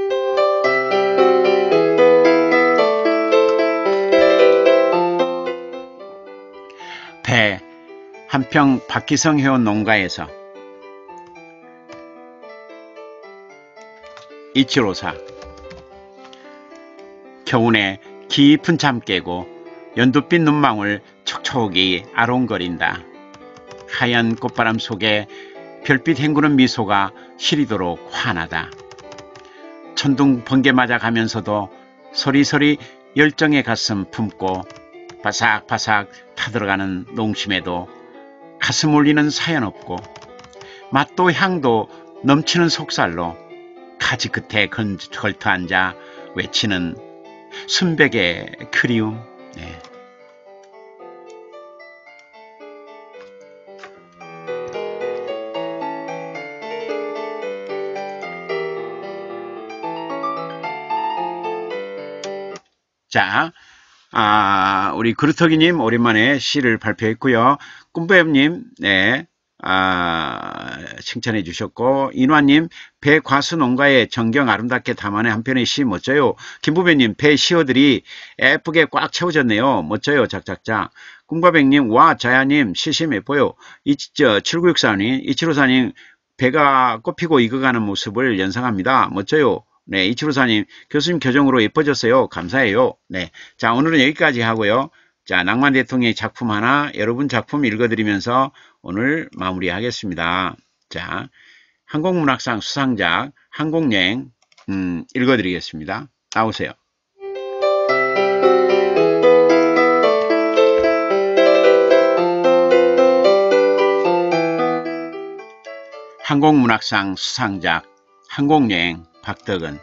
배, 한평 박기성 해온 농가에서 2754 겨우내 깊은 잠 깨고 연두빛 눈망울 촉촉이 아롱거린다. 하얀 꽃바람 속에 별빛 헹구는 미소가 시리도록 환하다. 천둥 번개 맞아 가면서도 서리서리 열정의 가슴 품고 바삭바삭 타들어가는 농심에도 가슴 울리는 사연 없고 맛도 향도 넘치는 속살로 가지 끝에 걸터 앉아 외치는 순백의 그리움. 네. 자, 우리 그루터기님 오랜만에 시를 발표했고요. 꿈배님, 네, 칭찬해 주셨고, 인화님, 배 과수 농가의 정경 아름답게 담아내 한 편의 시 멋져요. 김부배님, 배 시어들이 예쁘게 꽉 채워졌네요. 멋져요. 작작작. 꿈과백님, 와, 자야님, 시심 예뻐요. 7964님, 2754님, 배가 꽃피고 익어가는 모습을 연상합니다. 멋져요. 네, 2754님, 교수님 교정으로 예뻐졌어요. 감사해요. 네. 자, 오늘은 여기까지 하고요. 자, 낭만 대통령의 작품 하나, 여러분 작품 읽어드리면서 오늘 마무리하겠습니다. 자, 항공문학상 수상작, 항공여행, 읽어드리겠습니다. 나오세요. 항공문학상 수상작, 항공여행, 박덕은.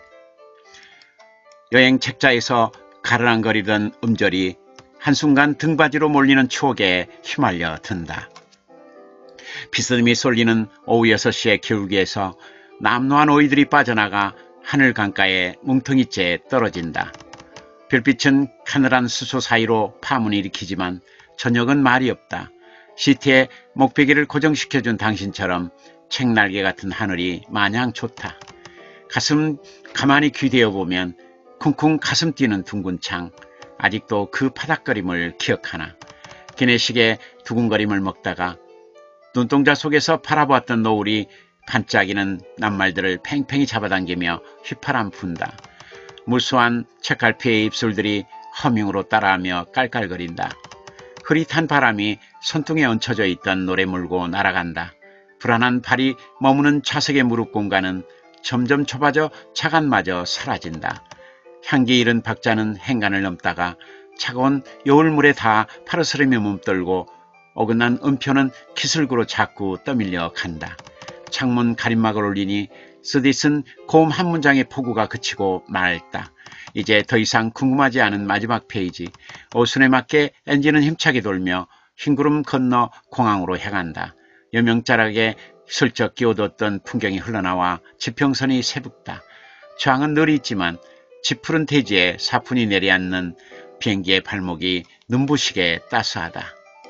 여행 책자에서 가르랑거리던 음절이 한순간 등받이로 몰리는 추억에 휘말려 든다. 비스듬히 쏠리는 오후 6시의 기울기에서 남노한 오이들이 빠져나가 하늘 강가에 뭉텅이째 떨어진다. 별빛은 가늘한 수소 사이로 파문을 일으키지만 저녁은 말이 없다. 시트에 목베개를 고정시켜준 당신처럼 책날개 같은 하늘이 마냥 좋다. 가슴 가만히 귀대어 보면 쿵쿵 가슴 뛰는 둥근 창, 아직도 그 파닥거림을 기억하나. 기내식의 두근거림을 먹다가 눈동자 속에서 바라보았던 노을이 반짝이는 낱말들을 팽팽히 잡아당기며 휘파람 분다. 무수한 책갈피의 입술들이 허밍으로 따라하며 깔깔거린다. 흐릿한 바람이 손등에 얹혀져 있던 노래 물고 날아간다. 불안한 발이 머무는 좌석의 무릎 공간은 점점 좁아져 차간마저 사라진다. 향기 잃은 박자는 행간을 넘다가 차가운 여울물에 다 파르스름이 몸떨고 어긋난 음표는 기슬구로 자꾸 떠밀려 간다. 창문 가림막을 올리니 쓰디쓴 고음 한 문장의 포구가 그치고 맑다. 이제 더 이상 궁금하지 않은 마지막 페이지. 오순에 맞게 엔진은 힘차게 돌며 흰구름 건너 공항으로 향한다. 여명자락에 슬쩍 끼워뒀던 풍경이 흘러나와 지평선이 새붓다. 저항은 늘 있지만 지푸른 대지에 사푼이 내려앉는 비행기의 발목이 눈부시게 따스하다.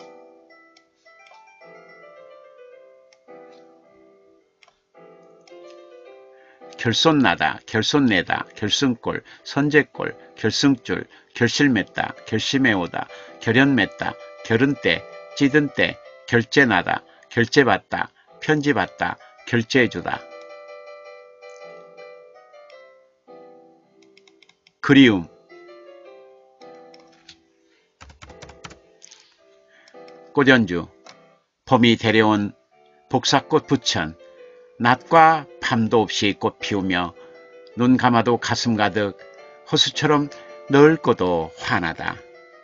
결손나다, 결손내다, 결승골, 선제골, 결승줄, 결실맺다, 결심해오다, 결연맺다, 결은때, 찌든때, 결제나다, 결제받다, 편지받다, 결제해주다. 그리움, 꽃연주, 봄이 데려온 복사꽃 부천, 낮과 밤도 없이 꽃 피우며 눈 감아도 가슴 가득 호수처럼 넓고도 환하다.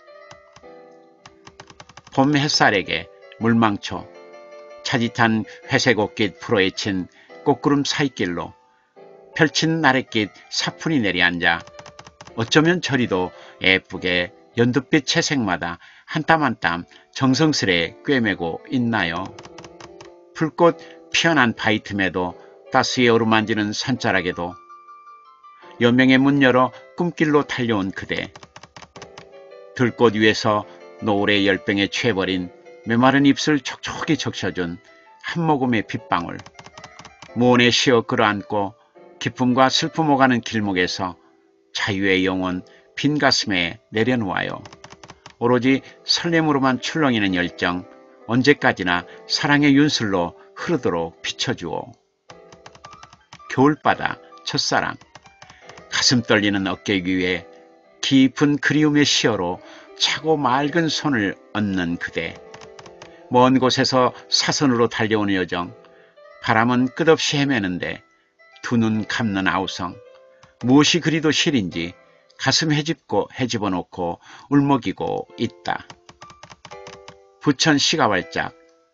봄 햇살에게 물망초, 차짓한 회색옷깃 풀어헤친 꽃구름 사이길로 펼친 나래깃 사뿐히 내려앉아 어쩌면 저리도 예쁘게 연두빛 채색마다 한 땀 한 땀 정성스레 꿰매고 있나요? 불꽃 피어난 바위 틈에도 따스히 어루만지는 산자락에도 여명의 문 열어 꿈길로 달려온 그대, 들꽃 위에서 노을의 열병에 취해버린 메마른 입술 촉촉히 적셔준 한 모금의 빗방울, 무언에 쉬어 끌어안고 기쁨과 슬픔 오가는 길목에서 자유의 영혼 빈 가슴에 내려놓아요. 오로지 설렘으로만 출렁이는 열정, 언제까지나 사랑의 윤슬로 흐르도록 비춰주오. 겨울바다, 첫사랑, 가슴 떨리는 어깨 위에 깊은 그리움의 시어로 차고 맑은 손을 얹는 그대, 먼 곳에서 사선으로 달려오는 여정, 바람은 끝없이 헤매는데 두 눈 감는 아우성, 무엇이 그리도 실인지 가슴 헤집어 놓고 울먹이고 있다. 부천 시가발작,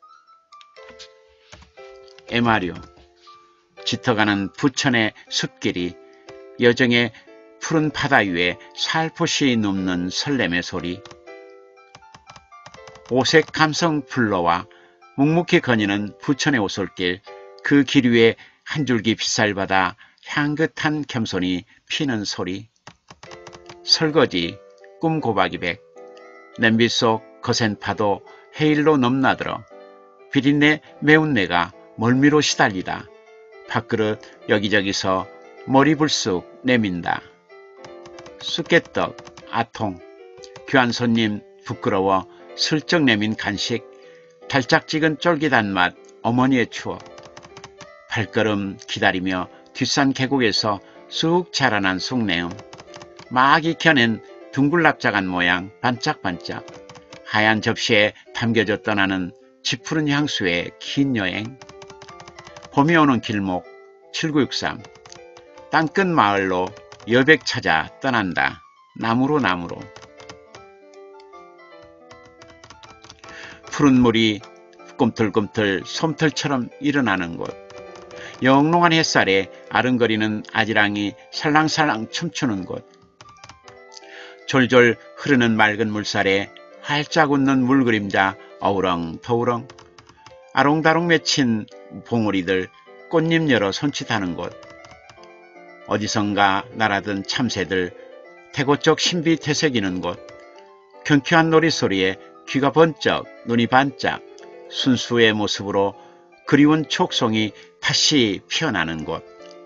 에마류, 짙어가는 부천의 숲길이 여정의 푸른 바다 위에 살포시 눕는 설렘의 소리, 오색 감성 플러와 묵묵히 거니는 부천의 오솔길, 그 길 위에 한 줄기 빗살바다 향긋한 겸손이 피는 소리, 설거지, 꿈 고박이백, 냄비 속 거센 파도 해일로 넘나들어 비린내 매운 내가 멀미로 시달리다 밥그릇 여기저기서 머리 불쑥 내민다. 쑥개떡, 아통, 귀한 손님 부끄러워 슬쩍 내민 간식, 달짝지근 쫄깃한 맛 어머니의 추억, 발걸음 기다리며 뒷산 계곡에서 쑥 자라난 쑥내음, 막 익혀낸 둥글납작한 모양 반짝반짝, 하얀 접시에 담겨져 떠나는 짙푸른 향수의 긴 여행, 봄이 오는 길목 7963, 땅끝 마을로 여백 찾아 떠난다. 나무로 나무로. 푸른 물이 꿈틀꿈틀 솜털처럼 일어나는 곳, 영롱한 햇살에 아른거리는 아지랑이 살랑살랑 춤추는 곳, 졸졸 흐르는 맑은 물살에 활짝 웃는 물그림자 어우렁더우렁, 아롱다롱 맺힌 봉우리들 꽃잎 열어 손짓하는 곳, 어디선가 날아든 참새들 태고쪽 신비 되새기는 곳, 경쾌한 놀이소리에 귀가 번쩍 눈이 반짝 순수의 모습으로 그리운 촉송이 다시 피어나는 곳,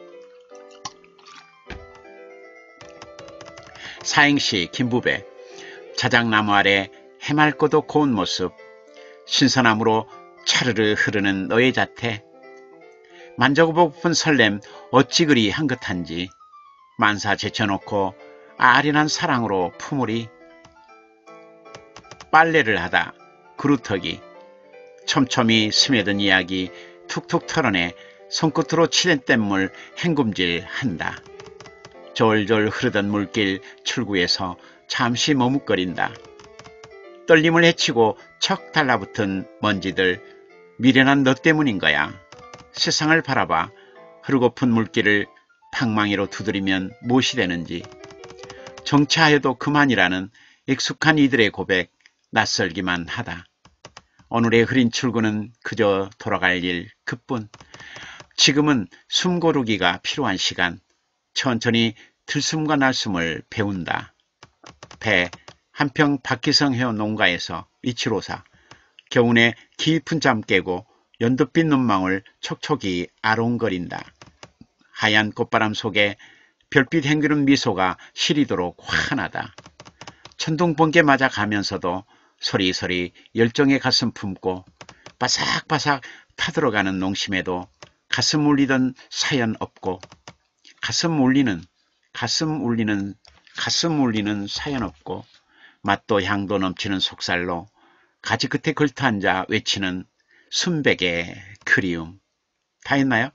사행시 김부배, 자작나무 아래 해맑고도 고운 모습, 신선함으로 차르르 흐르는 너의 자태, 만져보고픈 설렘 어찌 그리 향긋한지, 만사 제쳐놓고 아련한 사랑으로 품으리, 빨래를 하다 그루터기, 촘촘히 스며든 이야기 툭툭 털어내 손끝으로 치댄 뗏물 헹굼질 한다. 졸졸 흐르던 물길 출구에서 잠시 머뭇거린다. 떨림을 헤치고 척 달라붙은 먼지들, 미련한 너 때문인 거야. 세상을 바라봐 흐르고픈 물길을 방망이로 두드리면 무엇이 되는지, 정차하여도 그만이라는 익숙한 이들의 고백, 낯설기만 하다. 오늘의 흐린 출구는 그저 돌아갈 일 그뿐. 지금은 숨 고르기가 필요한 시간. 천천히 들숨과 날숨을 배운다. 배 한평 박기성 해운 농가에서 이치로사, 겨우내 깊은 잠 깨고 연두빛 눈망울 촉촉이 아롱거린다. 하얀 꽃바람 속에 별빛 행그른 미소가 시리도록 환하다. 천둥번개 맞아 가면서도 소리소리 열정의 가슴 품고 바삭바삭 타들어가는 농심에도 가슴 울리던 사연 없고 가슴 울리는 사연 없고 맛도 향도 넘치는 속살로 가지 끝에 걸터앉아 외치는 순백의 그리움. 다 했나요?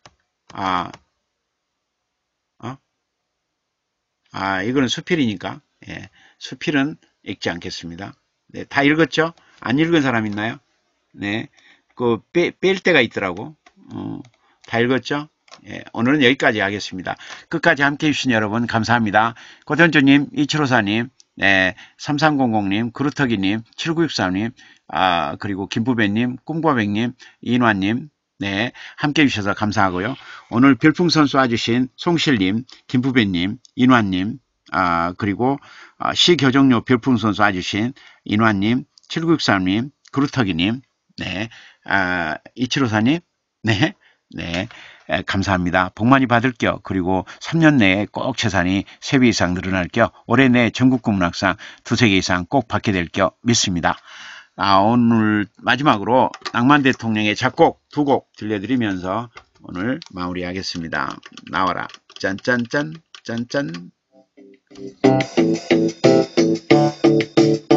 이거는 수필이니까 예, 수필은 읽지 않겠습니다. 네, 다 읽었죠? 안 읽은 사람 있나요? 네, 뺄 때가 있더라고. 다 읽었죠? 예, 오늘은 여기까지 하겠습니다. 끝까지 함께 해주신 여러분 감사합니다. 고전주님, 2754님, 네, 3300님, 그루터기님, 7963님, 그리고 김부배님, 꿈과백님, 이인환님, 네, 함께 해주셔서 감사하고요. 오늘 별풍선 쏴주신 송실님, 김부배님, 인환님, 그리고 시교정료 별풍선 쏴주신 인환님, 7963님, 그루터기님, 네, 2754님, 네, 네, 감사합니다. 복 많이 받을게요. 그리고 3년 내에 꼭 재산이 3배 이상 늘어날게요. 올해 내 전국국문학상 2~3개 이상 꼭 받게 될게요. 믿습니다. 오늘 마지막으로 낭만 대통령의 작곡 2곡 들려드리면서 오늘 마무리하겠습니다. 나와라. 짠짠짠 짠짠.